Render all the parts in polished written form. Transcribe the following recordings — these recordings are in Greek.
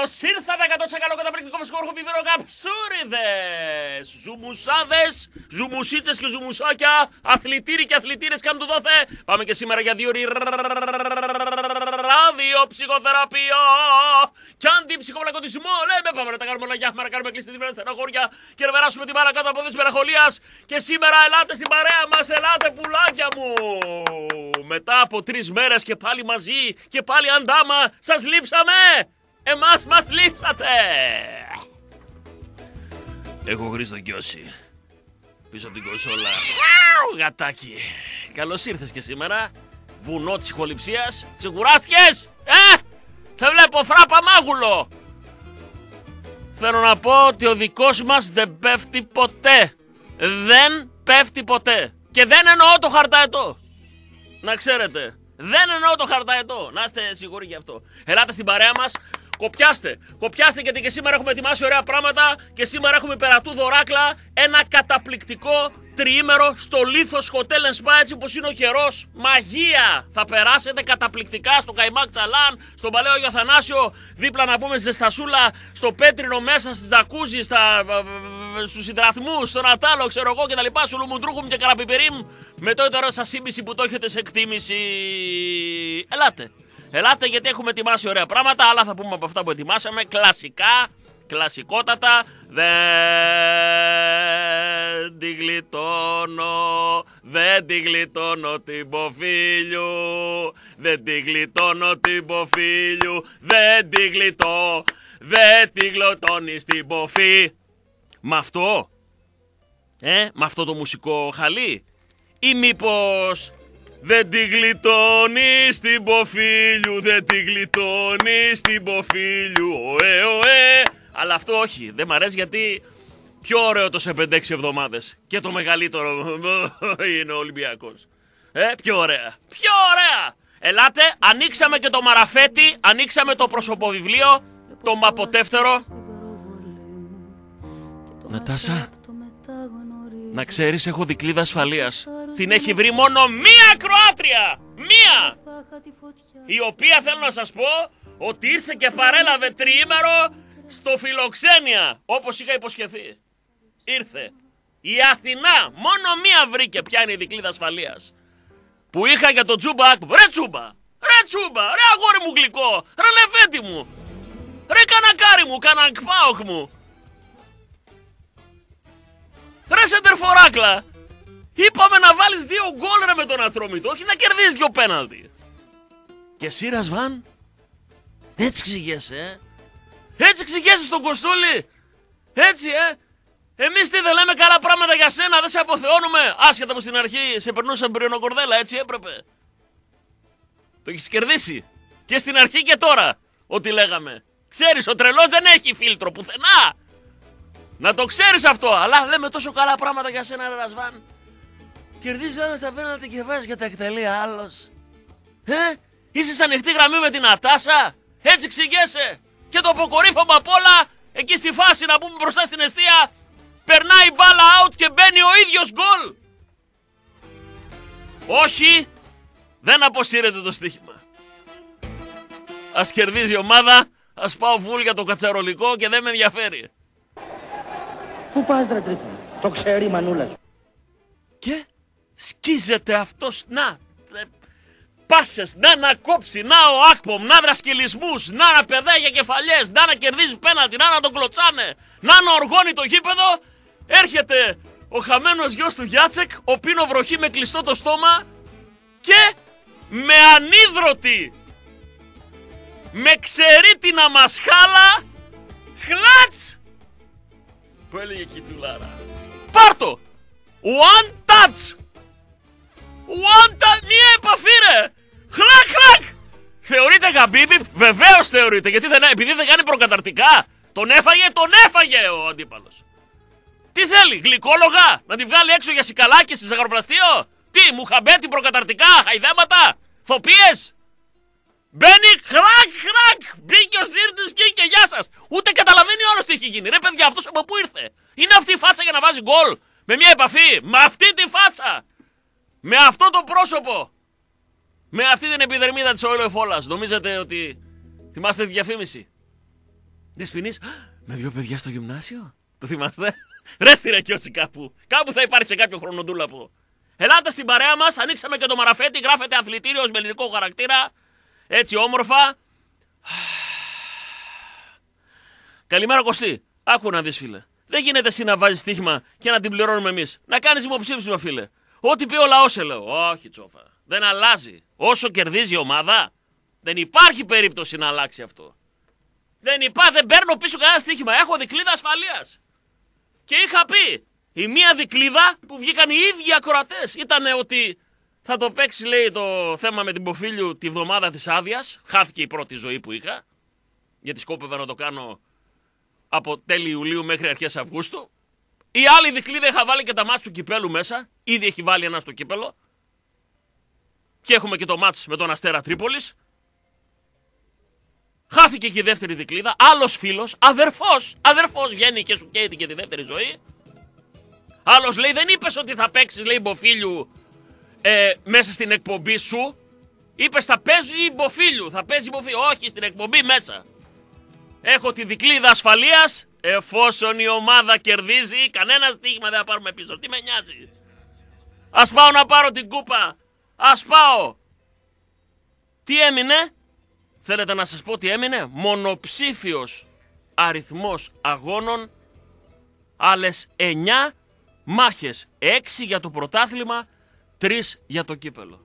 Καλώς ήρθατε 100% καταπληκτικό φυσικό ορχοπίπερο καψούριδες! Ζουμουσάδες, ζουμουσίτσες και ζουμουσάκια, αθλητήρι και αθλητήρες κάνουν το δόθε. Πάμε και σήμερα για 2 ώρες ραδιοψυχοθεραπεία και αντιψυχοπλακωτισμό. Λέμε πάμε να τα κάνουμε όλα για να κάνουμε κλειστή τη στενοχώρια και να περάσουμε τη μάρα κάτω από της μελαγχολίας. Και σήμερα ελάτε στην παρέα μας, ελάτε πουλάκια μου! Μετά από 3 μέρες και πάλι μαζί και πάλι αντάμα, σας λείψαμε! Εμάς μας λείψατε! Έχω Χρήστο Κιώση πίσω από την κονσόλα. Γατάκι, καλώς ήρθες και σήμερα. Βουνό της ηχοληψίας. Ξεκουράστηκες? Θα βλέπω φράπα μάγουλο. Θέλω να πω ότι ο δικός μας δεν πέφτει ποτέ. Δεν πέφτει ποτέ. Και δεν εννοώ το χαρταετό. Να ξέρετε. Δεν εννοώ το χαρταετό. Να είστε σίγουροι γι' αυτό. Ελάτε στην παρέα μας. Κοπιάστε. Κοπιάστε γιατί και σήμερα έχουμε ετοιμάσει ωραία πράγματα. Και σήμερα έχουμε περατού δωράκλα. Ένα καταπληκτικό τριήμερο στο Λίθος Hotel and Spa, έτσι όπως είναι ο καιρός. Μαγεία! Θα περάσετε καταπληκτικά στο Καϊμάκ Τσαλάν, στον Παλαιό Άγιο Αθανάσιο, δίπλα να πούμε στη Ζεστασούλα, στο Πέτρινο μέσα, στη Τζακούζι, στους υδραθμούς, στον Ατάλο, ξέρω εγώ κτλ. Σου Λουμουντρούχουμ και Καραπιπερίμ. Με το ιτερό σας σύμπηση που το έχετε σε εκτίμηση. Ελάτε. Ελάτε γιατί έχουμε ετοιμάσει ωραία πράγματα. Άλλα θα πούμε από αυτά που ετοιμάσαμε. Κλασικά. Κλασικότατα. Δεν τη γλιτώνω. Δεν τη γλιτώνω την Ποφίλιου. Δεν τη γλιτώνω την Ποφίλιου. Δεν τη γλιτώ. Δεν τη γλιτώνεις την Ποφή. Μ' αυτό. Μ' αυτό το μουσικό χαλί. Ή μήπως δεν τη γλιτώνεις την Ποφίλιου, δεν τη γλιτώνεις την Ποφίλιου, ωε. Αλλά αυτό όχι, δεν μ' αρέσει γιατί πιο ωραίο το σε 5-6 εβδομάδες. Και το μεγαλύτερο είναι ο Ολυμπιακός. Πιο ωραία, πιο ωραία. Ελάτε, ανοίξαμε και το μαραφέτι, ανοίξαμε το προσωποβιβλίο, το μαποτεύτερο. Νατάσα, να ξέρεις έχω δικλείδα ασφαλείας. Την έχει βρει μόνο μία Κροάτρια! Μία! Η οποία θέλω να σας πω ότι ήρθε και παρέλαβε τριήμερο στο Φιλοξένια, όπως είχα υποσχεθεί. Ήρθε. Η Αθηνά μόνο μία βρήκε ποια είναι η δικλείδα ασφαλείας. Που είχα για το Τζούμπα. Ρε Τζούμπα! Ρε Τζούμπα! Ρε αγόρι μου γλυκό! Ρε λεβέτη μου! Ρε κανακάρι μου! Κανακπάοχ μου! Ρε σεντερφοράκλα! Είπαμε να βάλεις 2 γκολ ρε με τον Ατρόμητο, όχι να κερδίσεις 2 πέναλτι. Και εσύ Ρασβάν, έτσι ξηγέσαι, έτσι ξηγέσαι στον Κοστούλη. Έτσι, Εμείς τι δεν λέμε καλά πράγματα για σένα, δεν σε αποθεώνουμε. Άσχετα που στην αρχή σε περνούσαν πριονοκορδέλα, έτσι έπρεπε. Το έχεις κερδίσει. Και στην αρχή και τώρα, ό,τι λέγαμε. Ξέρεις, ο τρελός δεν έχει φίλτρο πουθενά. Να το ξέρεις αυτό, αλλά λέμε τόσο καλά πράγματα για σένα ρε Ρασβάν. Κερδίζει όλος τα πέναλτι και βάζει και τα εκτελεί άλλος. Είσαι σε ανοιχτή γραμμή με την Νατάσα. Έτσι ξηγέσαι. Και το αποκορύφωμα απ' όλα, εκεί στη φάση να πούμε μπροστά στην εστία, περνάει μπάλα out και μπαίνει ο ίδιος γκολ. Όχι, δεν αποσύρεται το στοίχημα. Ας κερδίζει η ομάδα, ας πάω φουλ για το κατσαρολικό και δεν με ενδιαφέρει. Πού πας ρε Τρίφωνα, το ξέρει η μανούλα σου. Και σκίζεται αυτός, να, πάσες, να κόψει, να ο Ακπομ, να δρασκελισμούς, να παιδάκια κεφαλιές, να κερδίζει πέναλτι, να τον κλωτσάνε, να οργώνει το γήπεδο. Έρχεται ο χαμένος γιος του Γιάτσεκ, ο πίνο βροχή με κλειστό το στόμα και με ανίδρωτη, με ξερίτινα μασχάλα, χλάτς, που έλεγε η Κιτουλάρα. Πάρτο! One touch! One touch! Μία επαφή ρε! Χλακ χλακ! Θεωρείται γαμπίμπι? Βεβαίως θεωρείται, γιατί επειδή δεν κάνει προκαταρτικά. Τον έφαγε ο αντίπαλος. Τι θέλει, γλυκόλογα? Να τη βγάλει έξω για σικαλάκι στη ζαχαροπλαστείο? Τι, μου χαμπέτη προκαταρτικά, χαϊδέματα, θοπίες? Μπαίνει, χρακ, χρακ! Μπήκε ο Σύρτης, βγήκε και γεια σας! Ούτε καταλαβαίνει όλος τι έχει γίνει. Ρε παιδιά, αυτός από πού ήρθε? Είναι αυτή η φάτσα για να βάζει γκολ? Με μια επαφή? Με αυτή τη φάτσα! Με αυτό το πρόσωπο! Με αυτή την επιδερμίδα της ολοεφόλας. Νομίζετε ότι θυμάστε τη διαφήμιση? Δεσποινής, με 2 παιδιά στο γυμνάσιο. Το θυμάστε? Ρέστη ρε κι όσοι κάπου. Κάπου θα υπάρχει σε κάποιο χρονοτούλαπο. Ελάτε στην παρέα μας, ανοίξαμε και το μαραφέτη, γράφεται αθλητήριος με ελληνικό χαρακτήρα. Έτσι όμορφα. Καλημέρα Κωστή. Άκου να δεις φίλε. Δεν γίνεται εσύ να βάζεις στοίχημα και να την πληρώνουμε εμείς. Να κάνεις υποψήφισμα φίλε. Ό,τι πει ο λαός λέω. Όχι τσόφα. Δεν αλλάζει. Όσο κερδίζει η ομάδα, δεν υπάρχει περίπτωση να αλλάξει αυτό. Δεν παίρνω πίσω κανένα στοίχημα. Έχω δικλείδα ασφαλείας. Και είχα πει, η μία δικλείδα που βγήκαν οι ίδιοι ακροατές ήταν ότι θα το παίξει, λέει, το θέμα με την Ποφίλιου τη βδομάδα της άδειας. Χάθηκε η πρώτη ζωή που είχα. Γιατί σκόπευα να το κάνω από τέλη Ιουλίου μέχρι αρχές Αυγούστου. Η άλλη δικλείδα είχα βάλει και τα μάτς του κυπέλου μέσα. Ήδη έχει βάλει ένα στο κύπελο. Και έχουμε και το μάτς με τον Αστέρα Τρίπολης. Χάθηκε και η δεύτερη δικλείδα. Άλλος φίλος, αδερφός βγαίνει και σου καίει και τη δεύτερη ζωή. Άλλος λέει, δεν είπες ότι θα παίξεις, λέει, Μποφίλιου μέσα στην εκπομπή σου. Είπες θα παίζει Μποφίλιου, θα παίζει Μποφίλιου. Όχι, στην εκπομπή μέσα. Έχω τη δικλείδα ασφαλείας. Εφόσον η ομάδα κερδίζει, κανένα στοίχημα δεν θα πάρουμε πίσω. Τι με νοιάζει. Ας πάω να πάρω την κούπα. Ας πάω. Τι έμεινε? Θέλετε να σας πω τι έμεινε? Μονοψήφιος αριθμός αγώνων. Άλλες 9 μάχες. 6 για το πρωτάθλημα, 3 για το κύπελο.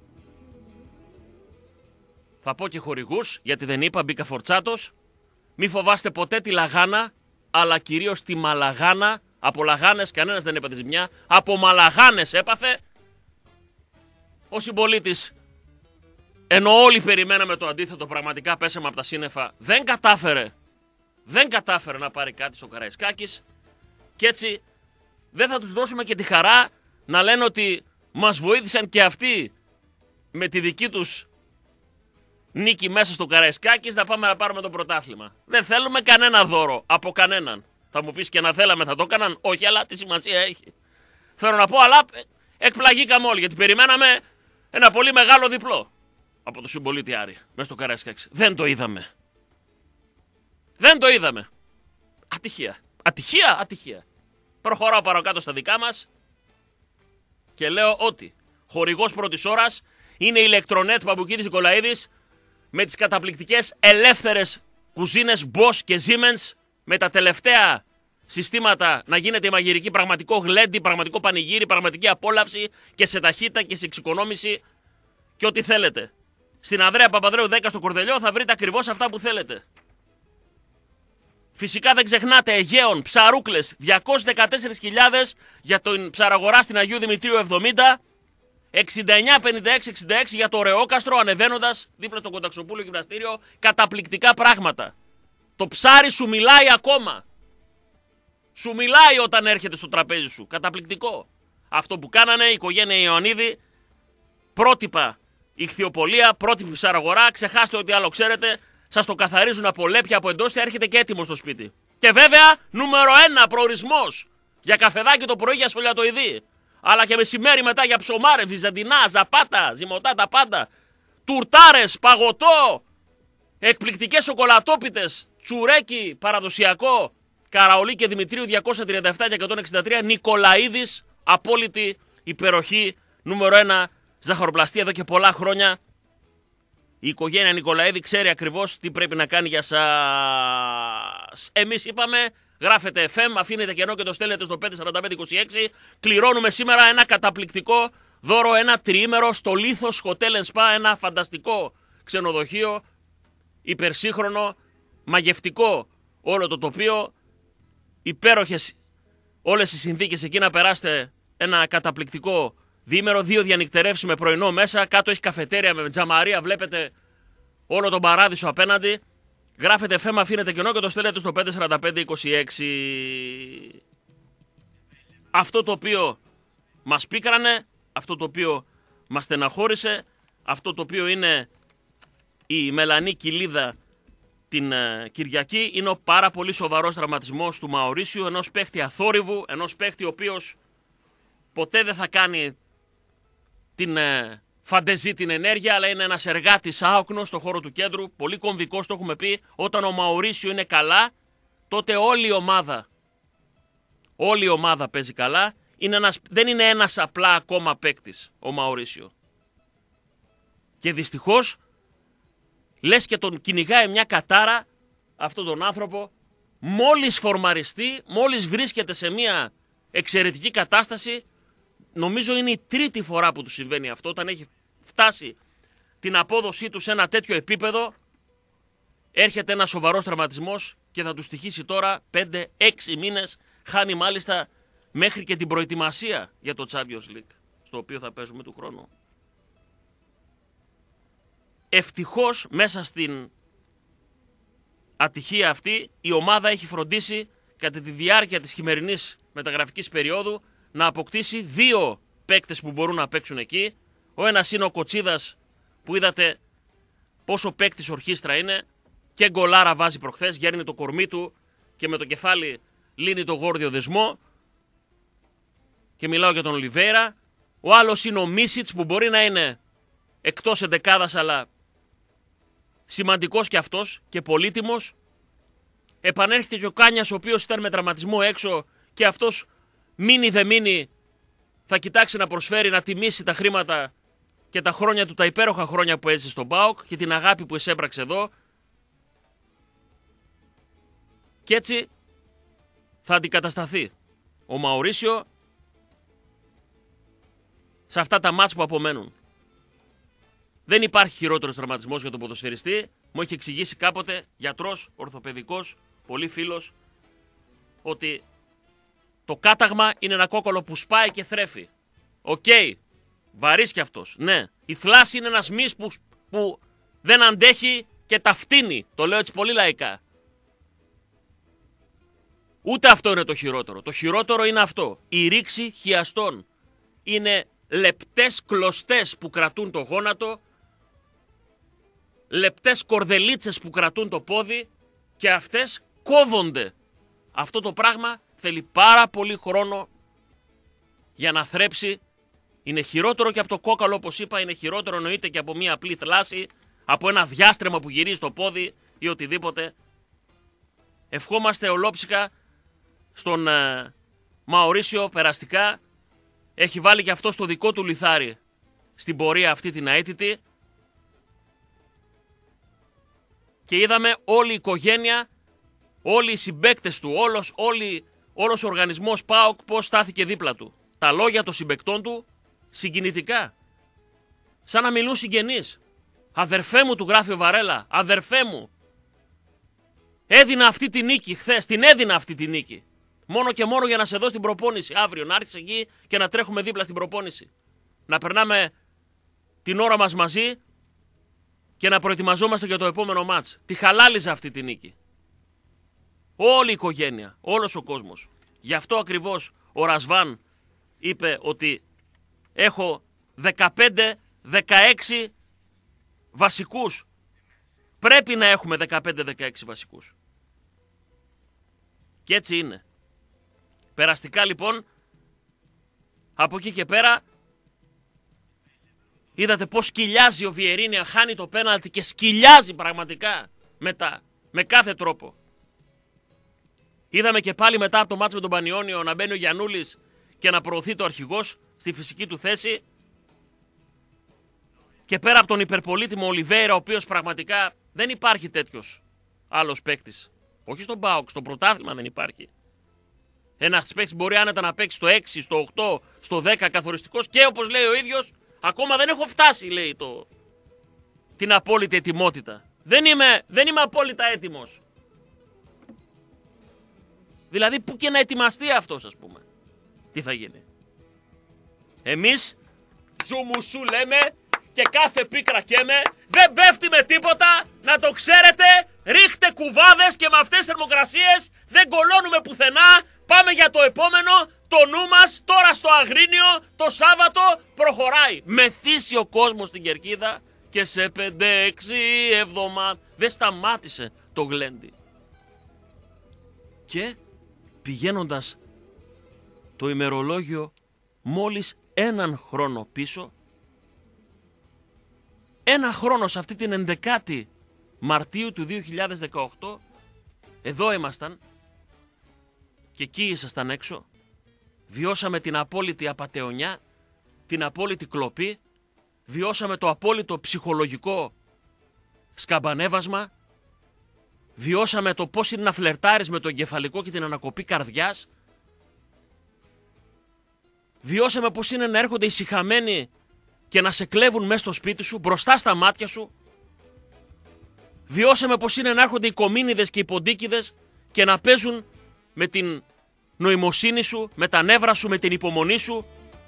Θα πω και χορηγούς, γιατί δεν είπα, μπήκα φορτσάτος. Μη φοβάστε ποτέ τη Λαγάνα, αλλά κυρίως τη Μαλαγάνα. Από Λαγάνες κανένας δεν έπαθε ζημιά. Από Μαλαγάνες έπαθε. Ο συμπολίτης, ενώ όλοι περιμέναμε το αντίθετο, πραγματικά πέσαμε από τα σύννεφα, δεν κατάφερε να πάρει κάτι στο Καραϊσκάκης. Και έτσι δεν θα τους δώσουμε και τη χαρά να λένε ότι μας βοήθησαν και αυτοί με τη δική τους νίκη μέσα στο Καραϊσκάκης να πάμε να πάρουμε το πρωτάθλημα. Δεν θέλουμε κανένα δώρο από κανέναν. Θα μου πεις και να θέλαμε θα το έκαναν. Όχι, αλλά τι σημασία έχει. Θέλω να πω, αλλά εκπλαγήκαμε όλοι γιατί περιμέναμε ένα πολύ μεγάλο διπλό από το συμπολίτη Άρη μέσα στο Καραϊσκάκης. Δεν το είδαμε. Ατυχία. Προχωράω παρακάτω στα δικά μας και λέω ότι χορηγός πρώτης ώρας είναι η Ηλεκτρονέτ Παπουκίδης Νικολαίδης με τις καταπληκτικές ελεύθερες κουζίνες Bosch και Siemens, με τα τελευταία συστήματα να γίνεται η μαγειρική πραγματικό γλέντι, πραγματικό πανηγύρι, πραγματική απόλαυση και σε ταχύτητα και σε εξοικονόμηση και ό,τι θέλετε. Στην Ανδρέα Παπανδρέου 10 στο Κορδελιό θα βρείτε ακριβώς αυτά που θέλετε. Φυσικά δεν ξεχνάτε Αιγαίων, ψαρούκλες, 214.000 για την ψαραγορά στην Αγίου Δημητρίου 70, 69-56-66 για το Ρεόκαστρο ανεβαίνοντας δίπλα στο Κονταξοπούλιο Γυμναστήριο. Καταπληκτικά πράγματα. Το ψάρι σου μιλάει ακόμα. Σου μιλάει όταν έρχεται στο τραπέζι σου. Καταπληκτικό. Αυτό που κάνανε η οικογένεια Ιωαννίδη, πρότυπα ηχθειοπολία, πρότυπη ψαραγορά, ξεχάστε ό,τι άλλο ξέρετε. Σας το καθαρίζουν από λέπια, από εντόστια, έρχεται και έτοιμο στο σπίτι. Και βέβαια, νούμερο 1 προορισμός για καφεδάκι το πρωί για σφολιατοειδή. Αλλά και μεσημέρι μετά για ψωμάρε, βυζαντινά, ζαπάτα, ζυμωτά, τα πάντα. Τουρτάρες, παγωτό, εκπληκτικές σοκολατόπιτες, τσουρέκι παραδοσιακό, Καραολί και Δημητρίου 237 και 163, Νικολαίδης, απόλυτη υπεροχή, νούμερο 1 ζαχαροπλαστή εδώ και πολλά χρόνια. Η οικογένεια Νικολαίδη ξέρει ακριβώς τι πρέπει να κάνει για σας. Εμείς είπαμε, γράφετε FM, αφήνετε κενό και το στέλνετε στο 54526. Κληρώνουμε σήμερα ένα καταπληκτικό δώρο, ένα τριήμερο στο Λίθος Hotel & Spa, ένα φανταστικό ξενοδοχείο, υπερσύγχρονο, μαγευτικό όλο το τοπίο, υπέροχες όλες οι συνθήκες εκεί να περάσετε ένα καταπληκτικό διήμερο, 2 διανυκτερεύσεις με πρωινό μέσα, κάτω έχει καφετέρια με τζαμαρία, βλέπετε όλο τον παράδεισο απέναντι. Γράφετε FM, αφήνετε κενό και το στέλνετε στο 54526. Αυτό το οποίο μας πίκρανε, αυτό το οποίο μας στεναχώρησε, αυτό το οποίο είναι η μελανή κοιλίδα την Κυριακή, είναι ο πάρα πολύ σοβαρός τραυματισμός του Μαουρίσιου, ενός παίχτη αθόρυβου, ενός παίχτη ο οποίος ποτέ δεν θα κάνει την φαντεζή, την ενέργεια, αλλά είναι ένας εργάτης άοκνος στον χώρο του κέντρου, πολύ κομβικός, το έχουμε πει. Όταν ο Μαουρίσιο είναι καλά, τότε όλη η ομάδα παίζει καλά. Δεν είναι ένας απλά ακόμα παίκτης ο Μαουρίσιο. Και δυστυχώς, λες και τον κυνηγάει μια κατάρα αυτόν τον άνθρωπο, μόλις φορμαριστεί, μόλις βρίσκεται σε μια εξαιρετική κατάσταση. Νομίζω είναι η τρίτη φορά που του συμβαίνει αυτό, όταν έχει φτάσει την απόδοσή του σε ένα τέτοιο επίπεδο, έρχεται ένας σοβαρός τραυματισμός και θα του στοιχήσει τώρα 5-6 μήνες, χάνει μάλιστα μέχρι και την προετοιμασία για το Champions League, στο οποίο θα παίζουμε του χρόνου. Ευτυχώς μέσα στην ατυχία αυτή η ομάδα έχει φροντίσει κατά τη διάρκεια της χειμερινής μεταγραφικής περίοδου να αποκτήσει 2 παίκτες που μπορούν να παίξουν εκεί. Ο ένας είναι ο Κοτσίδας, που είδατε πόσο παίκτης ορχήστρα είναι, και γκολάρα βάζει προχθές, γέρνει το κορμί του και με το κεφάλι λύνει το γόρδιο δεσμό, και μιλάω για τον Ολιβέιρα. Ο άλλος είναι ο Μίσιτς, που μπορεί να είναι εκτός εντεκάδας, αλλά σημαντικός και αυτός και πολύτιμος. Επανέρχεται και ο Κάνιας, ο οποίος ήταν με τραυματισμό έξω, και αυτός μείνει δε μείνει θα κοιτάξει να προσφέρει, να τιμήσει τα χρήματα και τα χρόνια του, τα υπέροχα χρόνια που έζησε στον ΠΑΟΚ και την αγάπη που εισέπραξε εδώ. Και έτσι θα αντικατασταθεί ο Μαουρίσιο σε αυτά τα μάτς που απομένουν. Δεν υπάρχει χειρότερος τραυματισμός για τον ποδοσφαιριστή. Μου έχει εξηγήσει κάποτε γιατρός, ορθοπαιδικός, πολύ φίλος, ότι το κάταγμα είναι ένα κόκκολο που σπάει και θρέφει. Οκ, βαρύς κι αυτός. Ναι, η θλάση είναι ένας μυς που δεν αντέχει και τα φτύνει. Το λέω έτσι πολύ λαϊκά. Ούτε αυτό είναι το χειρότερο. Το χειρότερο είναι αυτό. Η ρήξη χιαστών. Είναι λεπτές κλωστές που κρατούν το γόνατο, λεπτές κορδελίτσες που κρατούν το πόδι, και αυτές κόβονται. Αυτό το πράγμα θέλει πάρα πολύ χρόνο για να θρέψει. Είναι χειρότερο και από το κόκαλο, όπως είπα, είναι χειρότερο εννοείται και από μια απλή θλάση, από ένα διάστρεμα που γυρίζει το πόδι ή οτιδήποτε. Ευχόμαστε ολόψυχα στον Μαουρίσιο περαστικά. Έχει βάλει και αυτό στο δικό του λιθάρι στην πορεία αυτή την αίτητη. Και είδαμε όλη η οικογένεια, όλοι οι συμπαίκτες του, όλος ο οργανισμός ΠΑΟΚ πώς στάθηκε δίπλα του. Τα λόγια των συμπαίκτων του συγκινητικά. Σαν να μιλούν συγγενείς. Αδερφέ μου, του γράφει ο Βαρέλα, αδερφέ μου. Έδινα αυτή τη νίκη χθες, την έδινα αυτή τη νίκη. Μόνο και μόνο για να σε δω στην προπόνηση αύριο, να έρθεις εκεί και να τρέχουμε δίπλα στην προπόνηση. Να περνάμε την ώρα μας μαζί και να προετοιμαζόμαστε για το επόμενο μάτς. Τη χαλάλιζα αυτή τη νίκη. Όλη η οικογένεια, όλος ο κόσμος. Γι' αυτό ακριβώς ο Ρασβάν είπε ότι έχω 15-16 βασικούς. Πρέπει να έχουμε 15-16 βασικούς. Και έτσι είναι. Περαστικά λοιπόν, από εκεί και πέρα, είδατε πως σκυλιάζει ο Βιερίνια, χάνει το πέναλτι και σκυλιάζει πραγματικά μετά, με κάθε τρόπο. Είδαμε και πάλι μετά από το μάτς με τον Πανιόνιο να μπαίνει ο Γιαννούλης και να προωθεί το αρχηγός στη φυσική του θέση. Και πέρα από τον υπερπολίτημο Ολιβέιρα, ο οποίος πραγματικά δεν υπάρχει τέτοιος άλλος παίκτης. Όχι στον ΠΑΟΚ, στο πρωτάθλημα δεν υπάρχει. Ένας παίκτης μπορεί άνετα να παίξει στο 6, στο 8, στο 10 καθοριστικός, και όπως λέει ο ίδιος, ακόμα δεν έχω φτάσει, λέει, την απόλυτη ετοιμότητα. Δεν είμαι απόλυτα έτοιμος. Δηλαδή, που και να ετοιμαστεί αυτός, ας πούμε. Τι θα γίνει. Εμείς, ζουμουσού λέμε, και κάθε πίκρα καίμε, δεν πέφτει με τίποτα, να το ξέρετε, ρίχτε κουβάδες και με αυτές τις θερμοκρασίες δεν κολώνουμε πουθενά, πάμε για το επόμενο, το νου μας τώρα στο Αγρίνιο, το Σάββατο προχωράει. Μεθύσει ο κόσμος στην Κερκίδα και σε 5-6 εβδομάδες δεν σταμάτησε το γλέντι. Και πηγαίνοντας το ημερολόγιο μόλις έναν χρόνο πίσω, ένα χρόνο σε αυτή την 11η Μαρτίου του 2018, εδώ ήμασταν Και εκεί ήσασταν έξω. Βιώσαμε την απόλυτη απατεωνιά, την απόλυτη κλοπή. Βιώσαμε το απόλυτο ψυχολογικό σκαμπανέβασμα. Βιώσαμε το πώς είναι να φλερτάρεις με το εγκεφαλικό και την ανακοπή καρδιάς. Βιώσαμε πώς είναι να έρχονται ησυχαμένοι και να σε κλέβουν μέσα στο σπίτι σου, μπροστά στα μάτια σου. Βιώσαμε πώς είναι να έρχονται οι κομίνιδες και οι ποντίκιδες και να παίζουν με την νοημοσύνη σου, με τα νεύρα σου, με την υπομονή σου.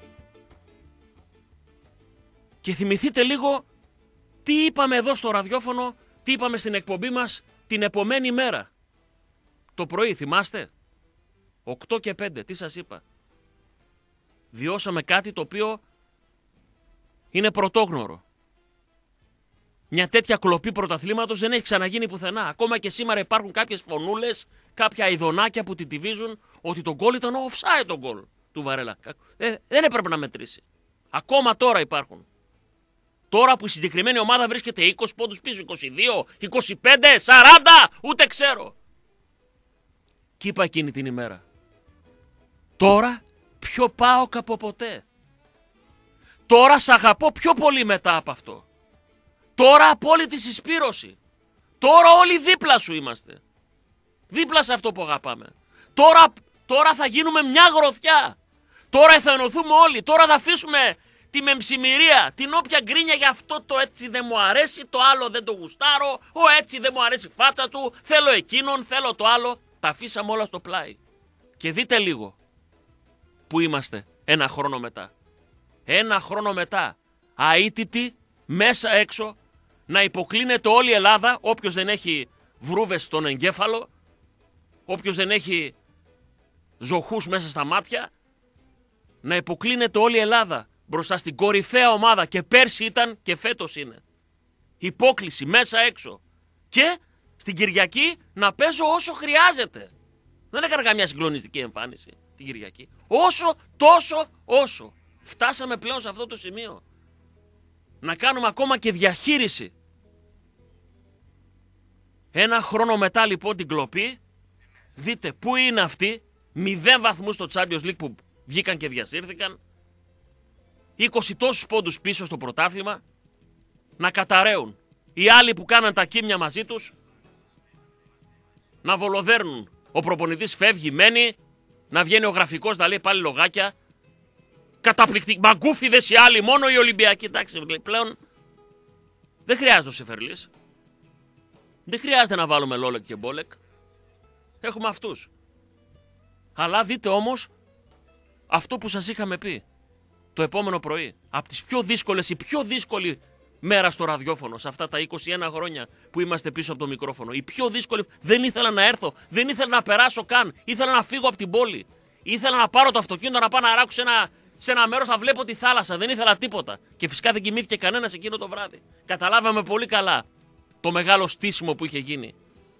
Και θυμηθείτε λίγο τι είπαμε εδώ στο ραδιόφωνο, τι είπαμε στην εκπομπή μας την επομένη μέρα. Το πρωί, θυμάστε? 8 και 5, τι σας είπα? Βιώσαμε κάτι το οποίο είναι πρωτόγνωρο. Μια τέτοια κλοπή πρωταθλήματος δεν έχει ξαναγίνει πουθενά. Ακόμα και σήμερα υπάρχουν κάποιες φωνούλες, κάποια αηδονάκια που τιτιβίζουν ότι το γκολ ήταν offside το γκολ του Βαρέλα. Δεν έπρεπε να μετρήσει. Ακόμα τώρα υπάρχουν. Τώρα που η συγκεκριμένη ομάδα βρίσκεται 20 πόντους πίσω, 22, 25, 40, ούτε ξέρω. Κι είπα εκείνη την ημέρα. Τώρα πιο ΠΑΟΚ από ποτέ. Τώρα σ' αγαπώ πιο πολύ μετά από αυτό. Τώρα απόλυτη συσπήρωση. Τώρα όλοι δίπλα σου είμαστε. Δίπλα σε αυτό που αγαπάμε. Τώρα θα γίνουμε μια γροθιά. Τώρα θα ενωθούμε όλοι. Τώρα θα αφήσουμε τη μεμψημυρία, την όποια γκρίνια για αυτό το έτσι δεν μου αρέσει, το άλλο δεν το γουστάρω, ο έτσι δεν μου αρέσει η φάτσα του, θέλω εκείνον, θέλω το άλλο. Τα αφήσαμε όλα στο πλάι. Και δείτε λίγο που είμαστε ένα χρόνο μετά. Ένα χρόνο μετά. Αίτητοι, μέσα έξω, να υποκλίνεται όλη η Ελλάδα, όποιος δεν έχει βρούβες στον εγκέφαλο, όποιος δεν έχει ζωχούς μέσα στα μάτια, να υποκλίνεται όλη η Ελλάδα μπροστά στην κορυφαία ομάδα, και πέρσι ήταν και φέτος είναι. Υπόκληση μέσα έξω. Και στην Κυριακή να παίζω όσο χρειάζεται. Δεν έκανα καμιά συγκλονιστική εμφάνιση την Κυριακή. Όσο. Φτάσαμε πλέον σε αυτό το σημείο. Να κάνουμε ακόμα και διαχείριση. Ένα χρόνο μετά λοιπόν την κλοπή, δείτε πού είναι αυτοί, 0 βαθμούς στο Champions League που βγήκαν και διασύρθηκαν, 20 τόσους πόντους πίσω στο πρωτάθλημα, να καταραίουν. Οι άλλοι που κάναν τα κίμια μαζί τους, να βολοδέρνουν. Ο προπονητής φεύγει, μένει, να βγαίνει ο γραφικός να λέει πάλι λογάκια. Καταπληκτικοί, μαγκούφιδες οι άλλοι, μόνο οι Ολυμπιακοί. Εντάξει, πλέον δεν χρειάζεται ο Σεφερλής. Δεν χρειάζεται να βάλουμε Λόλεκ και Μπόλεκ. Έχουμε αυτούς. Αλλά δείτε όμως αυτό που σας είχαμε πει το επόμενο πρωί. Από τις πιο δύσκολες, η πιο δύσκολη μέρα στο ραδιόφωνο, σε αυτά τα 21 χρόνια που είμαστε πίσω από το μικρόφωνο. Η πιο δύσκολη. Δεν ήθελα να έρθω, δεν ήθελα να περάσω καν. Ήθελα να φύγω από την πόλη. Ήθελα να πάρω το αυτοκίνητο να πάω να ράξω σε ένα μέρος να βλέπω τη θάλασσα. Δεν ήθελα τίποτα. Και φυσικά δεν κοιμήθηκε κανένας εκείνο το βράδυ. Καταλάβαμε πολύ καλά το μεγάλο στήσιμο που είχε γίνει.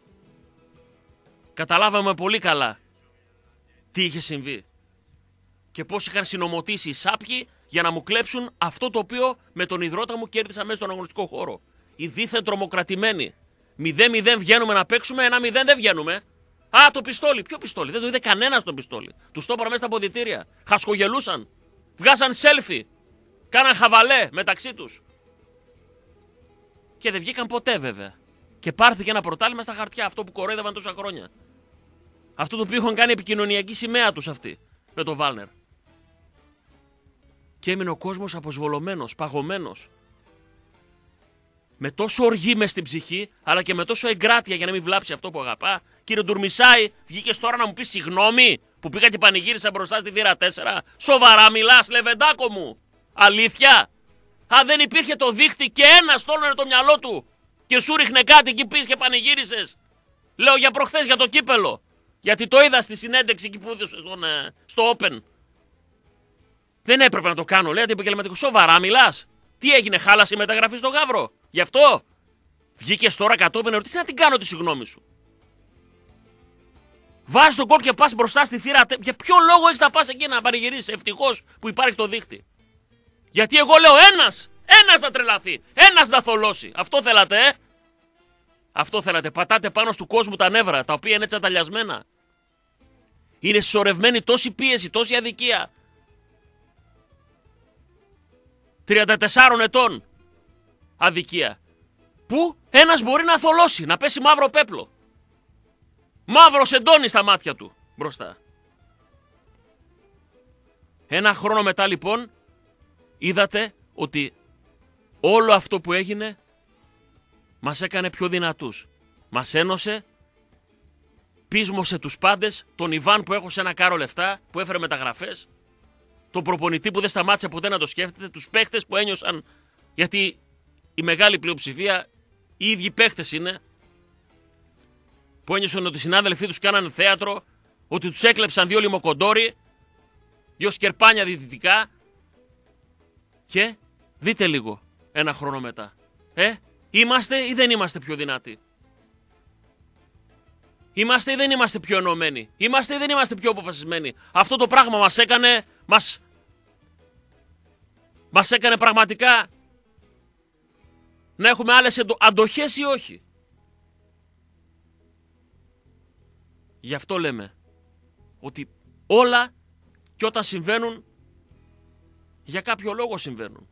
Καταλάβαμε πολύ καλά τι είχε συμβεί. Και πώς είχαν συνομωτήσει οι σάπιοι για να μου κλέψουν αυτό το οποίο με τον υδρότα μου κέρδισα μέσα στον αγωνιστικό χώρο. Οι δίθεν τρομοκρατημένοι. 0-0 βγαίνουμε να παίξουμε, 1-0 δεν βγαίνουμε. Α, το πιστόλι. Ποιο πιστόλι? Δεν το είδε κανένας το πιστόλι. Τους το είπα μέσα στα αποδυτήρια. Χασκογελούσαν. Βγάζαν selfie. Κάναν χαβαλέ μεταξύ τους. Και δεν βγήκαν ποτέ βέβαια. Και πάρθηκε ένα πρωτάθλημα στα χαρτιά, αυτό που κορόιδευαν τόσα χρόνια. Αυτό το οποίο είχαν κάνει επικοινωνιακή σημαία τους αυτοί με τον Βάλνερ. Και έμεινε ο κόσμος αποσβολωμένος, παγωμένος. Με τόσο οργή μες στην ψυχή, αλλά και με τόσο εγκράτεια για να μην βλάψει αυτό που αγαπά. Κύριε Ντουρμισάη, βγήκες τώρα να μου πεις συγγνώμη που πήγα και πανηγύρισα μπροστά στη θύρα 4. Σοβαρά μιλάς, Λεβεντάκο μου? Αλήθεια? Αν δεν υπήρχε το δίχτυ και ένας τόλωνε το μυαλό του και σου ρίχνε κάτι εκεί πίσω και πανηγύρισες. Λέω για προχθές για το κύπελο. Γιατί το είδα στη συνέντευξη εκεί που έδωσε στο Open. Δεν έπρεπε να το κάνω, λέει αντιεπαγγελματικό. Σοβαρά μιλάς? Τι έγινε, χάλασε η μεταγραφή στο Γαύρο? Γι' αυτό βγήκες τώρα κατόπιν ερωτήσει να την κάνω τη συγγνώμη σου. Βάζεις τον κόλ και πας μπροστά στη θύρα. Για ποιο λόγο έχεις να πας εκεί να πανηγυρίσεις? Ευτυχώς που υπάρχει το δίχτυ. Γιατί εγώ λέω ένας θα τρελαθεί, ένας θα θολώσει. Αυτό θέλατε, Αυτό θέλατε. Πατάτε πάνω του κόσμου τα νεύρα, τα οποία είναι τσαταλιασμένα. Είναι συσσωρευμένη τόση πίεση, τόση αδικία. 34 ετών αδικία. Που ένας μπορεί να θολώσει, να πέσει μαύρο πέπλο. Μαύρο σεντόνι στα μάτια του μπροστά. Ένα χρόνο μετά λοιπόν είδατε ότι όλο αυτό που έγινε μας έκανε πιο δυνατούς. Μας ένωσε, πείσμωσε τους πάντες, τον Ιβάν που έχωσε ένα κάρο λεφτά, που έφερε μεταγραφές, τον προπονητή που δεν σταμάτησε ποτέ να το σκέφτεται, τους παίχτες που ένιωσαν, γιατί η μεγάλη πλειοψηφία οι ίδιοι παίχτες είναι, που ένιωσαν ότι οι συνάδελφοί τους κάνανε θέατρο, ότι τους έκλεψαν 2 λιμοκοντόροι, 2 σκερπάνια διαιτητικά, και δείτε λίγο ένα χρόνο μετά. Είμαστε ή δεν είμαστε πιο δυνατοί? Είμαστε ή δεν είμαστε πιο ενωμένοι? Είμαστε ή δεν είμαστε πιο αποφασισμένοι? Αυτό το πράγμα μας έκανε, μας έκανε πραγματικά να έχουμε άλλες αντοχές ή όχι? Γι' αυτό λέμε ότι όλα και όταν συμβαίνουν, για κάποιο λόγο συμβαίνουν.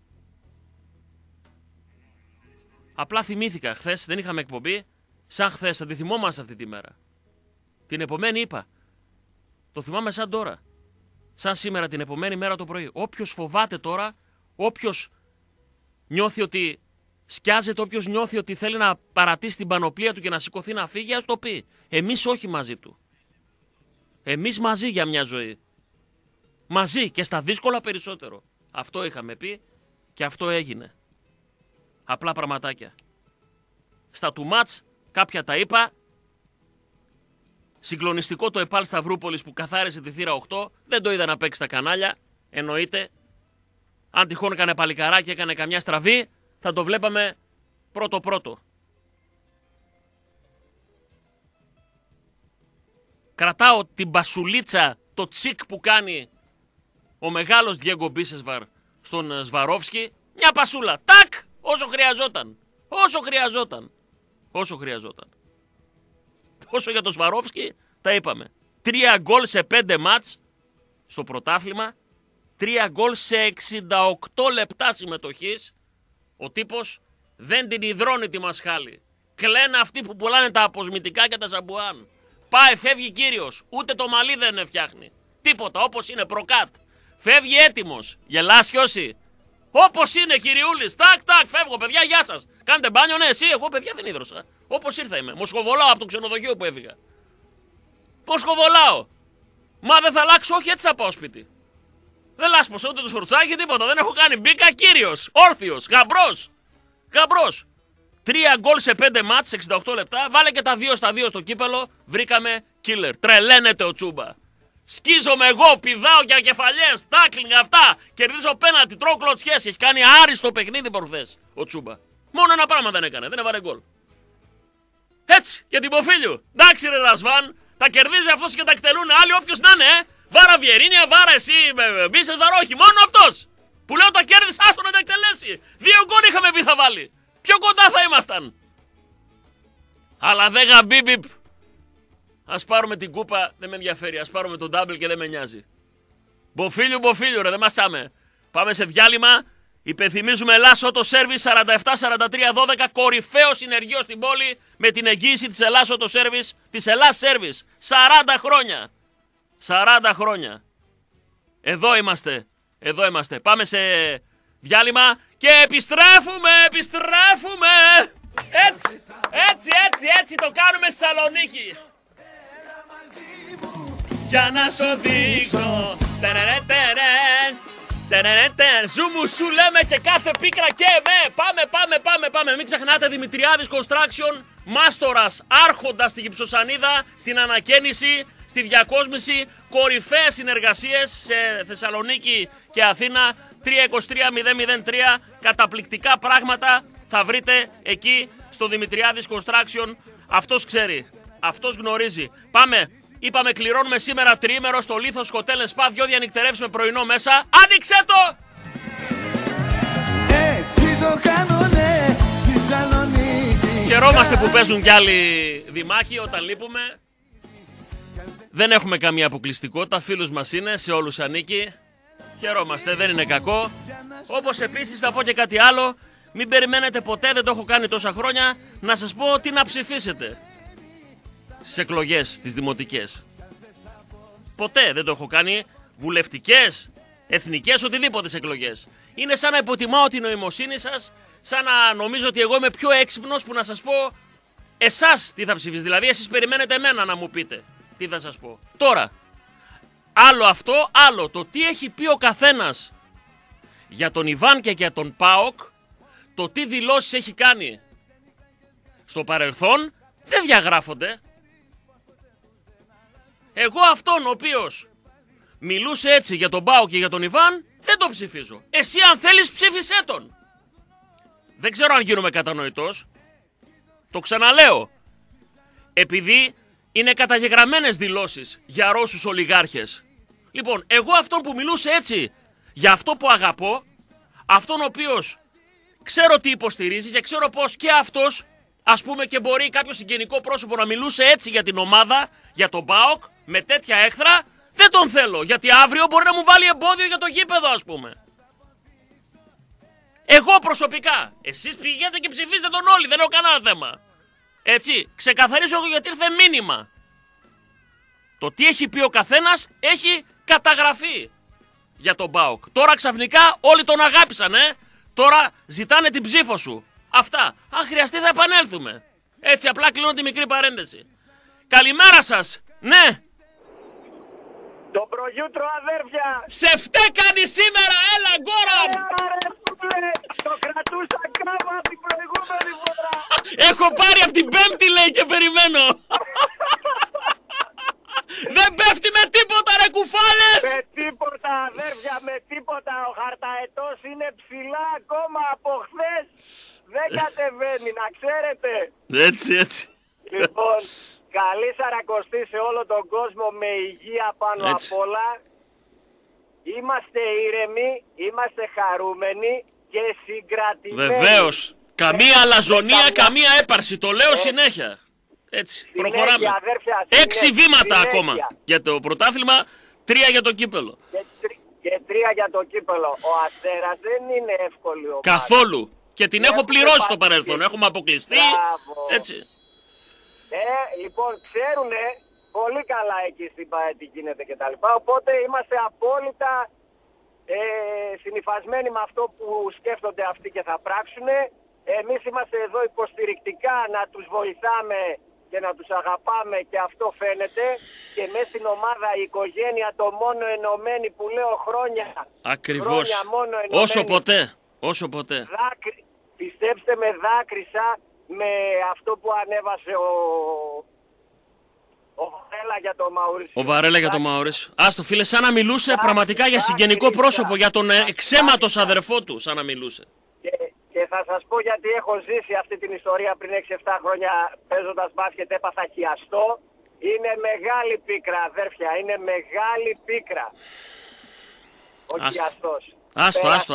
Απλά θυμήθηκα χθες, δεν είχαμε εκπομπή, σαν χθες, θα τη θυμόμαστε αυτή τη μέρα. Την επομένη είπα, το θυμάμαι σαν τώρα, σαν σήμερα την επομένη μέρα το πρωί. Όποιος φοβάται τώρα, όποιος νιώθει ότι σκιάζεται, όποιος νιώθει ότι θέλει να παρατήσει την πανοπλία του και να σηκωθεί να φύγει, ας το πει. Εμείς όχι μαζί του. Εμείς μαζί για μια ζωή. Μαζί και στα δύσκολα περισσότερο. Αυτό είχαμε πει και αυτό έγινε. Απλά πραγματάκια. Στα του μάτς κάποια τα είπα. Συγκλονιστικό το ΕΠΑΛ Σταυρούπολης που καθάρισε τη θύρα 8. Δεν το είδα να παίξει στα κανάλια. Εννοείται. Αν τυχόν έκανε παλικαράκι, έκανε καμιά στραβή, θα το βλέπαμε πρώτο-πρώτο. Κρατάω την μπασουλίτσα, το τσικ που κάνει ο μεγάλος Διέγκο Μπίσεσβαρ στον Σβαρόφσκι. Μια πασούλα. Τάκ! Όσο χρειαζόταν. Όσο χρειαζόταν. Όσο χρειαζόταν. Όσο για τον Σβαρόφσκι, τα είπαμε. 3 γκολ σε 5 μάτς στο πρωτάθλημα. 3 γκολ σε 68 λεπτά συμμετοχής. Ο τύπος δεν την υδρώνει τη μασχάλη. Κλαίνε αυτοί που πουλάνε τα αποσμητικά και τα σαμπουάν. Πάει, φεύγει κύριος. Ούτε το μαλλί δεν φτιάχνει. Τίποτα, όπως είναι, προκάτ. Φεύγει έτοιμος. Γελάς κι όσοι. Όπως είναι, κυριούλης. Τάκ, τάκ, φεύγω, παιδιά, γεια σας. Κάντε μπάνιο, ναι, εσύ, εγώ, παιδιά, δεν ίδρωσα. Όπως ήρθα είμαι. Μοσχοβολάω από το ξενοδοχείο που έφυγα. Μοσχοβολάω. Μα δεν θα αλλάξω, όχι, έτσι θα πάω σπίτι. Δεν λάσπωσα ούτε το σφουρτσάκι, τίποτα. Δεν έχω κάνει. Μπήκα κύριος. Όρθιος. Γαμπρός. Γαμπρός. 3 γκολ σε 5 μάτς, 68 λεπτά. Βάλε και τα 2 στα 2 στο κύπελο. Βρήκαμε killer. Τρελαίνεται ο Τσούμπα. Σκίζομαι εγώ, πηδάω για κεφαλιές, τάκλινγκ αυτά. Κερδίζω πέναλτι, τρώω κλωτσιές. Έχει κάνει άριστο παιχνίδι προχθές ο Τσούμπα. Μόνο ένα πράγμα δεν έκανε. Δεν έβαλε γκολ. Έτσι, για την Ποφίλιου. Εντάξει, ρε Ρασβάν, τα κερδίζει αυτός και τα εκτελούν άλλοι, όποιος να είναι, Βάρα Βιερίνια, βάρα εσύ, μπίσε βαρόχι. Μόνο αυτός που λέω τα κέρδισε, άστο να τα εκτελέσει. 2 γκολ είχαμε πει θα βάλει. Πιο κοντά θα ήμασταν. Αλλά δεν γαμπίμπιπ. Ας πάρουμε την κούπα, δεν με ενδιαφέρει. Ας πάρουμε τον double και δεν με νοιάζει. Μποφίλιου, μποφίλιου, ρε, δεν μασάμε. Πάμε σε διάλειμμα. Υπενθυμίζουμε Ελλάς Auto Service 47-43-12. Κορυφαίο συνεργείο στην πόλη με την εγγύηση της Ελλάς Auto Service, της Ελλάς Service. 40 χρόνια. 40 χρόνια. Εδώ είμαστε. Εδώ είμαστε. Πάμε σε διάλειμμα και επιστρέφουμε. Επιστρέφουμε. Έτσι. Έτσι, έτσι, έτσι το κάνουμε στη Θεσσαλονίκη. Για να σου δείξω. Ζούμου σου λέμε και κάθε πίκρα και με. Πάμε. Μην ξεχνάτε, Δημητριάδης Construction, μάστορας, άρχοντας στη Γυψοσανίδα, στην ανακαίνιση, στη διακόσμηση, κορυφαίες συνεργασίες σε Θεσσαλονίκη και Αθήνα. 323-003, καταπληκτικά πράγματα θα βρείτε εκεί στο Δημητριάδης Construction. Αυτός ξέρει, αυτός γνωρίζει. Πάμε. Είπαμε κληρώνουμε σήμερα τριήμερο στο Λίθος Hotel Spa, 2 διανυκτερεύσεις με πρωινό μέσα. Άνοιξε το! Έτσι το κάνουνε στη Θεσσαλονίκη. Χαιρόμαστε που παίζουν κι άλλοι δημάκοι όταν λείπουμε. Δεν έχουμε καμία αποκλειστικότητα. Φίλους μας είναι, σε όλους ανήκει. Χαιρόμαστε, δεν είναι κακό. Όπως επίσης θα πω και κάτι άλλο. Μην περιμένετε ποτέ, δεν το έχω κάνει τόσα χρόνια, να σας πω τι να ψηφίσετε στις εκλογές τις δημοτικές. Ποτέ δεν το έχω κάνει. Βουλευτικές, εθνικές, οτιδήποτε εκλογές. Είναι σαν να υποτιμάω την νοημοσύνη σας, σαν να νομίζω ότι εγώ είμαι πιο έξυπνος που να σας πω εσάς τι θα ψηφίσετε. Δηλαδή εσείς περιμένετε εμένα να μου πείτε τι θα σας πω. Τώρα, άλλο αυτό, άλλο το τι έχει πει ο καθένας για τον Ιβάν και για τον ΠΑΟΚ, το τι δηλώσεις έχει κάνει στο παρελθόν, δεν διαγράφονται. Εγώ αυτόν ο οποίος μιλούσε έτσι για τον ΠΑΟΚ και για τον Ιβάν, δεν τον ψηφίζω. Εσύ αν θέλεις ψήφισέ τον. Δεν ξέρω αν γίνομαι κατανοητός. Το ξαναλέω. Επειδή είναι καταγεγραμμένες δηλώσεις για Ρώσους ολιγάρχες. Λοιπόν, εγώ αυτόν που μιλούσε έτσι για αυτό που αγαπώ, αυτόν ο οποίος ξέρω τι υποστηρίζει και ξέρω πως και αυτός, ας πούμε, και μπορεί κάποιο συγγενικό πρόσωπο να μιλούσε έτσι για την ομάδα, για τον ΠΑΟΚ, με τέτοια έχθρα, δεν τον θέλω. Γιατί αύριο μπορεί να μου βάλει εμπόδιο για το γήπεδο, ας πούμε. Εγώ προσωπικά. Εσείς πηγαίνετε και ψηφίστε τον όλοι, δεν έχω κανένα θέμα. Έτσι, ξεκαθαρίσω εγώ γιατί ήρθε μήνυμα. Το τι έχει πει ο καθένας έχει καταγραφεί για τον ΠΑΟΚ. Τώρα ξαφνικά όλοι τον αγάπησαν, Τώρα ζητάνε την ψήφο σου. Αυτά. Αν χρειαστεί θα επανέλθουμε. Έτσι απλά κλείνω τη μικρή παρένθεση. Καλημέρα σας. Ναι. Το προγιούτρο αδέρφια. Σε φταίκανε σήμερα, έλα Γκόραν. Το κρατούσα κάπου από την προηγούμενη φορά. Έχω πάρει από την Πέμπτη, λέει, και περιμένω. Δεν πέφτει με τίποτα, ρε κουφάλες. Με τίποτα αδέρφια, με τίποτα. Ο χαρταετός είναι ψηλά ακόμα από χθες. Δεν κατεβαίνει, να ξέρετε. Έτσι. Λοιπόν, καλή Σαρακοστή σε όλο τον κόσμο, με υγεία πάνω απ' όλα. Είμαστε ήρεμοι, είμαστε χαρούμενοι και συγκρατημένοι. Βεβαίως. Καμία αλαζονία, καμία έπαρση. Το λέω συνέχεια. Έτσι, συνέχεια, προχωράμε. Αδέρφια, 6 βήματα συνέχεια. ακόμα για το πρωτάθλημα, 3 για το κύπελο. Και 3 για το κύπελο. Ο Αστέρας δεν είναι εύκολη ομάδα. Καθόλου. Και την έχω πληρώσει στο πατήσει. παρελθόν. Έχουμε αποκλειστεί. Μπράβο. Έτσι. Λοιπόν, ξέρουνε πολύ καλά εκεί στην ΠΑΕ τι γίνεται κτλ. Οπότε είμαστε απόλυτα συνυφασμένοι με αυτό που σκέφτονται αυτοί και θα πράξουνε. Εμείς είμαστε εδώ υποστηρικτικά να τους βοηθάμε και να τους αγαπάμε και αυτό φαίνεται. Και μέσα στην ομάδα η οικογένεια το μόνο ενωμένη που λέω χρόνια. Ακριβώς. Χρόνια μόνο ενωμένη. Όσο ποτέ. Πιστέψτε με, δάκρυσα με αυτό που ανέβασε ο Βαρέλα για το Μαουρίσιο. Ο Βαρέλα για το Μαουρίσιο. Άστο φίλε, σαν να μιλούσε πραγματικά για συγγενικό πρόσωπο, για τον εξαίματος αδερφό του, σαν να μιλούσε. Και θα σας πω γιατί έχω ζήσει αυτή την ιστορία πριν 6-7 χρόνια παίζοντας μπάσκετ, έπαθα χιαστό. Είναι μεγάλη πίκρα αδέρφια, είναι μεγάλη πίκρα ο χιαστός. Άστο.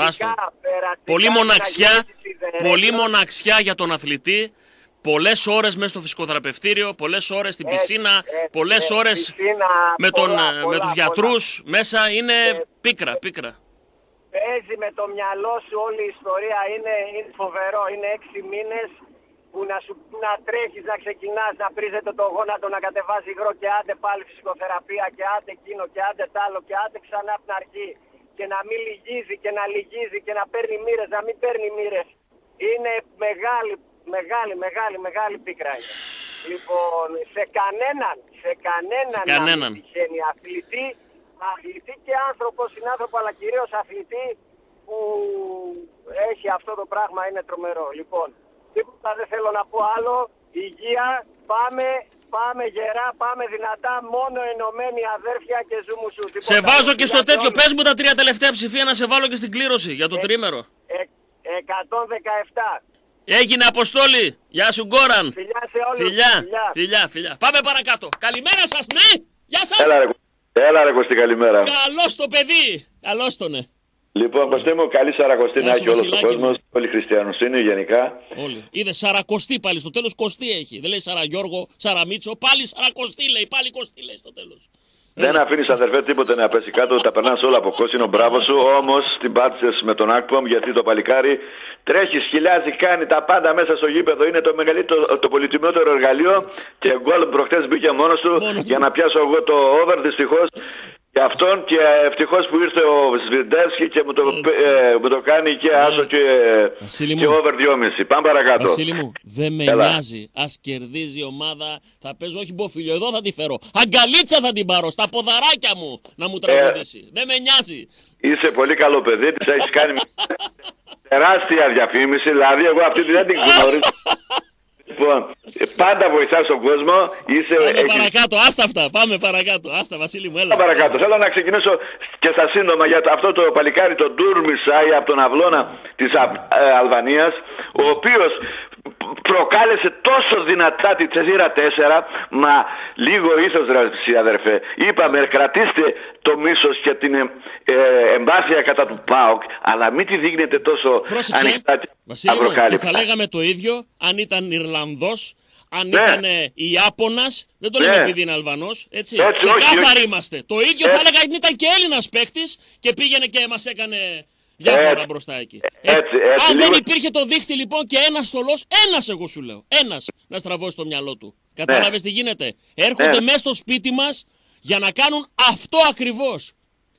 Πολύ μοναξιά για τον αθλητή. Πολλές ώρες μέσα στο φυσικοθεραπευτήριο, πολλές ώρες στην πισίνα, πολλές ώρες με τους γιατρούς μέσα. Είναι πίκρα. Παίζει με το μυαλό σου όλη η ιστορία, είναι φοβερό. Είναι 6 μήνες που να τρέχεις, να ξεκινάς, να πρίζεται το γόνατο, να κατεβάζει υγρό και άντε πάλι φυσικοθεραπεία και άντε εκείνο και άντε τ' άλλο και άντε ξανά από την αρχή. Και να μην λυγίζει και να λυγίζει και να παίρνει μοίρες, να μην παίρνει μοίρες. Είναι μεγάλη πίκρα. Λοιπόν, σε κανέναν τυχαίνει αθλητή και άνθρωπο, συνάνθρωπο, αλλά κυρίως αθλητή που έχει αυτό το πράγμα, είναι τρομερό. Λοιπόν, τίποτα δεν θέλω να πω άλλο. Υγεία, πάμε γερά, πάμε δυνατά, μόνο ενωμένοι αδέρφια και ζουμουσού. Σε βάζω και στο τέτοιο, πες μου τα 3 τελευταία ψηφία να σε βάλω και στην κλήρωση για το τρίμερο. 117. Έγινε Αποστόλη, γεια σου Γκόραν. Φιλιά σε όλους. Φιλιά. Πάμε παρακάτω. Καλημέρα σας, ναι. Γεια σας. Έλα ρε Κωστή, καλημέρα. Καλώς το παιδί. Καλώς το, ναι. Λοιπόν, Κωστή μου, καλή Σαρακοστή να έχει όλος ο κόσμος, όλοι οι χριστιανοσύνη γενικά. Όλοι. Είδε Σαρακοστή πάλι στο τέλος, Κωστή έχει. Δεν λέει Σαραγιώργο, Σαραμίτσο, πάλι Σαρακοστή λέει, πάλι Κωστή λέει στο τέλος. Δεν αφήνεις αδερφέ τίποτε να πέσει κάτω, τα περνάς όλα από κόκκινο, μπράβο σου. Όμως την πάτησες με τον Ακπομ γιατί το παλικάρι τρέχει, σκυλιάζει, κάνει τα πάντα μέσα στο γήπεδο. Είναι το μεγαλύτερο, το πολυτιμότερο εργαλείο και γκολ προχτές μπήκε μόνος του για να πιάσω εγώ το over δυστυχώς. Και αυτόν και ευτυχώς που ήρθε ο Σβιντεύσκι και μου το κάνει και άσο και over 2,5. Πάμε παρακάτω. Βασίλη μου, δεν με νοιάζει. Ας κερδίζει η ομάδα, θα παίζω όχι μποφίλιο, εδώ θα τη φέρω. Αγκαλίτσα θα την πάρω, στα ποδαράκια μου να μου τραγουδήσει. Δεν με νοιάζει. Είσαι πολύ καλό παιδί, της έχεις κάνει τεράστια διαφήμιση, δηλαδή εγώ αυτή δεν την γνωρίζω. Λοιπόν, πάντα βοηθάς τον κόσμο. Πάμε παρακάτω, άστα αυτά. Πάμε παρακάτω. Άστα, Βασίλη μου, έλα. Παρακάτω. Θέλω να ξεκινήσω και στα σύντομα για αυτό το παλικάρι, τον Ντουρμισάη από τον Αυλώνα της Αλβανίας, ο οποίος προκάλεσε τόσο δυνατά τη θύρα 4, μα λίγο ήθος ρε αδερφέ. Είπαμε κρατήστε το μίσος και την εμπάθεια κατά του ΠΑΟΚ, αλλά μην τη δείχνετε τόσο ανοιχτά και απροκάλυπτα. Θα λέγαμε το ίδιο αν ήταν Ιρλανδός, αν ήταν Ιάπωνας, δεν το λέμε επειδή είναι Αλβανός, έτσι. Ξεκάθαροι είμαστε. Το ίδιο θα έλεγα αν ήταν και Έλληνας παίκτης και πήγαινε και μας έκανε διάφορα μπροστά εκεί. Αν δεν υπήρχε το δίχτυ λοιπόν και ένας στολός, ένας εγώ σου λέω, ένας να στραβώσει το μυαλό του. Κατάλαβες τι γίνεται. Έρχονται μέσα στο σπίτι μας για να κάνουν αυτό ακριβώς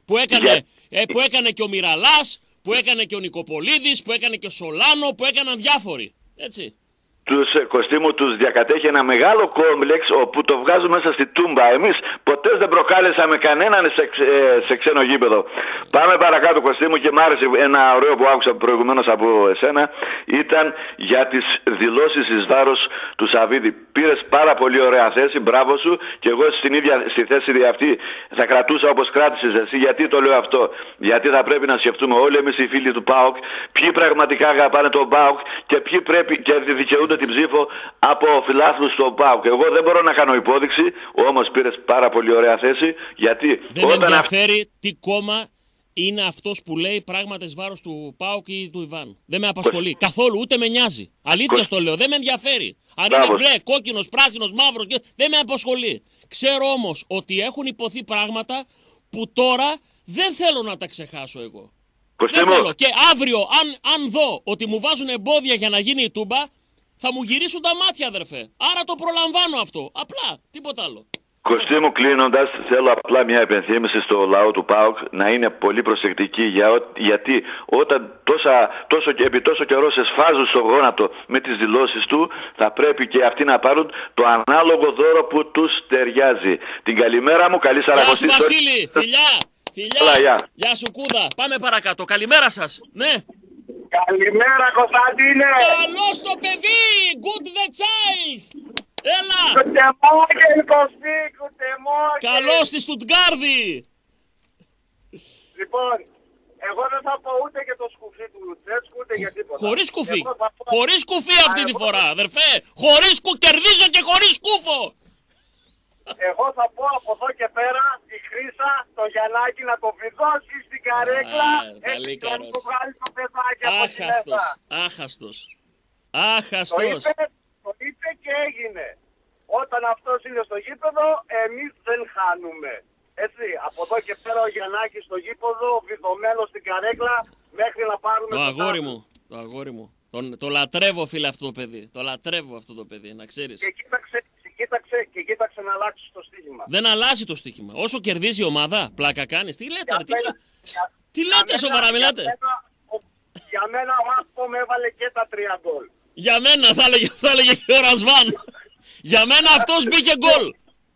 που έκανε και ο Μιραλάς, που έκανε και ο Νικοπολίδης, που έκανε και ο Σολάνο, που έκαναν διάφοροι. Έτσι. Κωστή μου, τους διακατέχει ένα μεγάλο κόμπλεξ όπου το βγάζουν μέσα στη τούμπα. Εμείς ποτέ δεν προκάλεσαμε κανέναν σε ξένο γήπεδο. Πάμε παρακάτω, Κωστή μου, και μ' άρεσε ένα ωραίο που άκουσα προηγουμένως από εσένα. Ήταν για τις δηλώσεις εις βάρος του Σαββίδη. Πήρες πάρα πολύ ωραία θέση, μπράβο σου, και εγώ στη θέση αυτή θα κρατούσα όπως κράτησες εσύ. Γιατί το λέω αυτό? Γιατί θα πρέπει να σκεφτούμε όλοι εμείς οι φίλοι του ΠΑΟΚ ποιοι πραγματικά αγαπάνε τον ΠΑΟΚ και ποιοι πρέπει και δικαιούνται την ψήφο από φιλάθλους στο ΠΑΟΚ. Εγώ δεν μπορώ να κάνω υπόδειξη, όμως πήρες πάρα πολύ ωραία θέση, γιατί δεν με ενδιαφέρει τι κόμμα είναι αυτός που λέει πράγματα εις βάρος του ΠΑΟΚ ή του Ιβάν. Δεν με απασχολεί καθόλου, ούτε με νοιάζει. Αλήθεια στο λέω, δεν με ενδιαφέρει. Αν είναι μπλε, κόκκινος, πράσινος, μαύρος, δεν με απασχολεί. Ξέρω όμως ότι έχουν υποθεί πράγματα που τώρα δεν θέλω να τα ξεχάσω εγώ. Δεν θέλω. Και αύριο αν δω ότι μου βάζουν εμπόδια για να γίνει η τούμπα, θα μου γυρίσουν τα μάτια, αδερφέ. Άρα το προλαμβάνω αυτό. Απλά, τίποτα άλλο. Κωστή μου, κλείνοντας, θέλω απλά μια επενθύμηση στο λαό του ΠΑΟΚ να είναι πολύ προσεκτικοί, γιατί όταν επί τόσο καιρό σε σφάζουν στο γόνατο με τις δηλώσεις του, θα πρέπει και αυτοί να πάρουν το ανάλογο δώρο που τους ταιριάζει. Την καλημέρα μου, καλή Σαρακοστή. Γεια σου, Βασίλη, φιλιά, φιλιά. Γεια σου, Κούδα. Πάμε παρακάτω. Καλημέρα σας. Ναι. Καλημέρα, Κωνσταντίνε. Καλώς το παιδί. Good the child. Έλα. Κουτεμόγελ, Κωστή, κουτεμόγελ. Καλώς στη Στουτγκάρδη. Λοιπόν, εγώ δεν θα πω ούτε για το σκουφί του Λουτσέσκου, ούτε για τίποτα. Χωρίς σκουφί. Χωρίς σκουφί αυτή τη φορά, αδερφέ. Χωρίς κερδίζω και χωρίς σκούφο. Εγώ θα πω από εδώ και πέρα τη Χρύσα, το Γιαννάκη να το βιδώσει στην καρέκλα, έτσι να του βγάλει το παιδάκι από τη μέσα. Άχαστος. Το είπε και έγινε. Όταν αυτός είναι στο γήπεδο, εμείς δεν χάνουμε. Έτσι, από εδώ και πέρα ο Γιαννάκης στο γήπεδο, βιδωμένος στην καρέκλα, μέχρι να πάρουμε το αγόρι μου. Το λατρεύω, φίλε, αυτό το παιδί. Το λατρεύω αυτό το παιδί, να ξέρεις. Και κοίταξε να αλλάξει το στοίχημα. Δεν αλλάζει το στοίχημα. Όσο κερδίζει η ομάδα, πλάκα κάνεις. Τι λέτε, τι λέτε, σοβαρά μιλάτε. Για μένα ο Άκπομ έβαλε και τα 3 γκολ. Για μένα θα έλεγε και ο Ρασβάν. Για μένα αυτός μπήκε γκολ.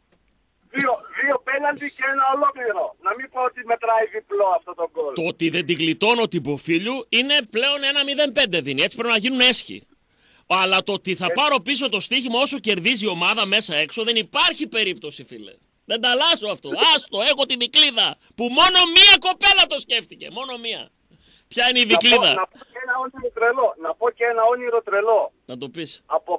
2 πέναλτι και 1 ολόκληρο. Να μην πω ότι μετράει διπλό αυτό το γκολ. Το ότι δεν την γλιτώνω την Ποφίλιου είναι πλέον 1-0-5 δίνει. Έτσι πρέπει να γίνουν έσχοι. Αλλά το ότι θα πάρω πίσω το στοίχημα όσο κερδίζει η ομάδα μέσα έξω δεν υπάρχει περίπτωση, φίλε. Δεν τα αλλάζω αυτό. Άστο, έχω την δικλίδα. Που μόνο μία κοπέλα το σκέφτηκε. Μόνο μία. Ποια είναι η δικλίδα? Να πω και ένα όνειρο τρελό. Να το πεις. Αποκλείω τον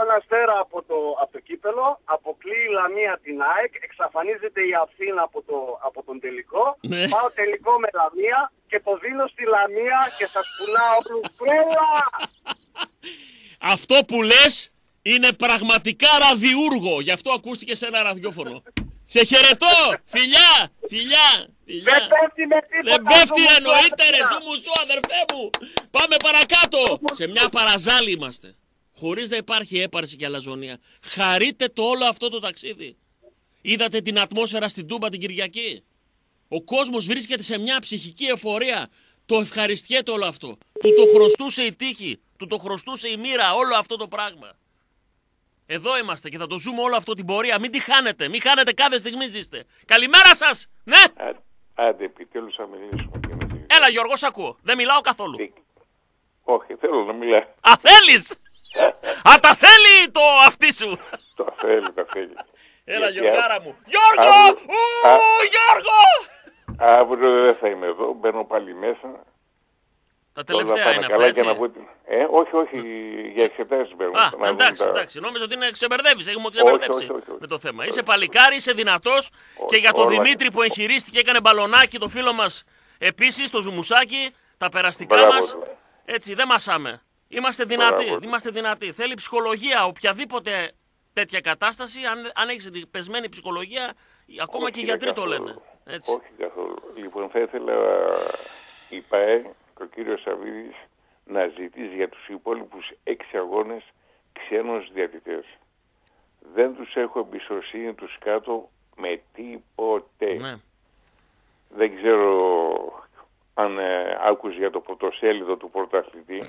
έναν αστέρα από το κύπελο, αποκλείει η Λαμία την ΑΕΚ, εξαφανίζεται η Αθήνα από τον τελικό, Ναι. πάω τελικό με Λαμία και το δίνω στη Λαμία και σας πουλάω όλους. Τρέλα! Αυτό που λες είναι πραγματικά ραδιούργο. Γι' αυτό ακούστηκε σε ένα ραδιόφωνο. Σε χαιρετώ! Φιλιά! Φιλιά! Φιλιά! Δεν πέφτει με τίποτα! Δεν πέφτει Ζου μου, εννοείται ρε! παιδιά. Ζου μου σου αδερφέ μου! Πάμε παρακάτω! Σε μια παραζάλη είμαστε. Χωρίς να υπάρχει έπαρση και αλαζονία. Χαρείτε το όλο αυτό το ταξίδι. Είδατε την ατμόσφαιρα στην Τούμπα την Κυριακή. Ο κόσμος βρίσκεται σε μια ψυχική εφορία. Το ευχαριστιέται όλο αυτό. Του το χρωστούσε η τύχη. Του το χρωστούσε η μοίρα. Όλο αυτό το πράγμα. Εδώ είμαστε και θα το ζούμε όλο αυτό την πορεία. Μην τη χάνετε. Μην χάνετε κάθε στιγμή ζήστε. Καλημέρα σας. Ναι. Άντε, επιτέλους θα μιλήσουμε. Έλα Γιώργο, σ' ακούω. Δεν μιλάω καθόλου. Όχι, θέλω να μιλάω. Α, θέλεις. Α, τα θέλει το αυτί σου. Τα θέλει, τα θέλει. Έλα Γιατί Γιώργαρα μου. Γιώργο! Γιώργο! Αύριο δεν θα είμαι εδώ, μπαίνω πάλι μέσα. Τα τελευταία είναι αυτά, έτσι. Όχι, για εξετάσεις μπαίνω. Α, εντάξει. Νόμιζα ότι είναι ξεμπερδεύεις. Έχουμε ξεμπερδέψει με το θέμα. Είσαι παλικάρι, είσαι δυνατός. Και για τον Δημήτρη που εγχειρίστηκε, έκανε μπαλονάκι, το φίλο μας επίσης, το ζουμουσάκι, τα περαστικά μας. Έτσι, δεν μασάμε. Είμαστε δυνατοί. Θέλει ψυχολογία, οποιαδήποτε τέτοια κατάσταση, αν έχεις πεσμένη ψυχολογία, ακόμα και οι γιατροί το λένε. Έτσι. Όχι καθόλου. Λοιπόν, θα ήθελα η ΠΑΕ και ο κύριος Σαββίδης να ζητήσει για τους υπόλοιπους 6 αγώνες ξένους διαιτητές. Δεν τους έχω εμπιστοσύνη τους κάτω με τίποτε. Ναι. Δεν ξέρω αν άκουσε για το πρωτοσέλιδο του πρωταθλητή.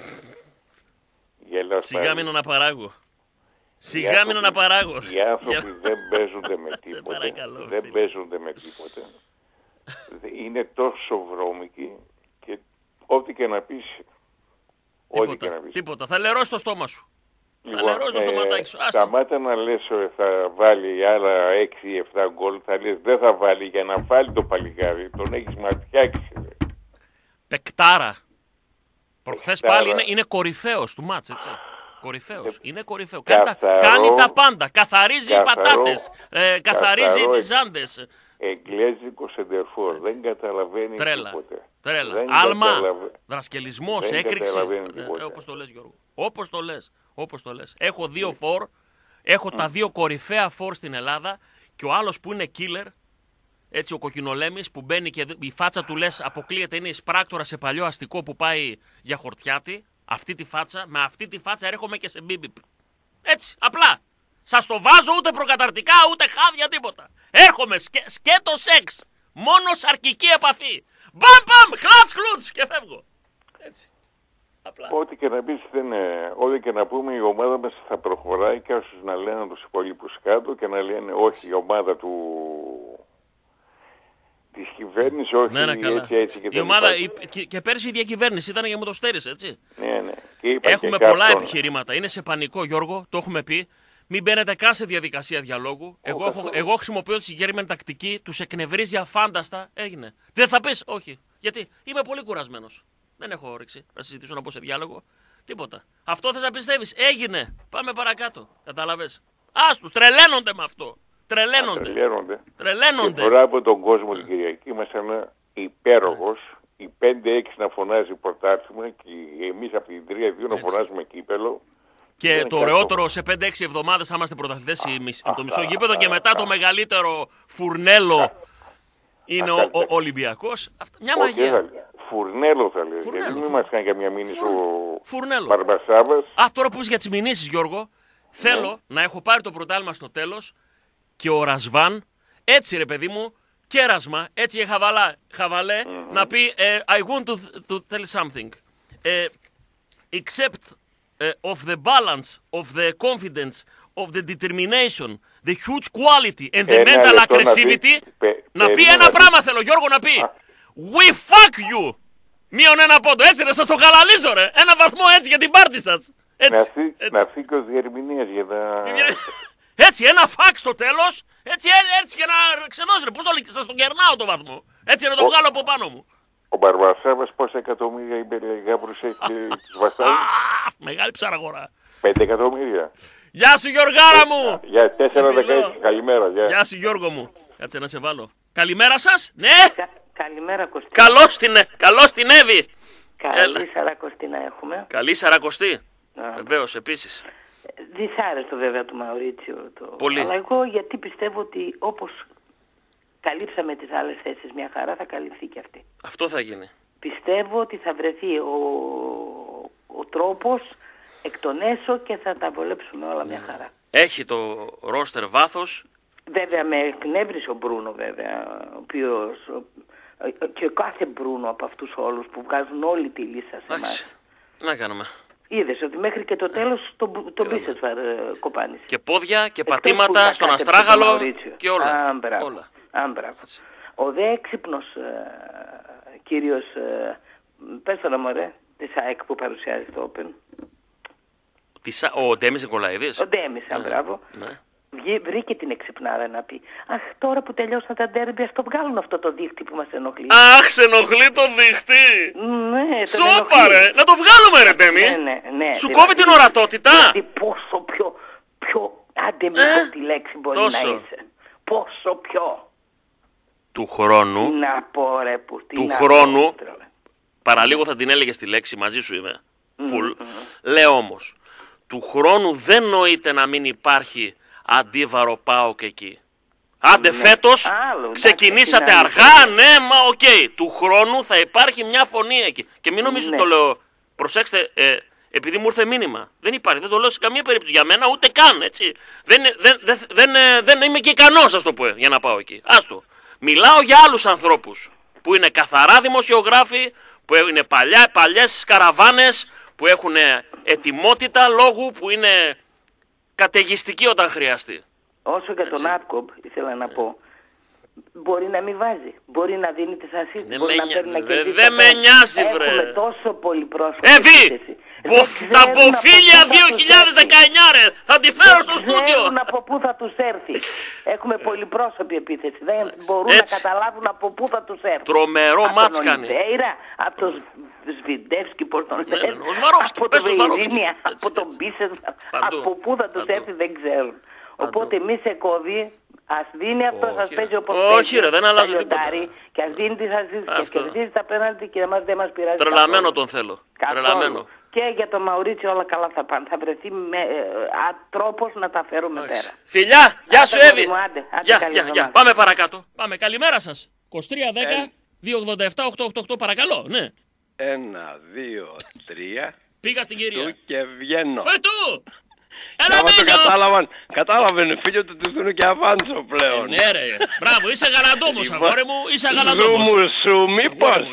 Σιγά μην αναπαράγω. Σιγά μην αναπαράγω. Οι άνθρωποι δεν παίζονται με τίποτε. Παρακαλώ, δεν παίζονται με τίποτε. Είναι τόσο βρώμικοι και ό,τι και να πεις. Τίποτα. Θα λερώσει το στόμα σου. Λοιπόν, θα λερώσει το στοματάκι σου. Σταμάτα να λες θα βάλει άλλα 6-7 γκολ. Θα λες δεν θα βάλει για να βάλει το παλικάρι. Τον έχεις ματιάξει. Πεκτάρα. Προχθές πάλι είναι κορυφαίος του μάτς, έτσι. Κορυφαίος. Είναι κορυφαίο. Κάνει τα πάντα. Καθαρίζει οι πατάτες. Καθαρίζει τις ζάντες. Εγγλέζικο σεντερφόρ. Δεν καταλαβαίνει τίποτε. Τρέλα. Άλμα. Δρασκελισμός. Έκρηξη. Όπως το λες Γιώργο. Όπως το λες. Έχω 2 φορ. Έχω τα 2 κορυφαία φορ στην Ελλάδα. Και ο άλλος που είναι killer. Έτσι ο κοκκινολέμης που μπαίνει και η φάτσα του λες αποκλείεται. Είναι εισπράκτορα σε παλιό αστικό που πάει για χορτιάτη. Με αυτή τη φάτσα έρχομαι και σε μπίμπιπ. Έτσι, απλά. Σας το βάζω ούτε προκαταρτικά, ούτε χάδια, τίποτα. Έρχομαι, σκέτο σεξ. Μόνο σαρκική επαφή. Μπαμ, χλάτς, χλούτς και φεύγω. Έτσι. Απλά. Ό,τι και να πεις, ό,τι και να πούμε, η ομάδα μας θα προχωράει και όσους να λένε τους υπόλοιπους κάτω και να λένε όχι η ομάδα της κυβέρνησης, όχι έτσι και η ομάδα, και πέρσι η διακυβέρνηση ήταν για μου το στέρισε, έτσι. Ναι. Έχουμε πολλά επιχειρήματα. Είναι σε πανικό, Γιώργο, το έχουμε πει. Μην μπαίνετε καν σε διαδικασία διαλόγου. Εγώ χρησιμοποιώ τη συγκεκριμένη τακτική, τους εκνευρίζει αφάνταστα. Έγινε. Δεν θα πεις, όχι. Γιατί είμαι πολύ κουρασμένος. Δεν έχω όρεξη να συζητήσω να πω σε διάλογο. Τίποτα. Αυτό θες να πιστεύεις. Έγινε. Πάμε παρακάτω. Καταλαβες. Τους τρελαίνονται με αυτό. Τρελαίνονται. Και φορά από τον κόσμο την Κυριακή ήμασταν υπέροχος. Οι 5-6 να φωνάζει πρωτάθλημα και εμείς από την 3-2 να φωνάζουμε κύπελο. Και το ωραιότερο σε 5-6 εβδομάδες θα είμαστε πρωταθλητές το μισό γήπεδο και μετά το μεγαλύτερο φουρνέλο είναι ο Ολυμπιακός. Μια μαγεία. Φουρνέλο θα λέει. Γιατί μην μας κάνει καμιά μήνυση ο Μπαρμπασάβας. Τώρα που είσαι για τις μηνύσεις Γιώργο, θέλω να έχω πάρει το πρωτάθλημα στο τέλος και ο Ρασβάν, έτσι ρε παιδί μου, κέρασμα, έτσι χαβαλέ, να πει I want to tell something. Except of the balance, of the confidence, of the determination, the huge quality and the mental aggressivity, να πει ένα πράγμα θέλω Γιώργο να πει. We fuck you! Μείον 1 πόντο, έτσι να σας το χαλαλίζω ρε. 1 βαθμό έτσι για την πάρτι σας. Να φύγει και ο διερμηνίας για να... Έτσι, ένα φακ στο τέλος, έτσι και να ξεδώσει ρε. Πώς το λέει, σας τον κερνάω το βαθμό. Έτσι να το βγάλω από πάνω μου. Ο Μπαρμπασάβας πόσα εκατομμύρια υπεργάπρους έχει και τους βαστάει? Μεγάλη ψαραγορά. 5 εκατομμύρια. Γεια σου Γιωργάρα μου! Για 4-16, καλημέρα. Γεια σου Γιώργο μου. Κάτσε να σε βάλω. Καλημέρα σας. Ναι! Καλημέρα Κωστίνα. Καλώς την Εύη. Καλή Σαρακοστίνα έχουμε. Καλή Σαρακοστή. Βεβαίως, επίσης. Δυσάρεστο βέβαια του Μαουρίτσιο. Πολύ. Αλλά εγώ γιατί πιστεύω ότι όπως καλύψαμε τις άλλες θέσεις μια χαρά, θα καλυφθεί και αυτή. Αυτό θα γίνει. Πιστεύω ότι θα βρεθεί ο τρόπος εκ των έσω και θα τα βολέψουμε όλα μια χαρά. Έχει το ρόστερ βάθος. Βέβαια με εκνεύρισε ο Μπρούνο βέβαια, ο οποίος και κάθε Μπρούνο από αυτούς όλους που βγάζουν όλη τη λίστα σε εμάς. Να κάνουμε. Είδες ότι μέχρι και το τέλος τον πίσες κοπάνησε. Και πόδια και πατήματα στον αστράγαλο και όλα. Άμπραβο. Ο δε έξυπνος κύριος, πες το να μωρέ, της ΑΕΚ που παρουσιάζει το Open. Ο Ντέμις Νικολαίδης. Ο Ντέμις, μπράβο. Ναι. Βρήκε την εξυπνάδα να πει αχ, τώρα που τελειώσαν τα ντέρμπι, ας το βγάλουν αυτό το δίχτυ που μας ενοχλεί. Αχ, σε ενοχλεί το δίχτυ. Ναι, σώπα ρε, να το βγάλουμε ρε Ντέμι. Ναι, σου κόβει την ορατότητα. Δηλαδή πόσο πιο αντεμικό τη λέξη μπορεί να είσαι. Πόσο πιο. Του χρόνου. Να πω ρε που του χρόνου. Παραλίγο θα την έλεγε στη λέξη, μαζί σου είμαι. Λέω όμως, του χρόνου δεν νοείται να μην υπάρχει αντίβαρο ΠΑΟΚ εκεί. Άντε φέτος ξεκινήσατε αργά, ναι, μα οκ. Του χρόνου θα υπάρχει μια φωνή εκεί. Και μην νομίζετε το λέω, προσέξτε, επειδή μου ήρθε μήνυμα. Δεν υπάρχει, δεν το λέω σε καμία περίπτωση για μένα, ούτε καν, έτσι. Δεν είμαι και ικανός, ας το πω, για να πάω εκεί. Άστο. Μιλάω για άλλους ανθρώπους που είναι καθαρά δημοσιογράφοι, που είναι παλιές καραβάνες, που έχουν ετοιμότητα λόγου, που είναι καταιγιστικοί όταν χρειαστεί. Όσο για τον Άτκομπ ήθελα να πω, μπορεί να μην βάζει, μπορεί να δίνει τις ασίστ, μπορεί να παίρνει να κερδίσει. Δεν με νοιάζει βρε. Έχουμε τόσο πολύ πρόσωπο. Τα Μποφίλια 2019 ρε, θα τη φέρω στο στούντιο. Δεν ξέρουν από πού θα τους έρθει. Έχουμε πολυπρόσωπη επίθεση, δεν μπορούν να καταλάβουν από πού θα τους έρθει. Τρομερό μάτς κάνει. Από τον Σβιντεύσκι, πώς τον λένε, από τον Βεϊρίνια, από τον Μπίσες, από πού θα τους έρθει δεν ξέρουν. Οπότε μη σε κόβει. Ας δίνει αυτό, σας παίζει όπως παίζει. Όχι ρε, δεν αλλάζει τίποτα. Και ας δίνει τις ασίστ και κερδίζει τα πέναλτι και δεν μας πειράζει. Τρελαμένο τον θέλω. Τρελαμένο. Και για τον Μαουρίτσιο όλα καλά θα πάνε. Θα βρεθεί τρόπος να τα φέρουμε πέρα. Φιλιά, γεια σου Εύη. Γεια. Πάμε παρακάτω. Πάμε, καλημέρα σας. 23-10-287-888 παρακαλώ, ναι. 1, 2, 3. Πήγα στην κυρία. Και βγαίνω. Φετού! Κατάλαβε, φίλιο του τους δίνουν και αβάντσο πλέον. Ναι ρε, μπράβο, είσαι γαλαντόμος αγόρι μου, είσαι γαλαντόμος. Ζουμουσού μήπως,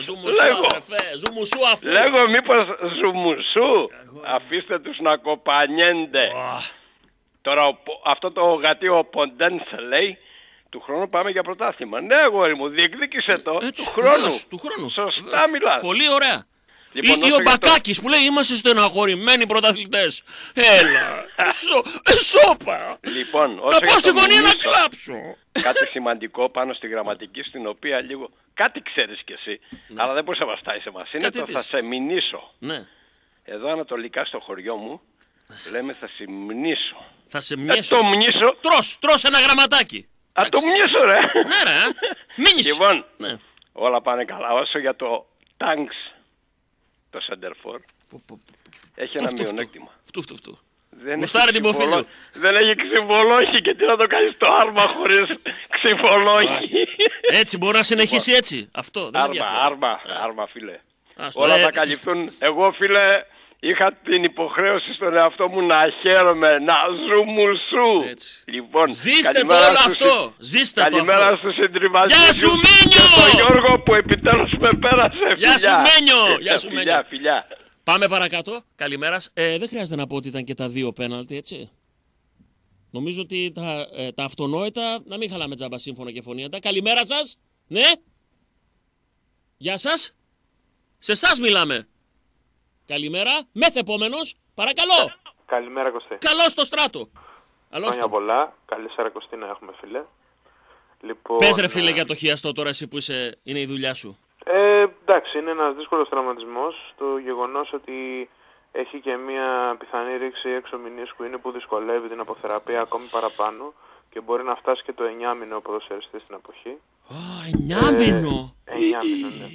λέγω μήπως ζουμουσού, αφήστε τους να κοπανιένται. Τώρα αυτό το γατίο Ποντένς λέει, του χρόνου πάμε για πρωτάθλημα. Ναι αγόρι μου, διεκδίκησε το, του χρόνου. Σωστά μιλάς. Πολύ ωραία. Λοιπόν, ή ο Μπακάκης που λέει είμαστε στεναχωρημένοι πρωταθλητές. Έλα, σώπα. Λοιπόν, θα πάω στη γωνία να κλάψω. Κάτι σημαντικό πάνω στη γραμματική, στην οποία λίγο κάτι ξέρεις κι εσύ, αλλά δεν μπορείς να βαστάεις σε μας. Είναι το θα σε μηνύσω. Ναι. Εδώ ανατολικά στο χωριό μου λέμε θα σε μηνύσω. Θα σε μηνύσω. Το μηνύσω. Τρως ένα γραμματάκι. Το μηνύσω ρε. Ναι ρε, μήνυσε. Λοιπόν, όλα πάνε καλά. Όσο για το Tanks, το Σεντερφόρ έχει ένα μειονέκτημα. Φτου. Μουστάρε την Ποφίλιο. Δεν έχει ξυβολόχη και τι να το κάνεις το άρμα χωρίς ξυβολόχη. Έτσι μπορεί να συνεχίσει έτσι. Αυτό δεν άρμα φίλε. Όλα θα καλυφθούν. Εγώ φίλε είχα την υποχρέωση στον εαυτό μου να χαίρομαι, να ζουμουσού. Λοιπόν, ζήστε το όλο αυτό. Καλημέρα στους συντριβασμούς. Γεια σου Μένιο! Και τον Γιώργο που επιτέλους με πέρασε. Γεια σου Μένιο! Φιλιά. Πάμε παρακάτω. Καλημέρα. Δεν χρειάζεται να πω ότι ήταν και τα δύο πέναλτι, έτσι. Νομίζω ότι τα αυτονόητα να μην χαλάμε τζάμπα σύμφωνα και φωνήεντα. Καλημέρα σας. Ναι. Γεια σας. Σε εσάς μιλάμε. Καλημέρα. Μεθεπόμενος. Παρακαλώ. Καλημέρα Κωστή. Καλώς στο στράτο. Χρόνια πολλά. Καλή Σαρακοστή να έχουμε φίλε. Λοιπόν, πες ρε φίλε για το χιαστό τώρα εσύ που είναι η δουλειά σου. Εντάξει, είναι ένας δύσκολος τραυματισμός. Το γεγονός ότι έχει και μια πιθανή ρήξη έξω μηνίσκου είναι που δυσκολεύει την αποθεραπεία ακόμη παραπάνω και μπορεί να φτάσει και το 9 μήνο ο ποδοσφαιριστής στην εποχή. 9 μήνο! 9 μήνο, ναι.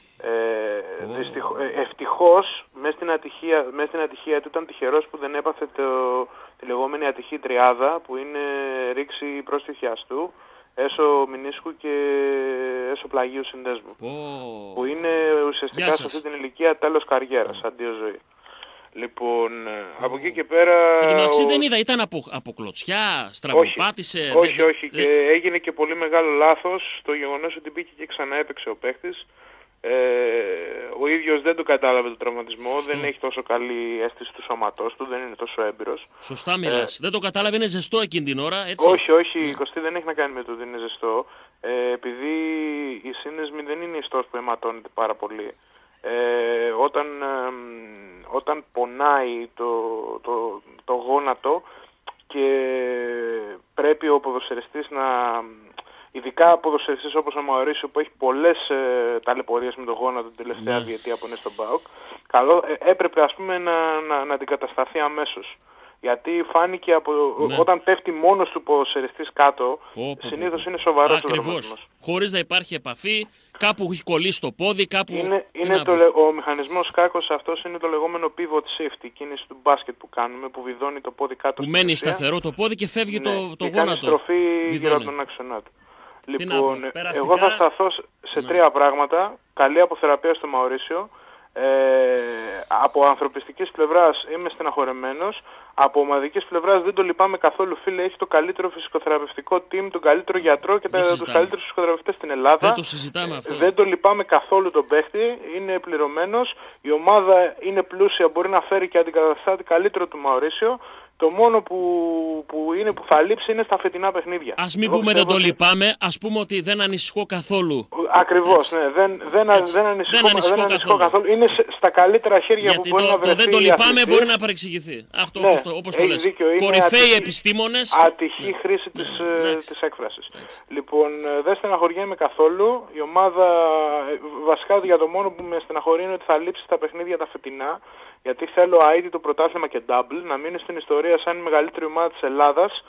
Ευτυχώς, μέσα στην ατυχία του ήταν τυχερός που δεν έπαθε τη λεγόμενη ατυχή τριάδα, που είναι ρήξη πρόστιου χιαστού, έσω μηνίσκου και έσω πλαγίου συνδέσμου. Που είναι ουσιαστικά σε αυτή την ηλικία τέλος καριέρας, αντίο ζωή. Λοιπόν, από εκεί και πέρα... Το Μαξί δεν είδα, ήταν από κλωτσιά, στραβοπάτησε... Όχι, και έγινε και πολύ μεγάλο λάθος το γεγονός ότι μπήκε και ξανά έπαιξε ο παίχτης. Ο ίδιος δεν το κατάλαβε το τραυματισμό, δεν έχει τόσο καλή αίσθηση του σώματός του, δεν είναι τόσο έμπειρος. Σωστά μιλάς. Δεν το κατάλαβε, είναι ζεστό εκείνη την ώρα, έτσι. Όχι, Κωστή, δεν έχει να κάνει με το ότι είναι ζεστό. Επειδή η σύνδεσμη δεν είναι ιστός που αιματώνεται πάρα πολύ. Όταν πονάει το γόνατο και πρέπει ο ποδοσφαιριστής να... Ειδικά ποδοσφαιριστής όπως ο Μαουρίσιο που έχει πολλές ταλαιπωρίες με το γόνατο την τελευταία διετία που είναι στον ΠΑΟΚ, έπρεπε ας πούμε να αντικατασταθεί αμέσως. Γιατί φάνηκε όταν πέφτει μόνος του ποδοσφαιριστής κάτω, συνήθως είναι σοβαρός ο τραυματισμός. Χωρίς να υπάρχει επαφή, κάπου έχει κολλήσει το πόδι, κάπου... Ο μηχανισμός Κάκος αυτός είναι το λεγόμενο pivot shift, η κίνηση του μπάσκετ που κάνουμε, που βιδώνει το πόδι κάτω. Που μένει σταθερό το πόδι και φεύγει το γόνατο. Και κάνει στροφή γύρω από τον άξονα του. Λοιπόν, εγώ θα σταθώ σε τρία πράγματα. Καλή αποθεραπεία στο Μαουρίσιο. Από ανθρωπιστικής πλευράς είμαι στεναχωρεμένος. Από ομαδικής πλευράς δεν το λυπάμαι καθόλου, φίλε. Έχει το καλύτερο φυσικοθεραπευτικό team, τον καλύτερο γιατρό και τους καλύτερους φυσικοθεραπευτές στην Ελλάδα. Δεν το συζητάμε αυτό. Δεν το λυπάμαι καθόλου τον παίχτη. Είναι πληρωμένος. Η ομάδα είναι πλούσια, μπορεί να φέρει και αντικαταστάτη καλύτερο του Μαουρίσιο. Το μόνο που θα λείψει είναι στα φετινά παιχνίδια. Ας μην πούμε δεν το λυπάμαι, ας πούμε ότι δεν ανησυχώ καθόλου. Ακριβώς, ναι. Δεν ανησυχώ καθόλου. Είναι στα καλύτερα χέρια γιατί που μπορεί να βρεθεί. Δεν το λυπάμαι μπορεί να παρεξηγηθεί. Αυτό όπως το λες. Κορυφαίοι επιστήμονες. Ατυχή χρήση της έκφρασης. Λοιπόν, δεν στεναχωριέμαι καθόλου. Η ομάδα, βασικά για το μόνο που με στεναχωρεί είναι ότι θα λείψει στα παιχνίδια τα φετινά. Γιατί θέλω αίτητο πρωτάθλημα και double, να μείνει στην ιστορία σαν η μεγαλύτερη ομάδα της Ελλάδας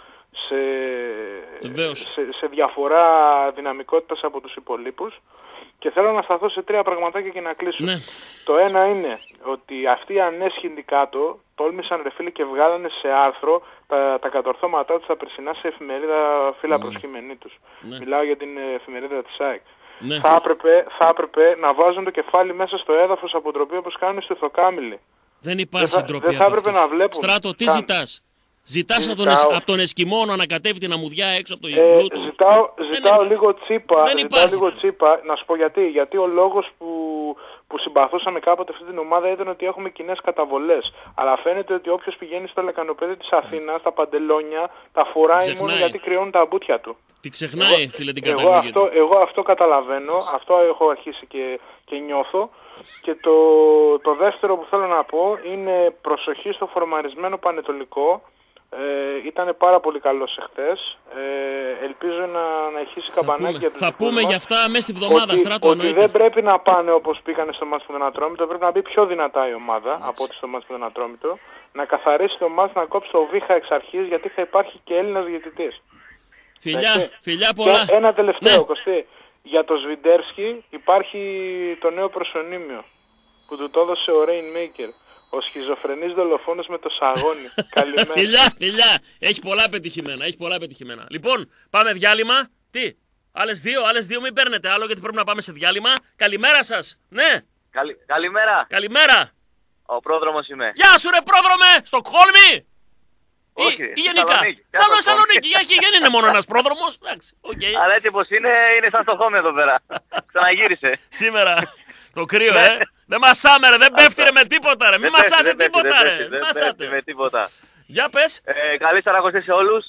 σε διαφορά δυναμικότητας από τους υπολείπους. Και θέλω να σταθώ σε τρία πραγματάκια και να κλείσω. Ναι. Το ένα είναι ότι αυτοί οι ανέσχυντοι κάτω τόλμησαν ρε φίλοι και βγάλανε σε άρθρο τα κατορθώματά τους τα περσινά σε εφημερίδα φύλλα προσχήμενή τους. Μιλάω για την εφημερίδα της ΑΕΚ. Ναι. Θα έπρεπε να βάζουν το κεφάλι μέσα στο έδαφος από ντροπή όπως κάνουν στο Ηθοκάμιλη. Δεν υπάρχει ντροπή. Δεν θα έπρεπε να βλέπουν. Στράτο, τι ζητάς? Ζητάς από τον Εσκιμό να ανακατεύει την αμμουδιά έξω από το ιgloo του? Ζητάω λίγο τσίπα. Να σου πω γιατί. Γιατί ο λόγος που συμπαθούσαμε κάποτε αυτή την ομάδα ήταν ότι έχουμε κοινές καταβολές. Αλλά φαίνεται ότι όποιος πηγαίνει στο λεκανοπέδι της Αθήνας, τα παντελόνια, τα φοράει μόνο γιατί κρυώνουν τα μπουτια του. Τι ξεχνάει, φίλε, την καταγωγή του. Εγώ αυτό καταλαβαίνω, αυτό έχω αρχίσει και νιώθω. Και το δεύτερο που θέλω να πω είναι προσοχή στο φορμαρισμένο Πανετολικό. Ήταν πάρα πολύ καλός εχθές. Ελπίζω να ηχήσει καμπανάκι για τους Θα πούμε για αυτά μέσα στη βδομάδα, Στράτο. Ότι δεν πρέπει να πάνε όπως πήγανε στο μάτς με τον Ατρόμητο. Πρέπει να μπει πιο δυνατά η ομάδα από ό,τι στο μάτς με τον Ατρόμητο. Να καθαρίσει το μάτς, να κόψει το βήχα εξ αρχής, γιατί θα υπάρχει και Έλληνας διαιτητής. Φιλιά πολλά. Και ένα τελευταίο, Κωστή. Για το Σβιντέρσκι υπάρχει το νέο προσωνύμιο που του το έδωσε ο Rainmaker. Ο σχιζοφρενής δολοφόνος με το σαγόνι. Καλημέρα. Φιλιά. Έχει πολλά πετυχημένα. Λοιπόν, πάμε διάλειμμα. Τι, άλλες δύο μην παίρνετε άλλο γιατί πρέπει να πάμε σε διάλειμμα. Καλημέρα σας. Ναι. Καλημέρα. Ο πρόδρομος είμαι. Γεια σου ρε πρόδρομε, Στοκχόλμη. Όχι, ή γενικά. Καλό Σαλονίκη, δεν είναι μόνο ένας πρόδρομος. Αλλά έτσι πως είναι σαν στο χώμη εδώ πέρα. Ξαναγύρισε. Σήμερα το κρύο, Δεν μασάμε ρε, δεν πέφτει ρε με τίποτα ρε. Μην μασάτε τίποτα ρε. Δεν πέφτει με τίποτα. Για πες. Καλή Σαρακοστή σε όλους.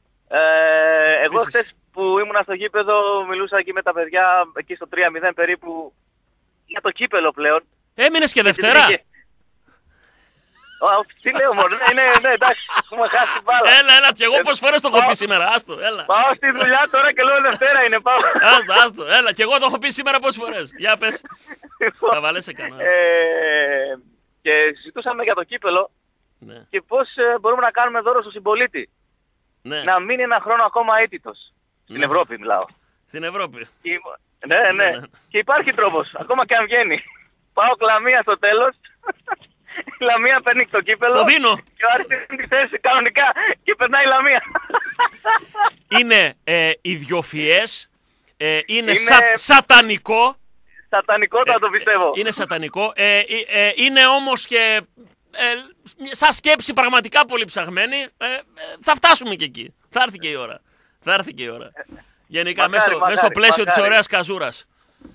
Εγώ χθες που ήμουν στο γήπεδο μιλούσα εκεί με τα παιδιά εκεί στο 3-0 περίπου για το κύπελο πλέον. Έμεινες και Δευτέρα. Τι λέω μόνο, ναι, εντάξει, έχουμε χάσει την μπάλα. Έλα, κι εγώ πόσες φορές το έχω πει σήμερα, άστο, έλα. Πάω στη δουλειά τώρα και λέω Δευτέρα είναι, πάω. Άστο, έλα, κι εγώ το έχω πει σήμερα πόσες φορές. Για πες. Θα βαλέσαι κανένα. Και συζητούσαμε για το κύπελο και πώς μπορούμε να κάνουμε δώρο στον συμπολίτη. Να μείνει ένα χρόνο ακόμα αίτητος. Στην Ευρώπη μιλάω. Στην Ευρώπη. Ναι. Και υπάρχει τρόπος, ακόμα και αν βγαίνει. Πάω Λαμία στο τέλος. Η Λαμία παίρνει το κύπελο. Το δίνω. Και ο Άρης τη θέση κανονικά και περνάει η Λαμία. Είναι ιδιοφυές. Είναι σατανικό. Σατανικότατο το πιστεύω. Είναι σατανικό. Είναι όμως και σαν σκέψη πραγματικά πολύ ψαγμένη. Θα φτάσουμε και εκεί. Θα έρθει και η ώρα. Γενικά μέσα στο πλαίσιο της ωραίας καζούρας.